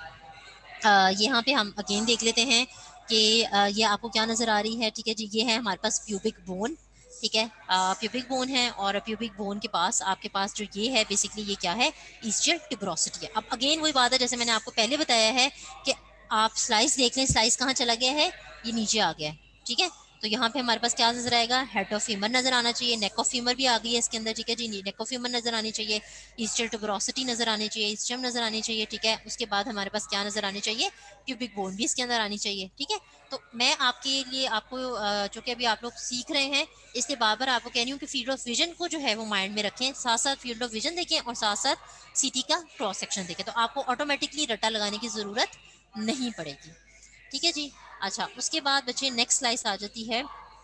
यहाँ पे हम अगेन देख लेते हैं कि ये आपको क्या नज़र आ रही है, ठीक है जी, ये है हमारे पास प्यूबिक बोन, ठीक है, प्यूबिक बोन है, और प्यूबिक बोन के पास आपके पास जो ये है बेसिकली ये क्या है, ईस्टियल ट्यूबरोसिटी है। अब अगेन वही बात है जैसे मैंने आपको पहले बताया है कि आप स्लाइस देख लें, स्लाइस कहाँ चला गया है, ये नीचे आ गया है, ठीक है, तो यहाँ पे हमारे पास क्या नजर आएगा, हेड ऑफ फीमर नजर आना चाहिए, नेक ऑफ फीमर भी आ गई है इसके अंदर, ठीक है जी, नेक ऑफ फीमर नजर आनी चाहिए, ईस्टियल ट्यूबरोसिटी नजर आनी चाहिए, ईस्टियम नजर आनी चाहिए, ठीक है। उसके बाद हमारे पास क्या नजर आनी चाहिए, प्यूबिक बोन भी इसके अंदर आनी चाहिए, ठीक है। तो मैं आपके लिए आपको जो कि अभी आप लोग सीख रहे हैं, इसलिए बार बार आपको कह रही हूँ कि फील्ड ऑफ विजन को जो है वो माइंड में रखें, साथ साथ फील्ड ऑफ विजन देखें और साथ साथ सीटी का क्रॉस सेक्शन देखें, तो आपको ऑटोमेटिकली रट्टा लगाने की जरूरत नहीं पड़ेगी, ठीक है जी। अच्छा, उसके बाद बच्चे नेक्स्ट स्लाइस आ जाती है,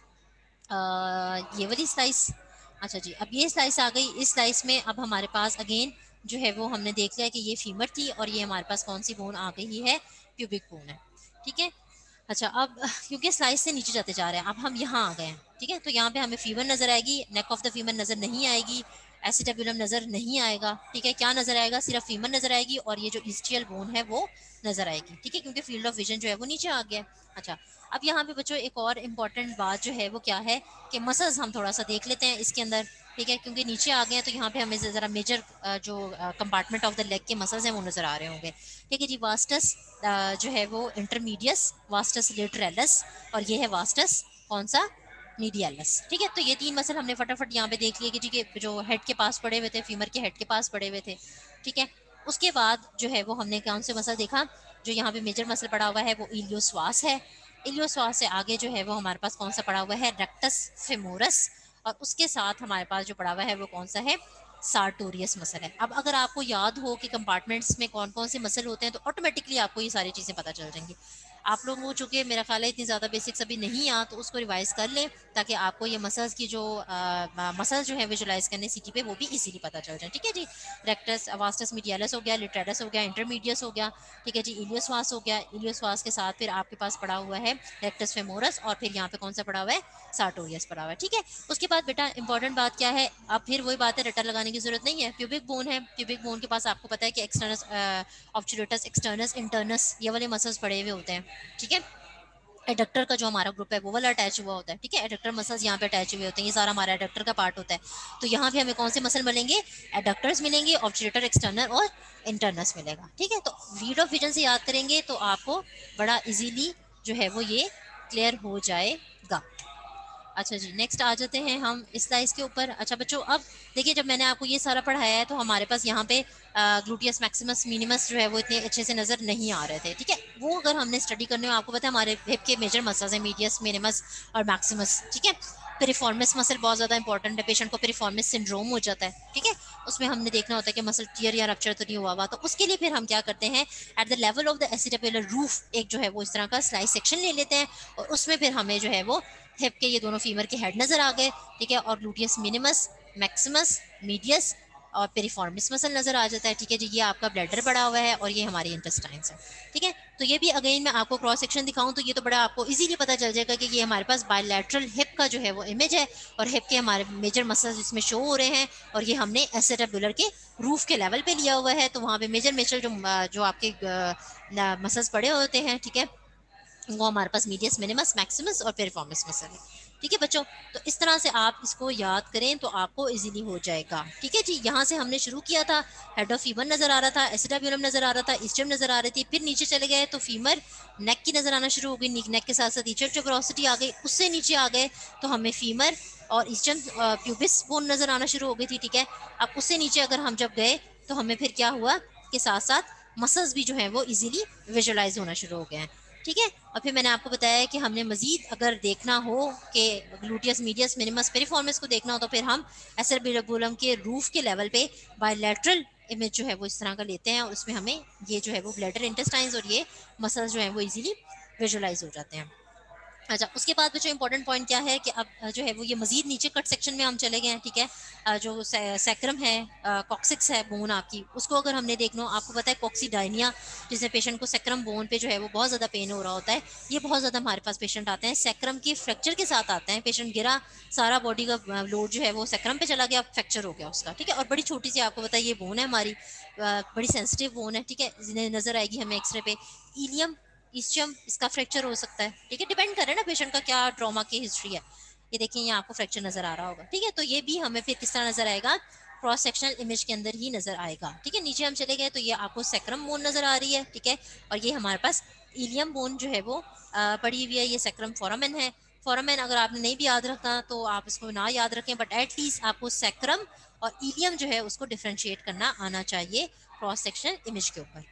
आ, ये वाली स्लाइस। अच्छा जी, अब ये स्लाइस आ गई, इस स्लाइस में अब हमारे पास अगेन जो है वो हमने देख लिया कि ये फीमर थी और ये हमारे पास कौन सी बोन आ गई है, प्यूबिक बोन है, ठीक है। अच्छा, अब क्योंकि स्लाइस से नीचे जाते जा रहे हैं, अब हम यहाँ आ गए हैं, ठीक है, तो यहाँ पे हमें फीमर नजर आएगी, नेक ऑफ द फीमर नजर नहीं आएगी, एसिटाबुलम नजर नहीं आएगा, ठीक है, क्या नजर आएगा, सिर्फ फीमर नजर आएगी और ये जो ईस्टियल बोन है वो नजर आएगी, ठीक है, क्योंकि फील्ड ऑफ विजन जो है वो नीचे आ गया। अच्छा, अब यहाँ पे बच्चों एक और इम्पॉर्टेंट बात जो है वो क्या है कि मसल्स हम थोड़ा सा देख लेते हैं इसके अंदर, ठीक है, क्योंकि नीचे आ गए हैं तो यहाँ पे हमें ज़रा मेजर जो कंपार्टमेंट ऑफ द लेग के मसल्स हैं वो नज़र आ रहे होंगे, ठीक है जी। वास्टस जो है वो इंटरमीडियस, वास्टस लेटरलस, और ये है वास्टस कौन सा, मीडियलस, ठीक है। तो ये तीन मसल हमने फटाफट यहाँ पे देख लिए कि ठीक है, जो हेड के पास पड़े हुए थे, फीमर के हेड के पास पड़े हुए थे, ठीक है। उसके बाद जो है वो हमने कौन से मसल देखा, जो यहाँ पे मेजर मसल पड़ा हुआ है वो इलियोश्वास है, इलियोश्वास से आगे जो है वो हमारे पास कौन सा पड़ा हुआ है, रेक्टस फेमोरस, और उसके साथ हमारे पास जो पड़ा हुआ है वो कौन सा है, सार्टोरियस मसल है। अब अगर आपको याद हो कि कंपार्टमेंट्स में कौन कौन से मसल होते हैं तो ऑटोमेटिकली आपको ये सारी चीज़ें पता चल जाएंगी। आप लोगों को चूँकि मेरा ख्याल है इतनी ज़्यादा बेसिक्स अभी नहीं आ, तो उसको रिवाइज कर लें ताकि आपको ये मसल्स की जो मसल जो है विजुलाइज करने सीटी पे वो भी इजीली पता चल जाए, ठीक है जी। रेक्टस, वास्टस मीडियलस हो गया, लिटरेटस हो गया, इंटरमीडियस हो गया, ठीक है जी, इलियोश्वास हो गया, इलियोश्वास के साथ फिर आपके पास पड़ा हुआ है रेक्टस फेमोरस, और फिर यहाँ पे कौन सा पड़ा हुआ है, सार्टोरियस पड़ा हुआ है, ठीक है। उसके बाद बेटा इंपॉर्टेंट बात क्या है, अब फिर वही बात है, रट्टा लगाने की जरूरत नहीं है, प्यूबिक बोन है, प्यूबिक बोन के पास आपको पता है कि एक्सटर्नस ऑब्चुलेटस, एक्सटर्नस, इंटरनस, ये वाले मसल्स पड़े हुए होते हैं, ठीक है। एडक्टर का जो हमारा ग्रुप है वो वाला अटैच हुआ होता है, ठीक है, एडक्टर मसल्स यहाँ पे अटैच हुए होते हैं, ये सारा हमारा एडक्टर का पार्ट होता है। तो यहाँ पे हमें कौन से मसल मिलेंगे, एडक्टर्स मिलेंगे, ऑब्चुलेटर, एक्सटर्नल और इंटरनस मिलेगा, ठीक है। तो फील्ड ऑफ विजन से याद करेंगे तो आपको बड़ा इजीली जो है वो ये क्लियर हो जाएगा। अच्छा जी, नेक्स्ट आ जाते हैं हम इस स्लाइस के ऊपर। अच्छा बच्चों, अब देखिए जब मैंने आपको ये सारा पढ़ाया है तो हमारे पास यहाँ पे ग्लूटियस मैक्सिमस मिनिमस जो है वो इतने अच्छे से नज़र नहीं आ रहे थे, ठीक है। वो अगर हमने स्टडी करने में, आपको पता है हमारे हिप के मेजर मसल्स हैं, मीडियस, मिनिमस और मैक्सिमस, ठीक है। पेरिफॉर्मिस मसल बहुत ज़्यादा इंपॉर्टेंट है, पेशेंट को पेरिफॉर्मिस सिंड्रोम हो जाता है, ठीक है, उसमें हमने देखना होता है कि मसल टियर या रप्चर तो नहीं हुआ हुआ, तो उसके लिए फिर हम क्या करते हैं, at the level of the acetabular roof एक जो है वो इस तरह का स्लाइस सेक्शन ले लेते हैं, और उसमें फिर हमें जो है वो हिप के ये दोनों फीमर के हेड नजर आ गए, ठीक है, और ग्लूटियस मिनिमस, मैक्सिमस, मीडियस और पेरिफॉर्मिस मसल नजर आ जाता है, ठीक है जी। ये आपका ब्लैडर पड़ा हुआ है और ये हमारी इंटेस्टाइन्स है, ठीक है। तो ये भी अगेन मैं आपको क्रॉस सेक्शन दिखाऊं तो ये तो बड़ा आपको इजीली पता चल जाएगा कि ये हमारे पास बायलैटरल हिप का जो है वो इमेज है, और हिप के हमारे मेजर मसल्स इसमें शो हो रहे हैं, और ये हमने एसिटाबुलर के रूफ के लेवल पे लिया हुआ है, तो वहाँ पे मेजर मेजर जो जो आपके मसल्स पड़े होते हैं, ठीक है, वो हमारे पास मीडियस, मिनिमस, मैक्सिमस और पेरिफॉर्मिस मसल है। ठीक है बच्चों, तो इस तरह से आप इसको याद करें तो आपको इजीली हो जाएगा। ठीक है जी, यहाँ से हमने शुरू किया था, हेड ऑफ फीमर नजर आ रहा था, एसिटाब्यूलम नजर आ रहा था, इस्टियम नजर आ रही थी, फिर नीचे चले गए तो फीमर नेक की नजर आना शुरू हो गई, नेक के साथ साथ ईचर ट्यूबरोसिटी आ गई, उससे नीचे आ गए तो हमें फीमर और ईस्टियम प्यूबिस बोन नजर आना शुरू हो गई थी। ठीक है, अब उससे नीचे अगर हम जब गए तो हमें फिर क्या हुआ कि साथ साथ मसल्स भी जो है वो इजीली विजुअलाइज होना शुरू हो गए हैं। ठीक है, और फिर मैंने आपको बताया कि हमने मजीद अगर देखना हो कि ग्लूटियस मीडियस मिनिमस पेरिफॉर्मिस को देखना हो तो फिर हम एसेटाब्यूलम के रूफ के लेवल पे बायलैटरल इमेज जो है वो इस तरह का लेते हैं, और उसमें हमें ये जो है वो ब्लैडर इंटेस्टाइन्स और ये मसल्स जो है वो इजीली विजुअलाइज हो जाते हैं। अच्छा, उसके बाद बच्चों इंपॉर्टेंट पॉइंट क्या है कि अब जो है वो ये मजीद नीचे कट सेक्शन में हम चले गए हैं। ठीक है, जो सैक्रम है, कॉक्सिक्स है बोन आपकी, उसको अगर हमने देखना, आपको पता है कॉक्सीडाइनिया जिसमें पेशेंट को सैक्रम बोन पे जो है वो बहुत ज़्यादा पेन हो रहा होता है, ये बहुत ज़्यादा हमारे पास पेशेंट आते हैं सैक्रम की फ्रैक्चर के साथ आते हैं। पेशेंट गिरा, सारा बॉडी का लोड जो है वो सैक्रम पे चला गया, फ्रैक्चर हो गया उसका। ठीक है, और बड़ी छोटी सी आपको पता है ये बोन है हमारी, बड़ी सेंसिटिव बोन है। ठीक है, नज़र आएगी हमें एक्सरे पे। इलियम इस्चियम इसका फ्रैक्चर हो सकता है। ठीक है, डिपेंड कर रहा है ना पेशेंट का क्या ट्रॉमा की हिस्ट्री है। ये देखिए यहाँ आपको फ्रैक्चर नजर आ रहा होगा। ठीक है, तो ये भी हमें फिर किस तरह नजर आएगा, क्रॉस सेक्शनल इमेज के अंदर ही नजर आएगा। ठीक है, नीचे हम चले गए तो ये आपको सैक्रम बोन नजर आ रही है। ठीक है, और ये हमारे पास इलियम बोन जो है वो आ, पड़ी हुई है, ये सैक्रम फोरामेन है। फोरामेन अगर आपने नहीं भी याद रखना तो आप इसको ना याद रखें, बट एटलीस्ट आपको सैक्रम और इलियम जो है उसको डिफ्रेंशिएट करना आना चाहिए क्रॉस सेक्शनल इमेज के ऊपर।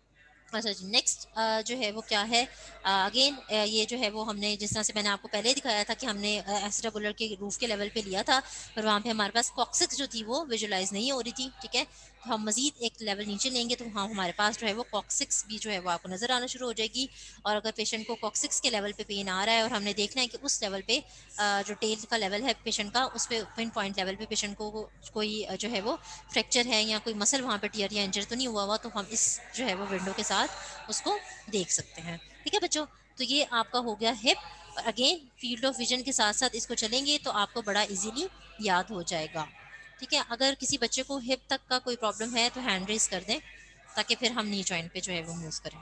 अच्छा जी, नेक्स्ट जो है वो क्या है, अगेन ये जो है वो हमने जिस तरह से मैंने आपको पहले दिखाया था कि हमने एसिटाबुलर के रूफ के लेवल पे लिया था, पर वहाँ पे हमारे पास कॉक्सिक्स जो थी वो विजुलाइज नहीं हो रही थी। ठीक है, तो हम मजीद एक लेवल नीचे लेंगे तो हाँ हमारे पास जो है वो कॉक्सिक्स भी जो है वो आपको नजर आना शुरू हो जाएगी। और अगर पेशेंट को कॉक्सिक्स के लेवल पे पेन आ रहा है और हमने देखना है कि उस लेवल पे जो टेल का लेवल है पेशेंट का, उस पर पिन पॉइंट लेवल पे पेशेंट को कोई जो है वो फ्रैक्चर है या कोई मसल वहाँ पे टियर या इंजर तो नहीं हुआ हुआ, तो हम इस जो है वो विंडो के साथ उसको देख सकते हैं। ठीक है बच्चों, तो ये आपका हो गया हिप। और अगेन फील्ड ऑफ विजन के साथ साथ इसको चलेंगे तो आपको बड़ा इजीली याद हो जाएगा। ठीक है, अगर किसी बच्चे को हिप तक का कोई प्रॉब्लम है तो हैंड रेस कर दें ताकि फिर हम नी जॉइंट पे जो है वो मूव करें।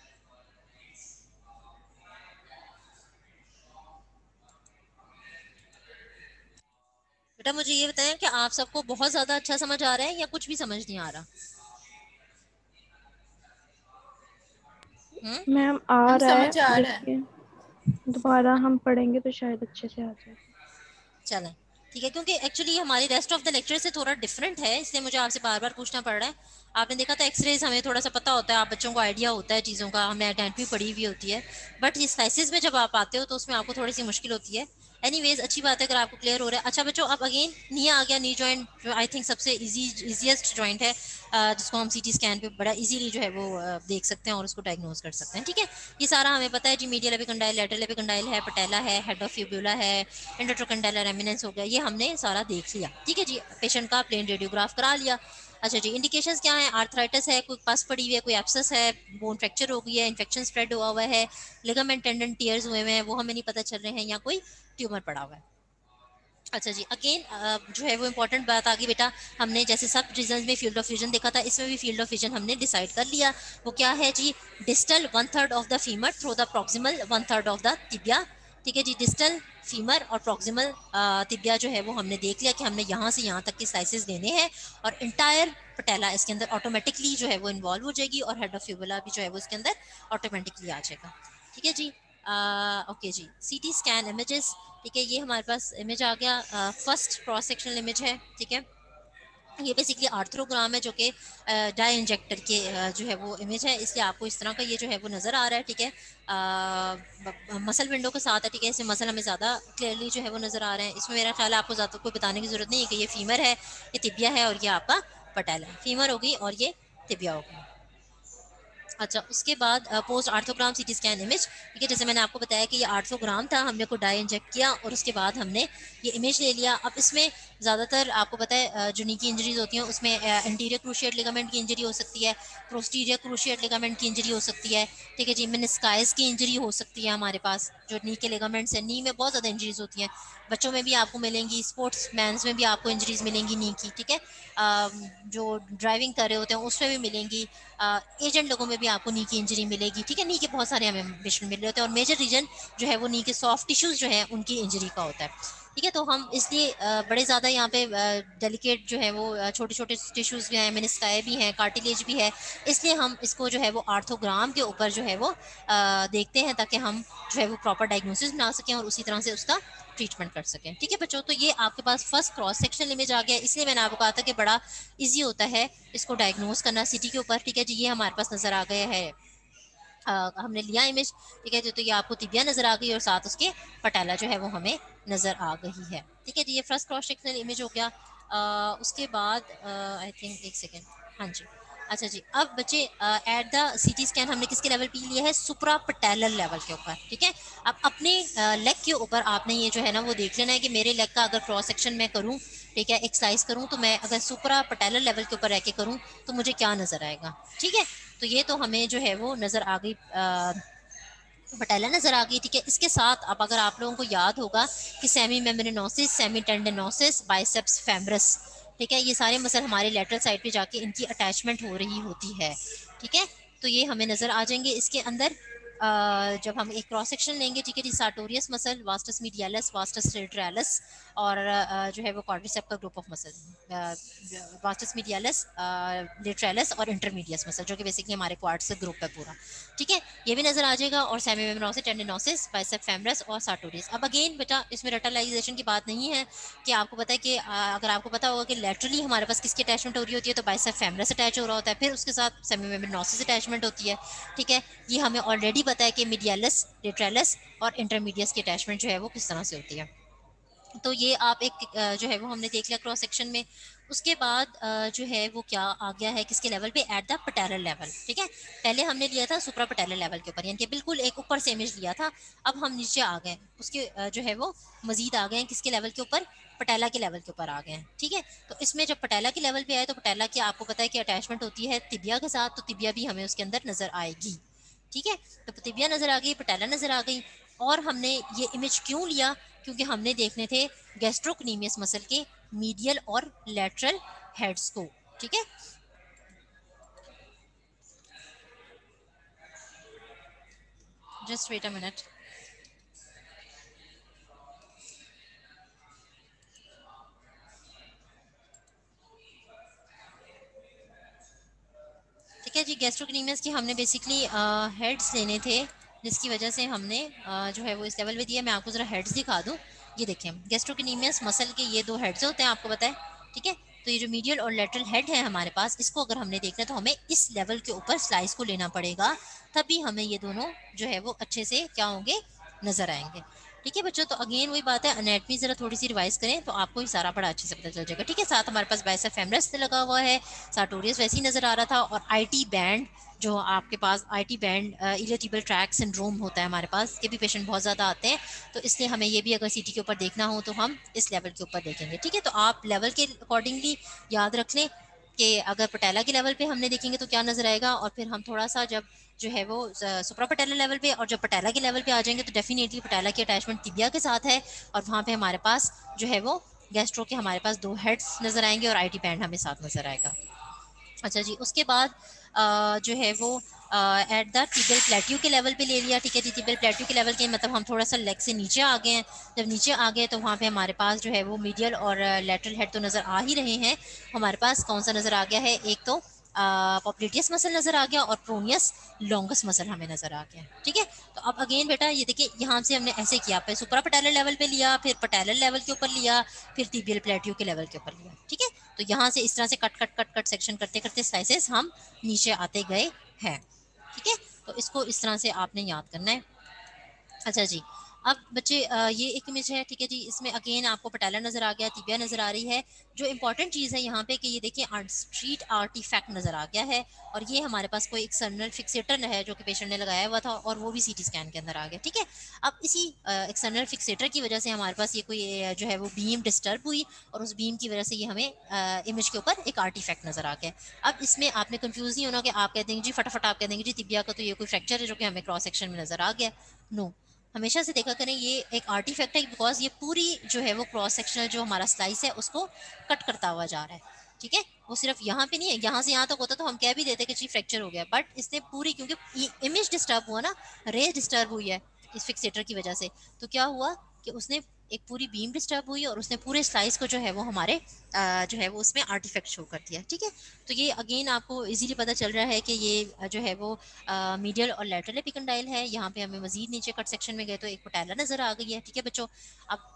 बेटा मुझे ये बताएं कि आप सबको बहुत ज्यादा अच्छा समझ आ रहा है या कुछ भी समझ नहीं आ रहा? हम्म मैम आ हम रहा है, समझ आ रहा है। देखिए दोबारा हम पढ़ेंगे तो शायद अच्छे से आ जाए। चलें ठीक है, क्योंकि एक्चुअली हमारी रेस्ट ऑफ द लेक्चर से थोड़ा डिफरेंट है, इसलिए मुझे आपसे बार बार पूछना पड़ रहा है। आपने देखा था एक्सरेज हमें थोड़ा सा पता होता है, आप बच्चों को आइडिया होता है चीज़ों का, हमने एटेंटिव पढ़ी हुई होती है, बट ये स्लाइसिस में जब आप आते हो तो उसमें आपको थोड़ी सी मुश्किल होती है। एनीवेज अच्छी बात है अगर आपको क्लियर हो रहा है। अच्छा बच्चों, अब अगेन नी आ गया, नी जॉइंट जो आई थिंक सबसे इजी इजीएस्ट जॉइंट है, जिसको हम सीटी स्कैन पे बड़ा इजीली जो है वो देख सकते हैं और उसको डायग्नोज कर सकते हैं। ठीक है, ये सारा हमें पता है जी, मीडियल एपिकंडाइल, लैटरल एपिकंडाइल है, पटेला है, हेड ऑफ फिब्यूला है, इंटरट्रोकंडाइलर एमिनेंस हो गया, ये हमने सारा देख लिया। ठीक है जी, पेशेंट का प्लेन रेडियोग्राफ करा लिया। अच्छा जी, इंडिकेशंस क्या है, आर्थराइटिस है, कोई पस पड़ी हुई है, कोई एब्सेस है, बोन फ्रैक्चर हो गई है, इन्फेक्शन स्प्रेड हुआ हुआ है, लिगामेंट टेंडन टीयर्स हुए हुए हैं वो हमें नहीं पता चल रहे हैं, या कोई ट्यूमर पड़ा हुआ है। अच्छा जी, अगेन जो है वो इंपॉर्टेंट बात आ गई बेटा, हमने जैसे सब रीजन में फील्ड ऑफ विजन देखा था, इसमें भी फील्ड ऑफ विजन हमने डिसाइड कर लिया। वो क्या है जी, distal one third of the femur through the proximal one third of the tibia. ठीक है जी, डिस्टल फीमर और प्रॉक्सिमल टिबिया जो है वो हमने देख लिया कि हमने यहाँ से यहाँ तक की स्लाइसेस लेने हैं, और इंटायर पटेला इसके अंदर ऑटोमेटिकली जो है वो इन्वॉल्व हो जाएगी, और हेड ऑफ फिबुला भी जो है वो इसके अंदर ऑटोमेटिकली आ जाएगा। ठीक है जी, ओके जी, सीटी स्कैन इमेजेस। ठीक है, ये हमारे पास इमेज आ गया, फर्स्ट क्रॉस सेक्शनल इमेज है। ठीक है, ये बेसिकली आर्थ्रोग्राम है जो कि डाई इंजेक्टर के uh, जो है वो इमेज है, इसलिए आपको इस तरह का ये जो है वो नज़र आ रहा है। ठीक है, uh, मसल विंडो के साथ है। ठीक है, इसमें मसल हमें ज़्यादा क्लियरली जो है वो नज़र आ रहे हैं। इसमें मेरा ख्याल है आपको ज़्यादा कोई बताने की ज़रूरत नहीं है कि ये फीमर है, ये तिबिया है, और ये आपका पटेला है। फीमर होगी और ये तिबिया होगी। अच्छा, उसके बाद पोस्ट आर्थोग्राम सीटी स्कैन इमेज। ठीक है, जैसे मैंने आपको बताया कि ये आर्थोग्राम था, हमने को डाई इंजेक्ट किया और उसके बाद हमने ये इमेज ले लिया। अब इसमें ज़्यादातर आपको पता है जो नी की इंजरीज होती हैं उसमें इंटीरियर क्रूशिएट लिगामेंट की इंजरी हो सकती है, पोस्टीरियर क्रूशिएट लिगामेंट की इंजरी हो सकती है, ठीक है जी, मेनिस्काइस की इंजरी हो सकती है हमारे पास, जो नी के लिगामेंट्स हैं, नी में बहुत ज़्यादा इंजरीज होती हैं, बच्चों में भी आपको मिलेंगी, स्पोर्ट्स मैंस में भी आपको इंजरीज मिलेंगी नी की, ठीक है, जो ड्राइविंग कर रहे होते हैं उसमें भी मिलेंगी, एजेंट लोगों में भी आपको नी की इंजरी मिलेगी, ठीक है, नी के बहुत सारे हमें पेशेंट मिल रहे होते हैं, और मेजर रीजन जो है वो नी के सॉफ्ट टिश्यूज जो है उनकी इंजरी का होता है, ठीक है। तो हम इसलिए बड़े ज़्यादा यहाँ पे डेलिकेट जो है वो छोटे छोटे टिश्यूज़ भी हैं, मेनिस्काई भी हैं, कार्टिलेज भी है, इसलिए हम इसको जो है वो आर्थोग्राम के ऊपर जो है वो देखते हैं ताकि हम जो है वो प्रॉपर डायग्नोसिस बना सकें और उसी तरह से उसका ट्रीटमेंट कर सकें, ठीक है बच्चों। तो ये आपके पास फर्स्ट क्रॉस सेक्शनल इमेज आ गया, इसलिए मैंने आपको कहा था कि बड़ा ईजी होता है इसको डायग्नोस करना सिटी के ऊपर, ठीक है जी। ये हमारे पास नज़र आ गया है, Uh, हमने लिया इमेज, ठीक है जी। तो ये आपको तिबिया नजर आ गई और साथ उसके पटाला जो है वो हमें नजर आ गई है, ठीक है जी। ये फर्स्ट क्रॉस सेक्शनल इमेज हो गया। uh, उसके बाद आई uh, थिंक एक सेकेंड, हाँ जी, अच्छा जी। अब बच्चे एट द सीटी स्कैन हमने किसके लेवल पे लिया है, सुप्रा पटेलर लेवल के ऊपर, ठीक है। अब अपने लेग uh, के ऊपर आपने ये जो है ना वो देख लेना है कि मेरे लेग का अगर क्रॉस सेक्शन मैं करूँ, ठीक है, एक स्लाइस करूँ, तो मैं अगर सुप्रा पटेलर लेवल के ऊपर रह के करूँ तो मुझे क्या नजर आएगा, ठीक है। तो ये तो हमें जो है वो नज़र आ गई, पटेला नज़र आ गई, ठीक है। इसके साथ अब अगर आप लोगों को याद होगा कि semimembranosus, semitendinosus, biceps femoris, ठीक है, ये सारे मसल हमारे लेटरल साइड पे जाके इनकी अटैचमेंट हो रही होती है, ठीक है। तो ये हमें नज़र आ जाएंगे इसके अंदर Uh, जब हम एक क्रॉस सेक्शन लेंगे, ठीक है जी। Sartorius muscle, vastus medialis, vastus lateralis, और uh, जो है वो क्वाड्रिसेप का group of muscle, vastus medialis, lateralis और इंटरमीडियस मसल, जो कि बेसिकली हमारे क्वाड्स का ग्रुप है पूरा, ठीक है, ये भी नजर आ जाएगा। और semimembranosus, tendinosus, bicep femoris और सार्टोरियस। अब अगेन बेटा इसमें रेटलाइजेशन की बात नहीं है कि आपको पता है कि अगर आपको पता होगा कि लेटरली हमारे पास किसकी अटैचमेंट हो रही होती है, तो बाइसेप फेमरस अटैच हो रहा होता है, फिर उसके साथ सेमी मेम्ब्रेनोसिस अटैचमेंट होती है, ठीक है। ये हमें ऑलरेडी पता है कि मीडियालस, लेटरालिस और इंटरमीडियस की अटैचमेंट जो है वो किस तरह से होती है। तो ये आप एक जो है वो हमने देख लिया क्रॉस सेक्शन में। उसके बाद जो है वो क्या आ गया है किसके लेवल पे, एट द पटेलर लेवल, ठीक है। पहले हमने लिया था सुप्रा पटेलर लेवल के ऊपर, यानी कि बिल्कुल एक ऊपर से इमेज लिया था। अब हम नीचे आ गए, उसके जो है वो मजीद आ गए हैं किसके लेवल के ऊपर, पटेला के लेवल के ऊपर आ गए हैं, ठीक है। तो इसमें जब पटेला के लेवल पे आए तो पटेला की आपको पता है कि अटैचमेंट होती है तिबिया के साथ, तो तिबिया भी हमें उसके अंदर नजर आएगी, ठीक है। तो तिबिया नजर आ गई, पटेला नजर आ गई। और हमने ये इमेज क्यों लिया, क्योंकि हमने देखने थे गैस्ट्रोक्नीमियस मसल के मीडियल और लेटरल हेड्स को, ठीक है। Just wait a minute. ठीक है जी, गैस्ट्रोक्नीमियस की हमने बेसिकली हेड्स लेने थे, जिसकी वजह से हमने uh, जो है वो इस लेवल पे दिया। मैं आपको जरा हेड्स दिखा दूं। ये देखें, गैस्ट्रोक्नीमियस मसल के ये दो हेड्स होते हैं, आपको पता है, ठीक है। तो ये जो मीडियल और लेटरल हेड है हमारे पास, इसको अगर हमने देखना है तो हमें इस लेवल के ऊपर स्लाइस को लेना पड़ेगा, तभी हमें ये दोनों जो है वो अच्छे से क्या होंगे, नजर आएंगे, ठीक है बच्चों। तो अगेन वही बात है, एनाटॉमी जरा थोड़ी सी रिवाइज करें तो आपको ये सारा बड़ा अच्छे से पता चल जाएगा, ठीक है। साथ हमारे पास बाइसेप फेमरस लगा हुआ है, सार्टोरियस वैसे ही नजर आ रहा था, और आईटी बैंड, जो आपके पास IT band iliotibial tract syndrome होता है हमारे पास, ये भी पेशेंट बहुत ज़्यादा आते हैं, तो इसलिए हमें ये भी अगर सीटी के ऊपर देखना हो तो हम इस लेवल के ऊपर देखेंगे, ठीक है। तो आप लेवल के अकॉर्डिंगली याद रख लें कि अगर पटेला के लेवल पे हमने देखेंगे तो क्या नजर आएगा, और फिर हम थोड़ा सा जब जो है वो सुप्रा पटेला लेवल पे और जब पटेला के लेवल पे आ जाएंगे तो डेफिनेटली पटेला की अटैचमेंट तिबिया के साथ है, और वहाँ पे हमारे पास जो है वो गैस्ट्रो के हमारे पास दो हेड्स नजर आएंगे और आईटी बैंड हमें साथ नजर आएगा। अच्छा जी, उसके बाद आ, जो है वो एट द टिबियल प्लेट्यू के लेवल पे ले लिया, ठीक है जी। टिबियल प्लेट्यू के लेवल के मतलब हम थोड़ा सा लेग से नीचे आ गए हैं। जब नीचे आ गए तो वहाँ पे हमारे पास जो है वो मीडियल और लेटरल हेड तो नज़र आ ही रहे हैं। हमारे पास कौन सा नज़र आ गया है, एक तो पॉप्लिटियस मसल नज़र आ गया और प्रोनियस लॉन्गस मसल हमें नज़र आ गया, ठीक है। तो अब अगेन बेटा ये देखिए, यहाँ से हमने ऐसे किया, पे सुप्रा पटेलर लेवल पे लिया, फिर पटेलर लेवल के ऊपर लिया, फिर टिबियल प्लेट्यू के लेवल के ऊपर लिया, ठीक है। तो यहाँ से इस तरह से cut cut cut cut section करते करते स्लाइसेस हम नीचे आते गए हैं, ठीक है। तो इसको इस तरह से आपने याद करना है। अच्छा जी, अब बच्चे ये एक इमेज है, ठीक है जी, इसमें अगेन आपको पटेला नजर आ गया, तिबिया नजर आ रही है। जो इंपॉर्टेंट चीज़ है यहाँ पे कि ये देखिए स्ट्रीट आर्टिफैक्ट नजर आ गया है, और ये हमारे पास कोई एक्सटर्नल फिक्सेटर है जो कि पेशेंट ने लगाया हुआ था, और वो भी सीटी स्कैन के अंदर आ गया, ठीक है। अब इसी एक्सटर्नल फिक्सेटर की वजह से हमारे पास ये कोई जो है वो बीम डिस्टर्ब हुई, और उस बीम की वजह से ये हमें इमेज के ऊपर एक आर्टिफैक्ट नजर आ गया। अब इसमें आपने कंफ्यूज नहीं होना कि आप कहते हैं जी फटाफट आप कहते हैं जी तिबिया का तो ये कोई फ्रैक्चर है जो कि हमें क्रॉस सेक्शन में नजर आ गया। नो, हमेशा से देखा करें ये एक आर्टिफैक्ट है, बिकॉज ये पूरी जो है वो क्रॉस सेक्शनल जो हमारा स्लाइस है उसको कट करता हुआ जा रहा है, ठीक है। वो सिर्फ यहाँ पे नहीं है, यहाँ से यहाँ तक होता तो हम कह भी देते कि जी फ्रैक्चर हो गया, बट इसने पूरी, क्योंकि इमेज डिस्टर्ब हुआ ना, रे डिस्टर्ब हुई है इस फिक्सेटर की वजह से, तो क्या हुआ कि उसने एक पूरी बीम डिस्टर्ब हुई और उसने पूरे स्लाइस को जो है वो हमारे आ, जो है वो उसमें आर्टिफैक्ट शो कर दिया, ठीक है। तो ये अगेन आपको इजीली पता चल रहा है कि ये जो है वो मीडियल और लैटरल एपिकंडाइल है। यहाँ पे हमें मजीद नीचे कट सेक्शन में गए तो एक पटेला नजर आ गई है, ठीक है बच्चों। अब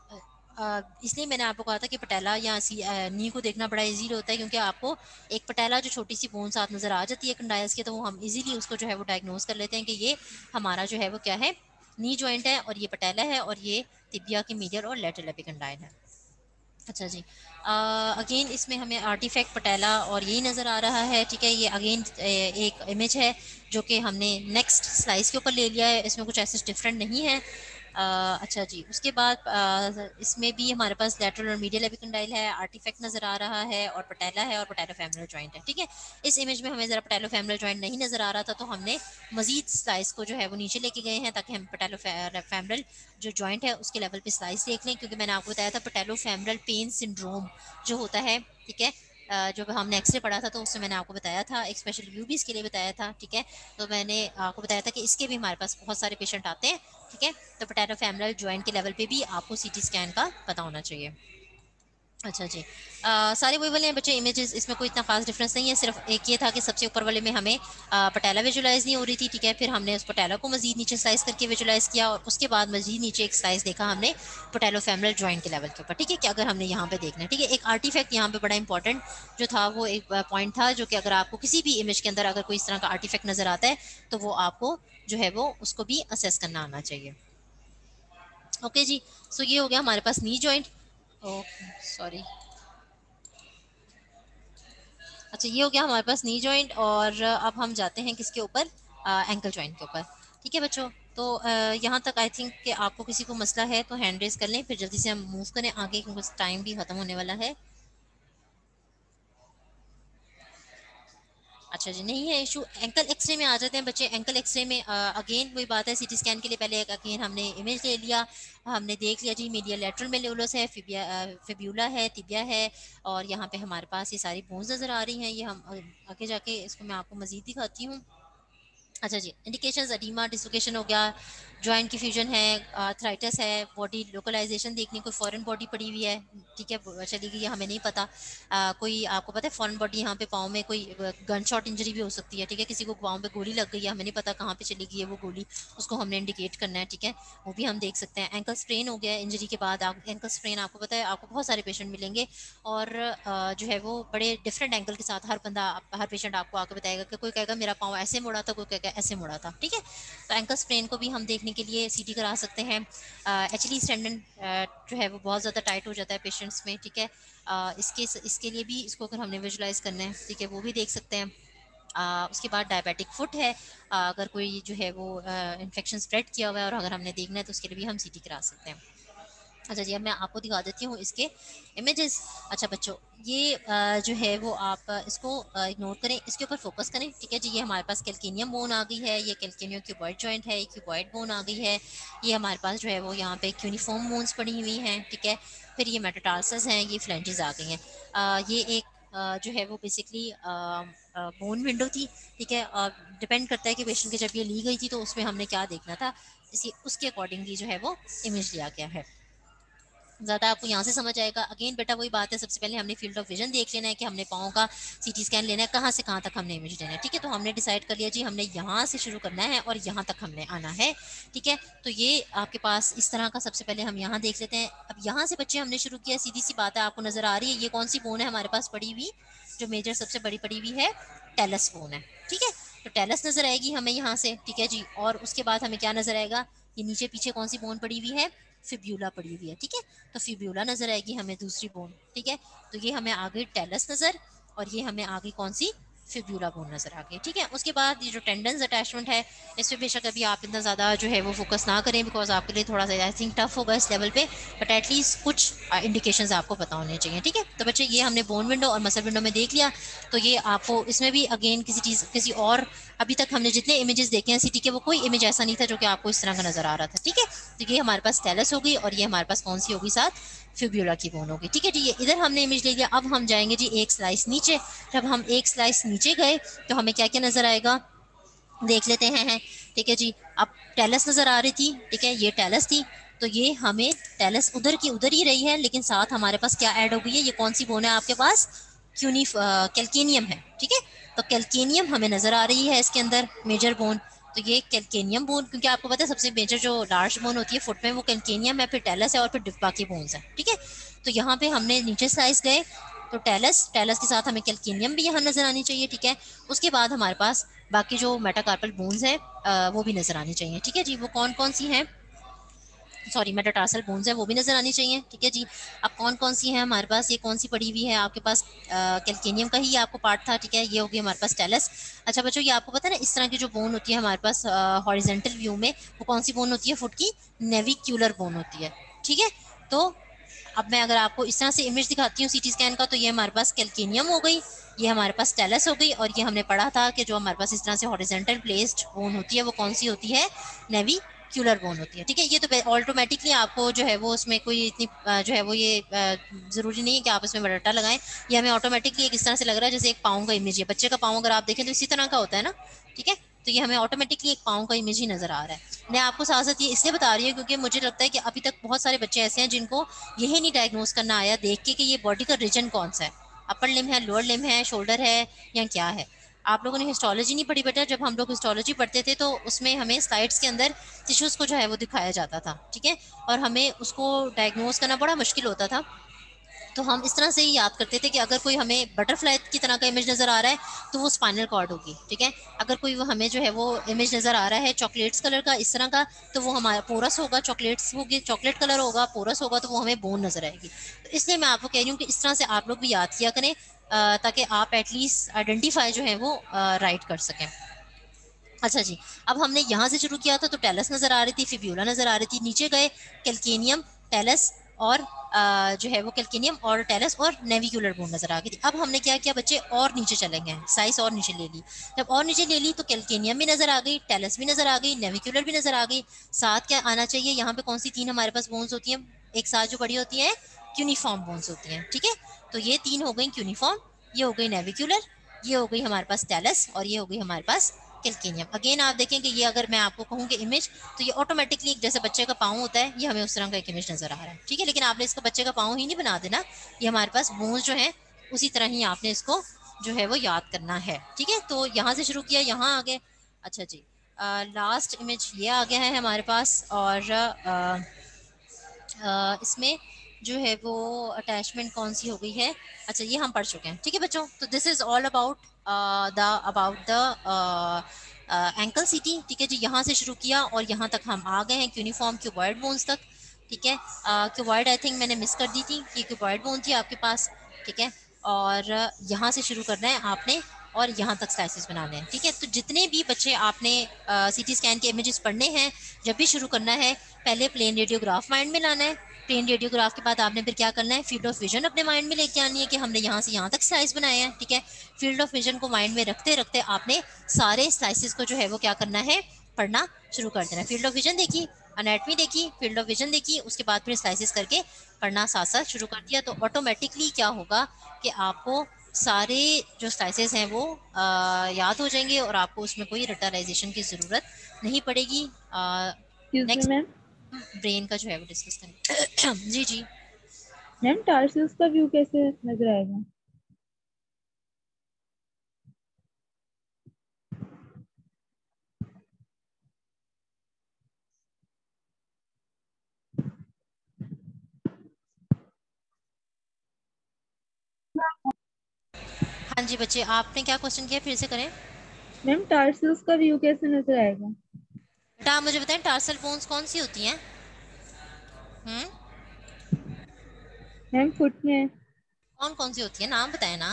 इसलिए मैंने आपको कहा था कि पटेला या नी को देखना बड़ा इजी होता है, क्योंकि आपको एक पटेला जो छोटी सी बोन साथ नजर आ जाती है कंडाइल्स के, तो वो हम इजीली उसको जो है वो डायग्नोज कर लेते हैं कि ये हमारा जो है वो क्या है, नी जॉइंट है, और ये पटेला है, और ये तिबिया के मीडियल और लैटरल एपिकंडाइल है। अच्छा जी, अगेन इसमें हमें आर्टिफैक्ट पटेला और यही नज़र आ रहा है, ठीक है। ये अगेन एक इमेज है जो कि हमने नेक्स्ट स्लाइस के ऊपर ले लिया है, इसमें कुछ ऐसे डिफरेंट नहीं है। Uh, अच्छा जी, उसके बाद uh, इसमें भी हमारे पास लैटरल और मीडियल एपिकंडाइल है, आर्टिफैक्ट नजर आ रहा है, और पटेला है, और पटेलोफेमरल जॉइंट है, ठीक है। इस इमेज में हमें जरा पटेलोफेमरल जॉइंट नहीं नजर आ रहा था, तो हमने मजीद स्लाइस को जो है वो नीचे लेके गए हैं ताकि हम पटेलोफेमरल जो जॉइंट है उसके लेवल पे स्लाइस देख लें, क्योंकि मैंने आपको बताया था पटेलोफेमरल पेन सिंड्रोम जो होता है, ठीक है, जो हमने एक्सरे पढ़ा था तो उससे मैंने आपको बताया था, एक स्पेशल व्यू भी इसके लिए बताया था, ठीक है। तो मैंने आपको बताया था कि इसके भी हमारे पास बहुत सारे पेशेंट आते हैं, ठीक है। तो पटेलोफेमरल जॉइंट के लेवल पे भी आपको सीटी स्कैन का पता होना चाहिए। अच्छा जी, आ, सारे वही वाले हैं बच्चे इमेजेस, इसमें कोई इतना खास डिफरेंस नहीं है, सिर्फ एक ये था कि सबसे ऊपर वाले में हमें आ, पटेला विजुलाइज नहीं हो रही थी, ठीक है। फिर हमने उस पटेला को मजीद नीचे स्लाइस करके विजुलाइज किया, और उसके बाद मजीद नीचे एक स्लाइस देखा हमने पटेलोफेमरल जॉइंट के लेवल के ऊपर, ठीक है। कि अगर हमने यहाँ पे देखना है, ठीक है, एक आर्टिफैक्ट यहाँ पे बड़ा इंपॉर्टेंट जो था वो एक पॉइंट था, जो कि अगर आपको किसी भी इमेज के अंदर अगर कोई इस तरह का आर्टिफैक्ट नजर आता है तो वो आपको जो है वो उसको भी असेस करना आना चाहिए। ओके जी, सो ये हो गया हमारे पास नी जॉइंट। सॉरी, अच्छा ये हो गया हमारे पास नी जॉइंट, और अब हम जाते हैं किसके ऊपर, एंकल जॉइंट के ऊपर, ठीक है बच्चों। तो यहाँ तक आई थिंक कि आपको किसी को मसला है तो हैंड रेज कर लें, फिर जल्दी से हम मूव करें आगे, क्योंकि टाइम भी खत्म होने वाला है। अच्छा जी, नहीं है इशू। एंकल एक्सरे में आ जाते हैं बच्चे। एंकल एक्सरे में अगेन वही बात है, सीटी स्कैन के लिए पहले एक अगेन हमने इमेज ले लिया, हमने देख लिया जी मीडियल लैटरल मेल्यूलस है, फिबिया फिब्यूला है, तिबिया है, और यहाँ पे हमारे पास ये सारी बोन्स नज़र आ रही हैं। ये हम आगे जाके इसको मैं आपको मजीद दिखाती हूँ। अच्छा जी, इंडिकेशंस एडीमा डिसलोकेशन हो गया, जॉइंट की फ्यूजन है, आर्थराइटिस है, बॉडी लोकलाइजेशन देखनी, कोई फॉरेन बॉडी पड़ी हुई है, ठीक है, चली गई हमें नहीं पता। आ, कोई आपको पता है फॉरेन बॉडी यहाँ पे पाँव में कोई गन शॉट इंजरी भी हो सकती है, ठीक है, किसी को पाँव पे गोली लग गई है, हमें नहीं पता कहाँ पे चली गई है वो गोली, उसको हमने इंडिकेट करना है, ठीक है, वो भी हम देख सकते हैं। एंकल स्प्रेन हो गया इंजरी के बाद, एंकल स्प्रेन आपको पता है आपको बहुत सारे पेशेंट मिलेंगे, और जो है वो बड़े डिफरेंट एंगल के साथ हर बंदा हर पेशेंट आपको आके बताएगा कि कोई कहेगा मेरा पाँव ऐसे मुड़ा था, कोई कहेगा ऐसे मुड़ा था, ठीक है। तो एंकल स्प्रेन को भी हम देखने के लिए सीटी करा सकते हैं। एक्चुअली स्टेंडन जो है वो बहुत ज़्यादा टाइट हो जाता है पेशेंट्स में, ठीक है। इसके इसके लिए भी इसको अगर हमने विजुलाइज करना है, ठीक है, वो भी देख सकते हैं। Uh, उसके बाद डायबिटिक फुट है, uh, अगर कोई जो है वो इन्फेक्शन uh, स्प्रेड किया हुआ है और अगर हमने देखना है तो उसके लिए भी हम सीटी करा सकते हैं। अच्छा जी, अब मैं आपको दिखा देती हूँ इसके इमेजेस। अच्छा बच्चों, ये आ, जो है वो आप इसको इग्नोर करें, इसके ऊपर फोकस करें, ठीक है जी। ये हमारे पास कैल्केनियम बोन आ गई है, ये कैल्केनियम क्यूबॉइड जॉइंट है, क्यूबॉइड बोन आ गई है। ये हमारे पास जो है वो यहाँ पे क्यूनिफॉर्म बोन्स पड़ी हुई हैं, ठीक है। फिर ये मेटाटार्सस हैं, ये फ्लेंजेस आ गई हैं। ये एक आ, जो है वो बेसिकली बोन विंडो थी, ठीक है। डिपेंड करता है कि पेशेंट के जब ये ली गई थी तो उसमें हमने क्या देखना था, इसी उसके अकॉर्डिंगली जो है वो इमेज लिया गया है। ज़्यादा आपको यहाँ से समझ आएगा। अगेन बेटा वही बात है, सबसे पहले हमने फील्ड ऑफ विजन देख लेना है कि हमने पाँव का सीटी स्कैन लेना है, कहाँ से कहाँ तक हमने इमेज लेना है, ठीक है। तो हमने डिसाइड कर लिया जी हमने यहाँ से शुरू करना है और यहाँ तक हमने आना है, ठीक है। तो ये आपके पास इस तरह का सबसे पहले हम यहाँ देख लेते हैं। अब यहाँ से बच्चे हमने शुरू किया, सीधी सी बात है, आपको नज़र आ रही है ये कौन सी बोन है हमारे पास पड़ी हुई, जो मेजर सबसे बड़ी पड़ी हुई है टेलस बोन है, ठीक है। तो टेलस नज़र आएगी हमें यहाँ से, ठीक है जी। और उसके बाद हमें क्या नज़र आएगा, ये नीचे पीछे कौन सी बोन पड़ी हुई है, फिब्यूला पड़ी हुई है, ठीक है। तो फिब्यूला नजर आएगी हमें दूसरी बोन, ठीक है। तो ये हमें आ गई टेलस नजर, और ये हमें आ गई कौन सी, फिब्यूला बोन नजर आ गई, ठीक है। उसके बाद ये जो टेंडन्स अटैचमेंट है, इस पे बेशक अभी आप इतना ज़्यादा जो है वो फोकस ना करें, बिकॉज आपके लिए थोड़ा सा आई थिंक टफ होगा इस लेवल पे, बट एटलीस्ट कुछ इंडिकेशंस आपको पता होने चाहिए, ठीक है। तो बच्चे ये हमने बोन विंडो और मसल विंडो में देख लिया। तो ये आपको इसमें भी अगेन किसी चीज़ किसी और, अभी तक हमने जितने इमेजेस देखे हैं सीटी के, वो कोई इमेज ऐसा नहीं था जो कि आपको इस तरह का नजर आ रहा था, ठीक है। तो ये हमारे पास टेलस हो गई, और ये हमारे पास कौन सी होगी साथ, फिब्यूला की बोन होगी, ठीक है जी। ये इधर हमने इमेज ले लिया। अब हम जाएंगे जी एक स्लाइस नीचे। जब हम एक स्लाइस नीचे गए तो हमें क्या क्या नजर आएगा, देख लेते हैं, हैं ठीक है जी। अब टेलस नजर आ रही थी, ठीक है, ये टेलस थी। तो ये हमें टेलस उधर की उधर ही रही है, लेकिन साथ हमारे पास क्या ऐड हो गई है, ये कौन सी बोन है आपके पास, क्यूनी कैल्केनियम है, ठीक है। तो कैल्केनियम हमें नजर आ रही है इसके अंदर, मेजर बोन। तो ये कैल्केनियम बोन, क्योंकि आपको पता है सबसे मेजर जो लार्ज बोन होती है फुट में, वो कैल्केनियम है, फिर टेलस है, और फिर बाकी बोन्स है, ठीक है। तो यहाँ पे हमने नीचे स्लाइस गए तो टेलस टेलस के साथ हमें कैल्केनियम भी यहाँ नजर आनी चाहिए, ठीक है। उसके बाद हमारे पास बाकी जो मेटाकार्पल बोन्स हैं वो भी नजर आनी चाहिए, ठीक है जी। वो कौन कौन सी हैं, सॉरी मेटाटार्सल बोन्स हैं, वो भी नजर आनी चाहिए, ठीक है जी। अब कौन कौन सी है हमारे पास, ये कौन सी पड़ी हुई है आपके पास, कैल्केनियम का ही आपको पार्ट था, ठीक है। ये होगी हमारे पास टेलस। अच्छा बच्चों, ये आपको पता है ना, इस तरह की जो बोन होती है हमारे पास हॉरिजेंटल व्यू में, वो कौन सी बोन होती है, फुट की नेविक्यूलर बोन होती है, ठीक है। तो अब मैं अगर आपको इस तरह से इमेज दिखाती हूँ सीटी स्कैन का, तो ये हमारे पास कैल्केनियम हो गई, ये हमारे पास टेलस हो गई, और ये हमने पढ़ा था कि जो हमारे पास इस तरह से हॉरिजेंटल प्लेस्ड बोन होती है वो कौन सी होती है, नेविक्यूलर बोन होती है, ठीक है। ये तो ऑटोमेटिकली आपको जो है वो उसमें कोई इतनी जो है वो ये ज़रूरी नहीं है कि आप इसमें बट्टा लगाएं, ये हमें ऑटोमेटिकली एक इस तरह से लग रहा है जैसे एक पाँव का इमेज है, बच्चे का पाँव अगर आप देखें तो इसी तरह का होता है ना, ठीक है। तो ये हमें ऑटोमेटिकली एक पाँव का इमेज ही नजर आ रहा है। मैं आपको साथ साथ ये इसलिए बता रही हूँ क्योंकि मुझे लगता है कि अभी तक बहुत सारे बच्चे ऐसे हैं जिनको यही नहीं डायग्नोज करना आया देख के कि ये बॉडी का रीजन कौन सा है, अपर लिम है, लोअर लिम है, शोल्डर है, या क्या है। आप लोगों ने हिस्टोलॉजी नहीं पढ़ी बेटा, जब हम लोग हिस्टोलॉजी पढ़ते थे तो उसमें हमें स्लाइड्स के अंदर टिश्यूज को जो है वो दिखाया जाता था, ठीक है, और हमें उसको डायग्नोज करना बड़ा मुश्किल होता था। तो हम इस तरह से ही याद करते थे कि अगर कोई हमें बटरफ्लाई की तरह का इमेज नजर आ रहा है तो वो स्पाइनल कॉर्ड होगी, ठीक है। अगर कोई वो हमें जो है वो इमेज नजर आ रहा है चॉकलेट्स कलर का इस तरह का, तो वो हमारा पोरस होगा, चॉकलेट्स होगी, चॉकलेट कलर होगा, पोरस होगा, तो वो हमें बोन नजर आएगी। तो इसलिए मैं आपको कह रही हूँ कि इस तरह से आप लोग भी याद किया करें, ताकि आप एटलीस्ट आइडेंटिफाई जो है वो राइट कर सकें। अच्छा जी, अब हमने यहाँ से शुरू किया था तो टेलस नजर आ रही थी, फिब्यूला नजर आ रही थी, नीचे गए कैल्केनियम, टेलस और आ, जो है वो कैल्केनियम और टेलस और नेविक्यूलर बोन नजर आ गई थी। अब हमने क्या किया बच्चे, और नीचे चले गए, साइज और नीचे ले ली। जब और नीचे ले ली तो कैल्केनियम भी नजर आ गई, टेलस भी नजर आ गई, नेविक्यूलर भी नजर आ गई। साथ क्या आना चाहिए, यहाँ पे कौन सी तीन हमारे पास बोन्स होती हैं एक साथ जो बड़ी होती है, क्यूनिफॉर्म बोन्स होती हैं, ठीक है। तो ये तीन हो गई क्यूनिफॉर्म, ये हो गई नेविक्यूलर, ये हो गई हमारे पास टेलस, और ये हो गई हमारे पास कैल्केनियम। अगेन आप देखें कि ये अगर मैं आपको कहूँ कि इमेज, तो ये ऑटोमेटिकली जैसे बच्चे का पाँव होता है, ये हमें उस तरह का एक इमेज नजर आ रहा है, ठीक है। लेकिन आपने इसको बच्चे का पाँव ही नहीं बना देना, ये हमारे पास बोन्स जो है उसी तरह ही आपने इसको जो है वो याद करना है, ठीक है। तो यहाँ से शुरू किया, यहाँ आ गए। अच्छा जी, लास्ट इमेज ये आ गया है हमारे पास, और आ, आ, इसमें जो है वो अटैचमेंट कौन सी हो गई है, अच्छा ये हम पढ़ चुके हैं, ठीक है बच्चों। तो this is all about the about the ankle CT, ठीक है जी। यहाँ से शुरू किया और यहाँ तक हम आ गए हैं यूनिफॉर्म क्यूबॉइड बोन्स तक, ठीक है। क्यूबॉइड आई थिंक मैंने मिस कर दी थी कि क्यूबॉइड बोन थी आपके पास, ठीक है। और यहाँ से शुरू करना है आपने और यहाँ तक स्लाइसेस बनाने हैं, ठीक है। तो जितने भी बच्चे आपने सीटी स्कैन के इमेजेस पढ़ने हैं, जब भी शुरू करना है पहले प्लेन रेडियोग्राफ माइंड में लाना है। प्लेन रेडियोग्राफ के बाद आपने फिर क्या करना है, फील्ड ऑफ विजन अपने माइंड में लेके आनी है कि हमने यहाँ से यहाँ तक स्लाइस बनाए हैं, ठीक है। फील्ड ऑफ विजन को माइंड में रखते रखते आपने सारे स्लाइसेस को जो है वो क्या करना है, पढ़ना शुरू कर देना है। फील्ड ऑफ विजन देखी, एनाटॉमी देखी, फील्ड ऑफ विजन देखी, उसके बाद फिर स्लाइसेस करके पढ़ना साथ साथ शुरू कर दिया, तो ऑटोमेटिकली क्या होगा कि आपको सारे जो स्लाइसेस हैं वो आ, याद हो जाएंगे और आपको उसमें कोई रटालाइजेशन की ज़रूरत नहीं पड़ेगी। नेक्स्ट मैम ब्रेन का जो है वो डिस्कस करें। जी जी मैम टार्सस का व्यू कैसे नजर आएगा? हाँ जी बच्चे, आपने क्या क्वेश्चन किया, फिर से करें। मैम टार्सस का व्यू कैसे नजर आएगा? बेटा आप मुझे बताएं टार्सल बोन्स कौन सी होती हैं? हम्म मैम फुट में कौन कौन सी होती है, नाम बताएं ना।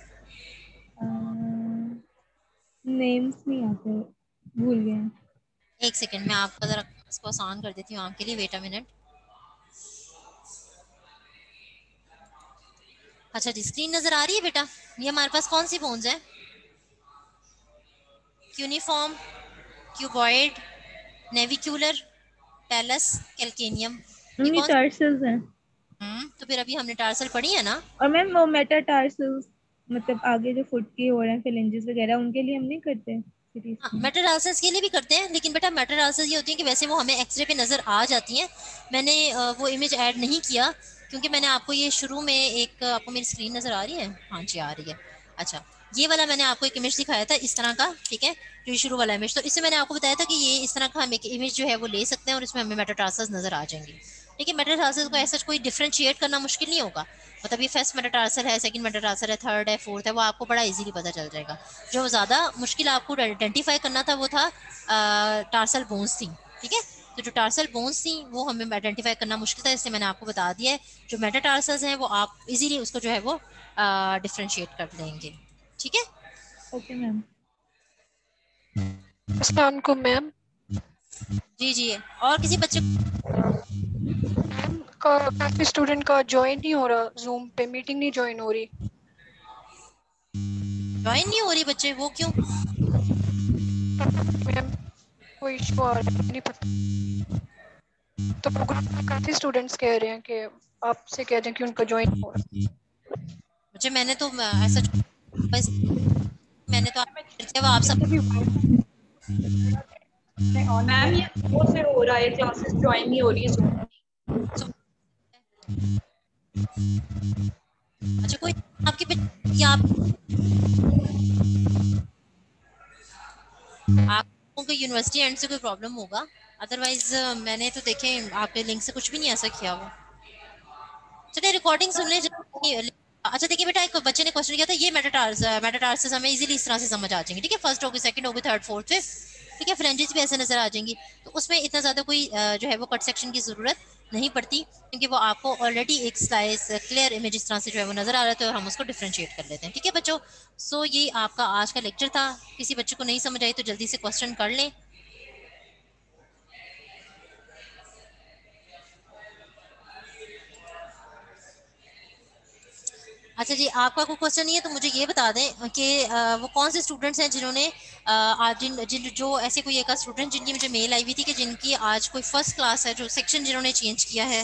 नेम्स नहीं आते, भूल गए। एक सेकंड मैं आपका जरा इसको आसान कर देती हूँ आपके लिए, वेट अ मिनट। अच्छा जी, स्क्रीन नजर आ रही है बेटा? ये हमारे पास कौन सी बोन्स है? Cuneiform, cuboid, navicular, talus, calcaneum. ये ये कौन? टार्सल्स हैं। हम्म तो फिर अभी हमने टार्सल पढ़ी है ना। और मैम वो मेटाटार्सल्स, मतलब आगे जो फुट की हो रहे हैं फिलेंजेस वगैरह, उनके लिए हम नहीं करते सीरीज हाँ, में। मेटाटार्सल्स के लिए भी करते हैं, लेकिन बेटा मेटाटार्सल्स ये होती है कि वैसे वो हमें एक्सरे पे नज़र आ जाती हैं। मैंने अ, वो इमेज ऐड नहीं किया क्योंकि मैंने आपको ये शुरू में एक, आपको मेरी स्क्रीन नज़र आ रही है? हाँ जी आ रही है। अच्छा, ये वाला मैंने आपको एक इमेज दिखाया था इस तरह का, ठीक है, जो ये शुरू वाला इमेज, तो इससे मैंने आपको बताया था कि ये इस तरह का हम एक इमेज जो है वो ले सकते हैं और इसमें हमें मेटाटार्सल्स नज़र आ जाएंगे। ठीक है, मेटाटार्सल्स को ऐसा कोई डिफरेंशिएट करना मुश्किल नहीं होगा। मतलब ये फर्स्ट मेटाटार्सल है, सेकंड मेटाटार्सल है, थर्ड है, फोर्थ है, वो आपको बड़ा इजीली पता चल जाएगा। जो ज़्यादा मुश्किल आपको आइडेंटिफाई करना था वो था टार्सल बोन्स थी। ठीक है, तो जो टार्सल बोन्स थी वो हमें आइडेंटिफाई करना मुश्किल था, इसलिए मैंने आपको बता दिया है। जो मेटाटार्सल्स हैं वो आप इजीली उसको जो है वो डिफरेंशिएट कर लेंगे। ठीक है, ओके मैम। अस्सलाम वालेकुम मैम। जी जी। और किसी बच्चे मैम का काफी स्टूडेंट का ज्वाइन नहीं हो रहा, जूम पे मीटिंग नहीं ज्वाइन हो रही। ज्वाइन नहीं हो रही बच्चे, वो क्यों? मैम कोई इशू आ रहा है, नहीं पता। तो प्रोग्राम में काफी स्टूडेंट्स कह रहे हैं कि आपसे कह दें कि उनका ज्वाइन हो रहा। बच्चे मैंने तो अ, ऐसा बस मैंने तो आप वो आप सब मैम ये वो से हो रहा है, क्लासेस ज्वाइन नहीं हो रही है। अच्छा, कोई आपके बच्चे या आप आपको कोई यूनिवर्सिटी एंड से कोई प्रॉब्लम होगा, अदरवाइज मैंने तो देखे आपके लिंक से कुछ भी नहीं ऐसा किया हुआ। चलिए रिकॉर्डिंग सुन ले। अच्छा देखिए बेटा, एक बच्चे ने क्वेश्चन किया था, ये मेटाटार्स मेटाटार्सस हमें इजीली इस तरह से समझ आ जाएंगे। ठीक है, फर्स्ट होगी, सेकंड होगी, थर्ड, फोर्थ, फिफ्थ। ठीक है, फ्रेंजेस भी ऐसे नजर आ जाएंगी, तो उसमें इतना ज्यादा कोई अ, जो है वो कट सेक्शन की जरूरत नहीं पड़ती, क्योंकि वो आपको ऑलरेडी एक स्लाइस क्लियर इमेज इस तरह से जो है वो नजर आ रहा है, तो हम उसको डिफरेंशिएट कर लेते हैं। ठीक है बच्चों, सो ये आपका आज का लेक्चर था। किसी बच्चे को नहीं समझ आई तो जल्दी से क्वेश्चन कर लें। अच्छा जी, आपका कोई क्वेश्चन नहीं है तो मुझे ये बता दें कि अ, वो कौन से स्टूडेंट्स हैं जिन्होंने अ, आज जिन जिन जो ऐसे कोई एक स्टूडेंट जिनकी मुझे मेल आई हुई थी कि जिनकी आज कोई फर्स्ट क्लास है, जो सेक्शन जिन्होंने चेंज किया है।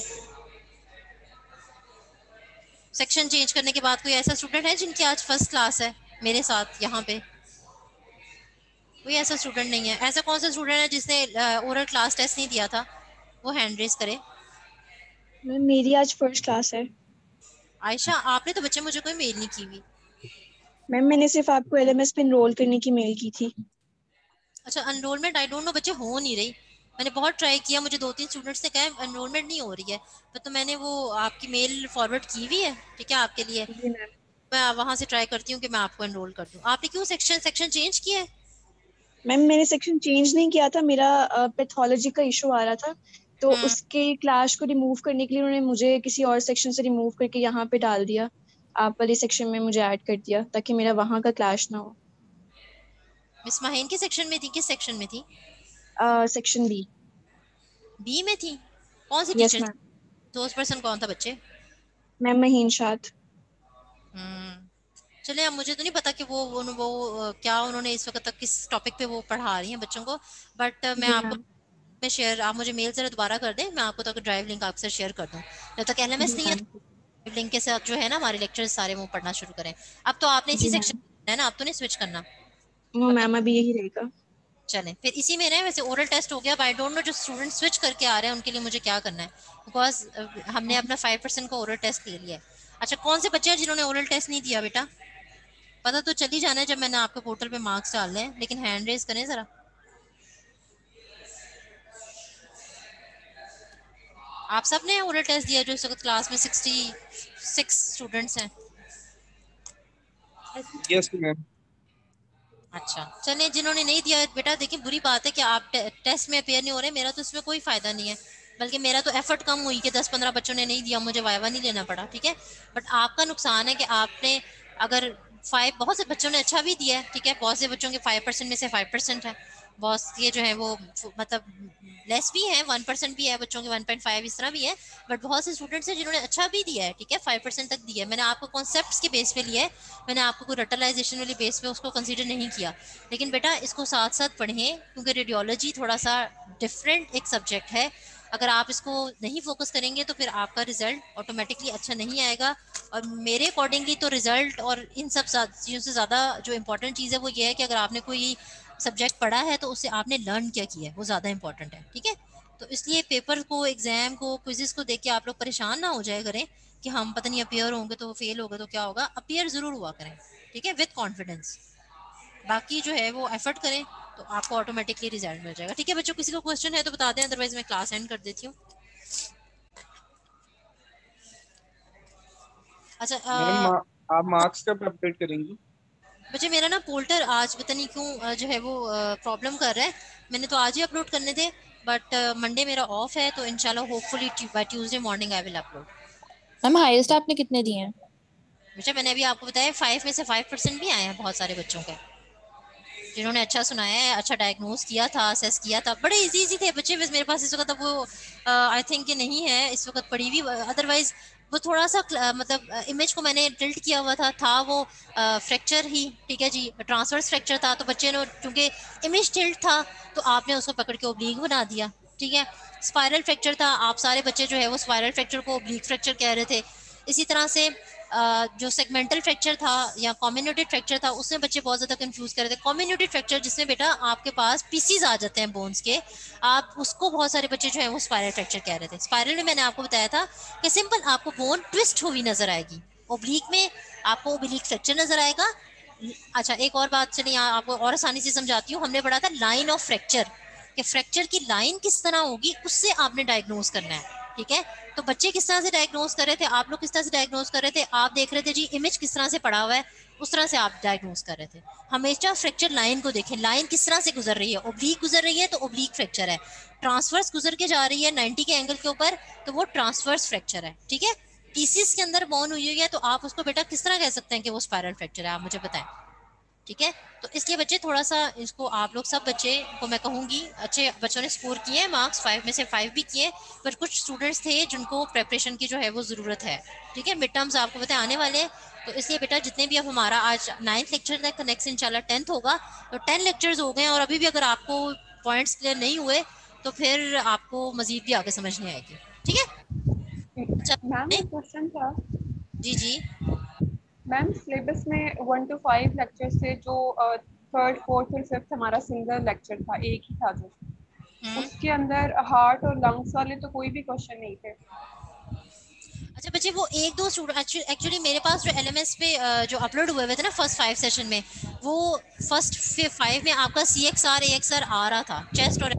सेक्शन चेंज करने के बाद कोई ऐसा स्टूडेंट है जिनकी आज फर्स्ट क्लास है मेरे साथ यहाँ पे? कोई ऐसा स्टूडेंट नहीं है। ऐसा कौन सा स्टूडेंट है जिसने ओरल क्लास टेस्ट नहीं दिया था? वो हैंड रेज करे। मैम मेरी आज फर्स्ट क्लास है। आयशा, आपने तो बच्चे मुझे कोई मेल नहीं की हुई। मैम मैंने सिर्फ आपको एलएमएस पे एनरोल करने की मेल की थी। अच्छा, एनरोलमेंट आई डोंट नो बच्चे हो नहीं रही। मैंने बहुत ट्राई किया, मुझे दो तीन स्टूडेंट्स ने कहा एनरोलमेंट नहीं हो रही है, पर तो मैंने वो आपकी मेल फॉरवर्ड की हुई है, ठीक है, आपके लिए। जी मैम। मैं वहां से ट्राई करती हूँ कि मैं आपको एनरोल कर दूँ। आपने क्यों सेक्शन सेक्शन चेंज किया है? मैम मैंने सेक्शन चेंज नहीं किया था, मेरा पैथोलॉजी का इशू आ रहा था, तो हम्म उसके क्लास को रिमूव करने के लिए उन्होंने मुझे किसी और सेक्शन से रिमूव करके यहाँ पे डाल दिया। आप वाले सेक्शन में मुझे ऐड कर दिया ताकि मेरा वहाँ का क्लैश ना हो। मिस माहिन के सेक्शन में थी? किस सेक्शन में थी? Section B. बी में थी? कौन सी यस टीचर? मैम। दोस्त पर्सन कौन था बच्चे? मैम महीन शाद। हम्म चलिए, अब मुझे तो नहीं पता कि वो वो, वो अ, क्या उन्होंने इस वक्त तक किस टॉपिक पे वो पढ़ा रही हैं बच्चों को, बट मैं जी आपको मैम। मैं शेयर, आप मुझे मेल जरा दोबारा कर दें, मैं आपको तो ड्राइव लिंक आपसे शेयर कर दूं। जब तक एलएमएस जी नहीं है, मैम। ड्राइव लिंक के साथ जो है ना हमारे लेक्चर्स सारे वो पढ़ना शुरू करें। अब तो आपने इसी जी सेक्शन मैम। है ना, आप तो नहीं स्विच करना। नो अब मैम अभी यही रहेगा। चलें फिर इसी में रहे। वैसे ओरल टेस्ट हो गया, आई डोंट नो जो स्टूडेंट स्विच करके आ रहे हैं उनके लिए मुझे क्या करना है, बिकॉज हमने अपना फाइव परसेंट का ओरल टेस्ट ले लिया है। अच्छा, कौन से बच्चे हैं जिन्होंने ओरल टेस्ट नहीं दिया बेटा? पता तो चल ही जाना है जब मैंने आपके पोर्टल पे मार्क्स डाल हैं, लेकिन हैंड रेज करें जरा। आप सब ने ओरल टेस्ट दिया जो इस वक्त क्लास में सिक्सटी सिक्स स्टूडेंट्स हैं? Yes ma'am. अच्छा चलिए, जिन्होंने नहीं दिया बेटा देखिए बुरी बात है कि आप टे, टेस्ट में अपेयर नहीं हो रहे, मेरा तो इसमें कोई फायदा नहीं है, बल्कि मेरा तो एफर्ट कम हुई कि दस पंद्रह बच्चों ने नहीं दिया, मुझे वाइवा नहीं लेना पड़ा, ठीक है। बट आपका नुकसान है कि आपने अगर फाइव, बहुत से बच्चों ने अच्छा भी दिया है, ठीक है, बहुत से बच्चों के फाइव परसेंट में से फाइव परसेंट है, बहुत ये जो है वो मतलब लेस भी है, वन परसेंट भी है बच्चों के, वन पॉइंट फाइव इस तरह भी है, बट बहुत से स्टूडेंट्स हैं जिन्होंने अच्छा भी दिया है, ठीक है, फाइव परसेंट तक दिया है। मैंने आपको कॉन्सेप्ट्स के बेस पे लिया है, मैंने आपको कोई रटलाइजेशन वाली बेस पे उसको कंसीडर नहीं किया। लेकिन बेटा इसको साथ साथ पढ़ें, क्योंकि रेडियोलॉजी थोड़ा सा डिफरेंट एक सब्जेक्ट है, अगर आप इसको नहीं फोकस करेंगे तो फिर आपका रिजल्ट ऑटोमेटिकली अच्छा नहीं आएगा। और मेरे अकॉर्डिंगली तो रिजल्ट और इन सब चीज़ों से ज़्यादा जो इम्पोर्टेंट चीज़ है वो ये है कि अगर आपने कोई सब्जेक्ट पढ़ा है तो उससे आपने लर्न क्या किया है, वो ज़्यादा इंपॉर्टेंट है, ठीक है। तो इसलिए पेपर को, एग्जाम को, क्विजेस को देख के आप लोग परेशान ना हो जाए करें कि हम पता नहीं अपियर होंगे तो फेल होगा तो क्या होगा, अपियर ज़रूर हुआ करें, ठीक है, विद कॉन्फिडेंस। बाकी जो है वो एफर्ट करें तो आपको ऑटोमेटिकली रिजल्ट मिल जाएगा, ठीक है बच्चों। किसी को क्वेश्चन है तो बता दें, अदरवाइज मैं क्लास एंड कर देती हूँ। अच्छा मैम अ, मा- आप मार्क्स कब अपडेट करेंगी? बच्चे मेरा ना पोर्टर आज पता नहीं क्यों अ, जो है वो प्रॉब्लम कर रहा है, मैंने तो आज ही अपलोड करने थे, बट मंडे मेरा ऑफ है, तो इंशाल्लाह hopefully by Tuesday morning I will upload. Ma'am highest आपने कितने दिए हैं? बच्चा मैंने अभी आपको बताया फाइव में से फाइव परसेंट भी आए हैं बहुत सारे बच्चों के, जिन्होंने अच्छा सुनाया है, अच्छा डायग्नोस किया था, असेस किया था, बड़े इजी इजी थे बच्चे, बस मेरे पास इस वक्त वो आई थिंक कि नहीं है इस वक्त पड़ी हुई, अदरवाइज वो थोड़ा सा uh, मतलब इमेज को मैंने टिल्ट किया हुआ था था वो फ्रैक्चर ही, ठीक है जी, ट्रांसवर्स फ्रैक्चर था, तो बच्चे ने क्योंकि इमेज टिल्ट था तो आपने उसको पकड़ के ओब्लीक बना दिया, ठीक है। स्पाइरल फ्रैक्चर था, आप सारे बच्चे जो है वो स्पाइरल फ्रैक्चर को ओब्लीक फ्रैक्चर कह रहे थे। इसी तरह से Uh, जो सेगमेंटल फ्रैक्चर था या कॉम्बिनेटेड फ्रैक्चर था उसमें बच्चे बहुत ज़्यादा कंफ्यूज कर रहे थे। कॉम्बिनेटेड फ्रैक्चर जिसमें बेटा आपके पास पीसीज आ जाते हैं बोन्स के, आप उसको बहुत सारे बच्चे जो है वो स्पाइरल फ्रैक्चर कह रहे थे। स्पाइरल में मैंने आपको बताया था कि सिंपल आपको बोन ट्विस्ट हुई नजर आएगी, ओब्लीक में आपको ओब्लीक फ्रैक्चर नजर आएगा। अच्छा एक और बात चलिए यहाँ आपको और आसानी से समझाती हूँ, हमने पढ़ा था लाइन ऑफ फ्रैक्चर, कि फ्रैक्चर की लाइन किस तरह होगी उससे आपने डायग्नोज करना है, ठीक है। तो बच्चे किस तरह से डायग्नोज कर रहे थे, आप लोग किस तरह से डायग्नोज कर रहे थे, आप देख रहे थे जी इमेज किस तरह से पड़ा हुआ है उस तरह से आप डायग्नोज कर रहे थे। हमेशा फ्रैक्चर लाइन को देखें, लाइन किस तरह से गुजर रही है, ओब्लीक गुजर रही है तो ओब्लीक फ्रैक्चर है, ट्रांसवर्स गुजर के जा रही है नाइन्टी के एंगल के ऊपर तो वो ट्रांसवर्स फ्रैक्चर है, ठीक है। पीसीस के अंदर बोन हुई हुई है तो आप उसको बेटा किस तरह कह सकते हैं कि वो स्पाइरल फ्रैक्चर है, आप मुझे बताएं, ठीक है। तो इसलिए बच्चे थोड़ा सा इसको, आप लोग सब बच्चे को मैं कहूँगी, अच्छे बच्चों ने स्कोर किए हैं मार्क्स, फाइव में से फाइव भी किए, पर कुछ स्टूडेंट्स थे जिनको प्रेपरेशन की जो है वो ज़रूरत है, ठीक है। मिड टर्म्स आपको पता है आने वाले हैं, तो इसलिए बेटा जितने भी अब हमारा आज नाइन्थ लेक्चर तक नेक्स्ट इंशाल्लाह टेंथ होगा, तो टेन लेक्चर्स हो गए हैं और अभी भी अगर आपको पॉइंट्स क्लियर नहीं हुए तो फिर आपको मजीद भी आगे समझ नहीं आएगी, ठीक है। अच्छा मैम एक क्वेश्चन था। जी जी मैम सिलेबस में वन टू फाइव लेक्चर से जो थर्ड फोर्थ और फिफ्थ हमारा सिंगल लेक्चर था, एक ही था जो, उसके अंदर हार्ट और लंग्स वाले तो कोई भी क्वेश्चन नहीं थे। अच्छा बच्चे वो एक दो स्टूडेंट एक्चुअली मेरे पास जो एलएमएस पे अ, जो अपलोड हुए हुए थे ना फर्स्ट फाइव सेशन में, वो फर्स्ट फाइव में आपका C X R A X R आ रहा था चेस्ट, और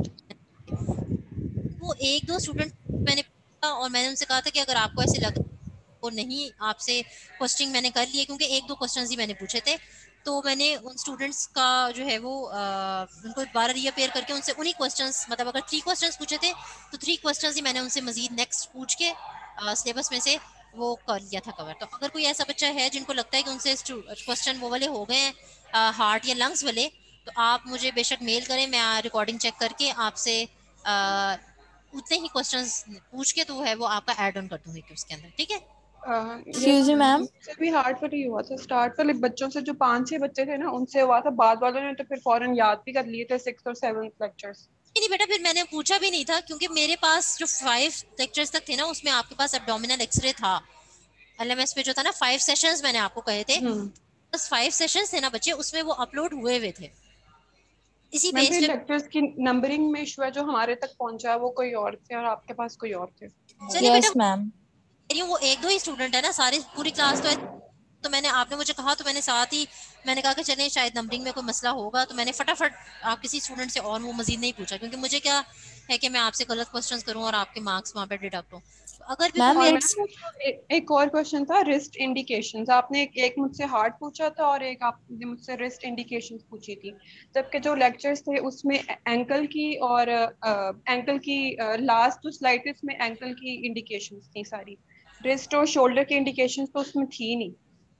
वो एक दो स्टूडेंट मैंने पूछा और मैंने उनसे कहा था कि अगर आपको ऐसे लग और नहीं आपसे क्वेश्चनिंग मैंने कर ली है, क्योंकि एक दो क्वेश्चंस ही मैंने पूछे थे, तो मैंने उन स्टूडेंट्स का जो है वो आ, उनको दोबारा रीअपेयर करके उनसे उन्हीं क्वेश्चंस, मतलब अगर थ्री क्वेश्चंस पूछे थे तो थ्री क्वेश्चंस ही मैंने उनसे मजीद नेक्स्ट पूछ के सिलेबस में से वो कर लिया था कवर। तो अगर कोई ऐसा बच्चा है जिनको लगता है कि उनसे क्वेश्चन वो वाले हो गए हैं हार्ट या लंग्स वाले, तो आप मुझे बेशक मेल करें, मैं रिकॉर्डिंग चेक करके आपसे आ, उतने ही क्वेश्चंस पूछ के तो है वो आपका ऐड ऑन कर दूंगी उसके अंदर, ठीक है। एक्सक्यूज मी मैम, मुझसे भी हार्ट वाली हुआ था, स्टार्ट वाले बच्चों से जो पांच छह बच्चे थे ना उनसे हुआ था, बाद वालों ने तो फिर फौरन याद भी कर लिए थे सिक्स और सेवन लेक्चर्स। नहीं बेटा फिर मैंने पूछा भी नहीं था, क्योंकि मेरे पास जो फाइव लेक्चर्स तक थे ना उसमें आपके पास एब्डोमिनल एक्सरे था, एलएमएस पे जो था ना फाइव सेशंस मैंने आपको कहे थे, बस फाइव सेशंस थे ना बच्चे, उसमें वो अपलोड हुए हुए थे, इसी मैम बेस फिर पे। लेक्चर्स की नंबरिंग में इशू है, जो हमारे तक पहुंचा वो कोई और थे और आपके पास कोई और थे। चलिए बेटा यस मैम। वो एक दो ही स्टूडेंट है ना, सारी पूरी क्लास तो है, तो मैंने आपने मुझे कहा तो मैंने साथ ही मैंने कहा कि चलें शायद नंबरिंग में कोई मसला होगा, तो मैंने फटाफट आप किसी स्टूडेंट से और वो मजीद नहीं पूछा, क्योंकि मुझे क्या है कि मैं आपसे गलत क्वेश्चंस करूं और आपके मार्क्स वहाँ पे डिडक्ट हो। अगर भी मैम और ये मैम ए, एक और क्वेश्चन था रिस्ट इंडिकेशंस। आपने एक, एक मुझसे हार्ट पूछा था और एक आपने मुझसे रिस्ट इंडिकेशंस पूछी थी, जबकि जो लेक्चर्स थे उसमें एंकल की और एंकल की लास्ट जो स्लाइड थी उसमें एंकल की इंडिकेशंस थी सारी, रिस्ट और शोल्डर की इंडिकेशंस तो उसमें थी नहीं।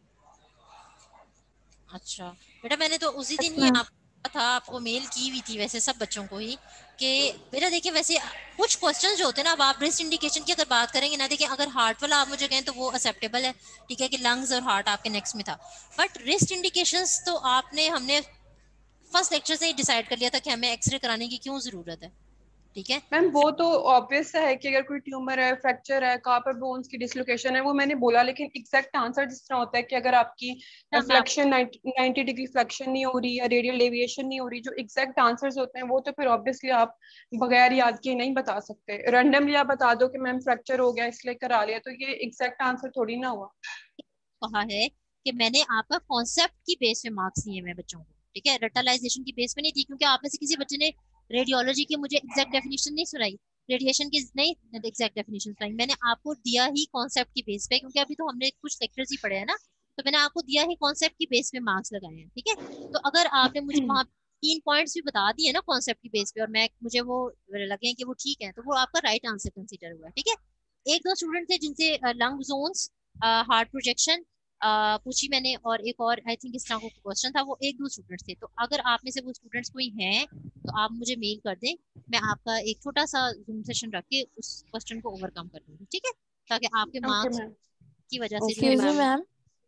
अच्छा बेटा, मैंने तो उसी दिन ही आपको था, आपको मेल की हुई थी वैसे सब बच्चों को ही कि बेटा देखिए वैसे कुछ क्वेश्चन जो होते हैं ना, अब आप ब्रेस्ट इंडिकेशन की अगर बात करेंगे ना, देखिए अगर हार्ट वाला आप मुझे कहें तो वो एक्सेप्टेबल है, ठीक है कि लंग्स और हार्ट आपके नेक्स्ट में था, बट रिस्ट इंडिकेशंस तो आपने हमने फर्स्ट लेक्चर से ही डिसाइड कर लिया था कि हमें एक्सरे कराने की क्यों जरूरत है, ठीक है। मैम वो तो ऑब्वियस है कि अगर कोई ट्यूमर है, फ्रैक्चर है, कहाँ पर बोन्स की डिसलोकेशन है, वो मैंने बोला, लेकिन एग्जैक्ट आंसर जिस तरह होता है कि अगर आपकी हाँ, मैं आप- फ्लेक्शन नाइंटी डिग्री फ्लेक्शन नहीं हो रही या रेडियल डेविएशन नहीं हो रही, जो एग्जैक्ट आंसर्स होते हैं वो तो फिर ऑब्वियसली आप बगैर याद किए नहीं बता सकते। रैंडमली आप बता दो कि मैम फ्रैक्चर हो गया इसलिए करा लिया, तो ये एग्जैक्ट आंसर थोड़ी ना हुआ। कहा है कि मैंने आपका कॉन्सेप्ट की बेस पे मार्क्स दिए मैं बच्चों को, ठीक है, रटलाइजेशन की बेस पे नहीं दी, क्योंकि आप में से किसी बच्चे ने रेडियोलॉजी की मुझे एग्जैक्ट डेफिनेशन नहीं सुनाई, रेडिएशन की नहीं एग्जैक्ट डेफिनेशन सुनाई, मैंने आपको दिया ही कॉन्सेप्ट की बेस पे, क्योंकि अभी तो हमने कुछ लेक्चर्स ही पढ़े हैं ना, तो मैंने आपको दिया ही कॉन्सेप्ट की बेस पे मार्क्स लगाए हैं, ठीक है। तो अगर आपने मुझे वहाँ तीन पॉइंट्स भी बता दिए ना कॉन्सेप्ट की बेस पे और मैं मुझे वो लगे कि वो ठीक है, तो वो आपका राइट आंसर कंसीडर हुआ, ठीक है। एक दो स्टूडेंट थे जिनसे लंग जोन्स, हार्ट प्रोजेक्शन पूछी मैंने, और एक और आई थिंक इस तरह का क्वेश्चन था, वो एक दो स्टूडेंट्स थे, तो अगर आप में से वो स्टूडेंट्स कोई हैं तो आप मुझे मेल कर दें, मैं आपका एक छोटा सा जूम सेशन रख के उस क्वेश्चन को ओवरकम कर दूंगी, ठीक है, ताकि आपके ओके मार्क्स मैम। की वजह से जो है एक्सक्यूज मी वो- मैम,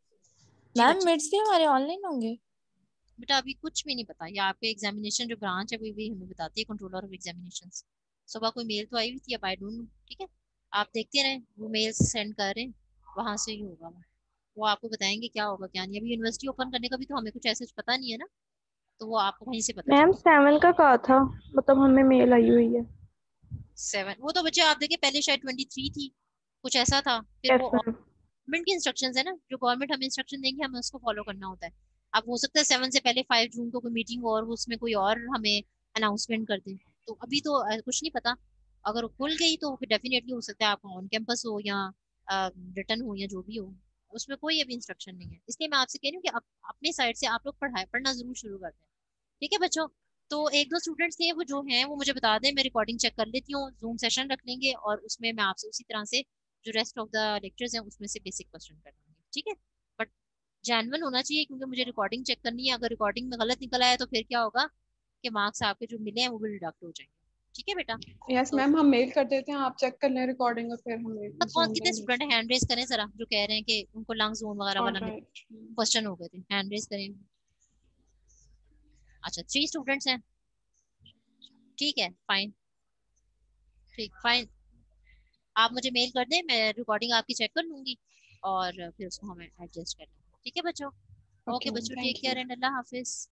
जी मैम बच्चे, मिड्स भी हमारे ऑनलाइन होंगे? बेटा अभी कुछ भी नहीं पता, या आपके एग्जामिनेशन जो ब्रांच है वो भी हमें बताती है, कंट्रोलर ऑफ एग्जामिनेशन। सुबह कोई मेल तो आई हुई थी, अब आई डोंट नो, ठीक है, आप देखते रहें वो मेल्स सेंड कर रहे हैं, वहां से ही होगा वो वो आपको बताएंगे क्या होगा क्या नहीं। अभी यूनिवर्सिटी ओपन करने का भी तो हमें कुछ ऐसे पता नहीं है ना, तो वो आपको वहीं से पता मैम चलेगा। सेवन का कहा था, मतलब हमें मेल आई हुई है। सेवन वो तो बच्चे आप देखिए पहले शायद ट्वेंटी थ्री थी, कुछ ऐसा था, फिर यस वो मैम। गवर्नमेंट की इंस्ट्रक्शंस है ना, जो गवर्नमेंट हमें इंस्ट्रक्शन देंगे हमें उसको फॉलो करना होता है। अब हो सकता है सेवन से पहले फाइव जून को कोई मीटिंग हो और वो उसमें कोई और हमें अनाउंसमेंट कर दें, तो अभी तो अ, कुछ नहीं पता। अगर वो खुल गई तो फिर डेफिनेटली हो सकता है आपका ऑन कैंपस हो या रिटर्न हो या जो भी हो, उसमें कोई अभी इंस्ट्रक्शन नहीं है, इसलिए मैं आपसे कह रही हूँ कि अप, अपनी साइड से आप लोग पढ़ाई पढ़ना जरूर शुरू कर दें, ठीक है बच्चों। तो एक दो स्टूडेंट्स थे वो जो हैं वो मुझे बता दें, मैं रिकॉर्डिंग चेक कर लेती हूँ, जूम सेशन रख लेंगे और उसमें मैं आपसे उसी तरह से जो रेस्ट ऑफ द लेक्चर्स हैं उसमें से बेसिक क्वेश्चन कर लूंगी, ठीक है। बट जेन्युइन होना चाहिए, क्योंकि मुझे रिकॉर्डिंग चेक करनी है, अगर रिकॉर्डिंग में गलत निकल आया तो फिर क्या होगा कि मार्क्स आपके जो मिले हैं वो भी डिडक्ट हो जाएंगे, ठीक है बेटा। यस तो मैम, हम मेल कर देते हैं, आप चेक कर लें रिकॉर्डिंग और फिर हमें कौन जूम कितने लिंक भेज स्टूडेंट हैंड रेज करें जरा, जो कह रहे हैं कि उनको लंग जोन वगैरह दें। वाला ऑलराइट। क्वेश्चन हो गए थे, हैंड रेज करें। अच्छा थ्री स्टूडेंट्स हैं, ठीक है फाइन, ठीक फाइन, आप मुझे मेल कर दें, मैं रिकॉर्डिंग आपकी चेक कर लूंगी और फिर उसको हमें एडजस्ट कर लेंगे, ठीक है बच्चों। ओके ओके मैम, बच्चों, take thank care you. And अल्लाह हाफिज।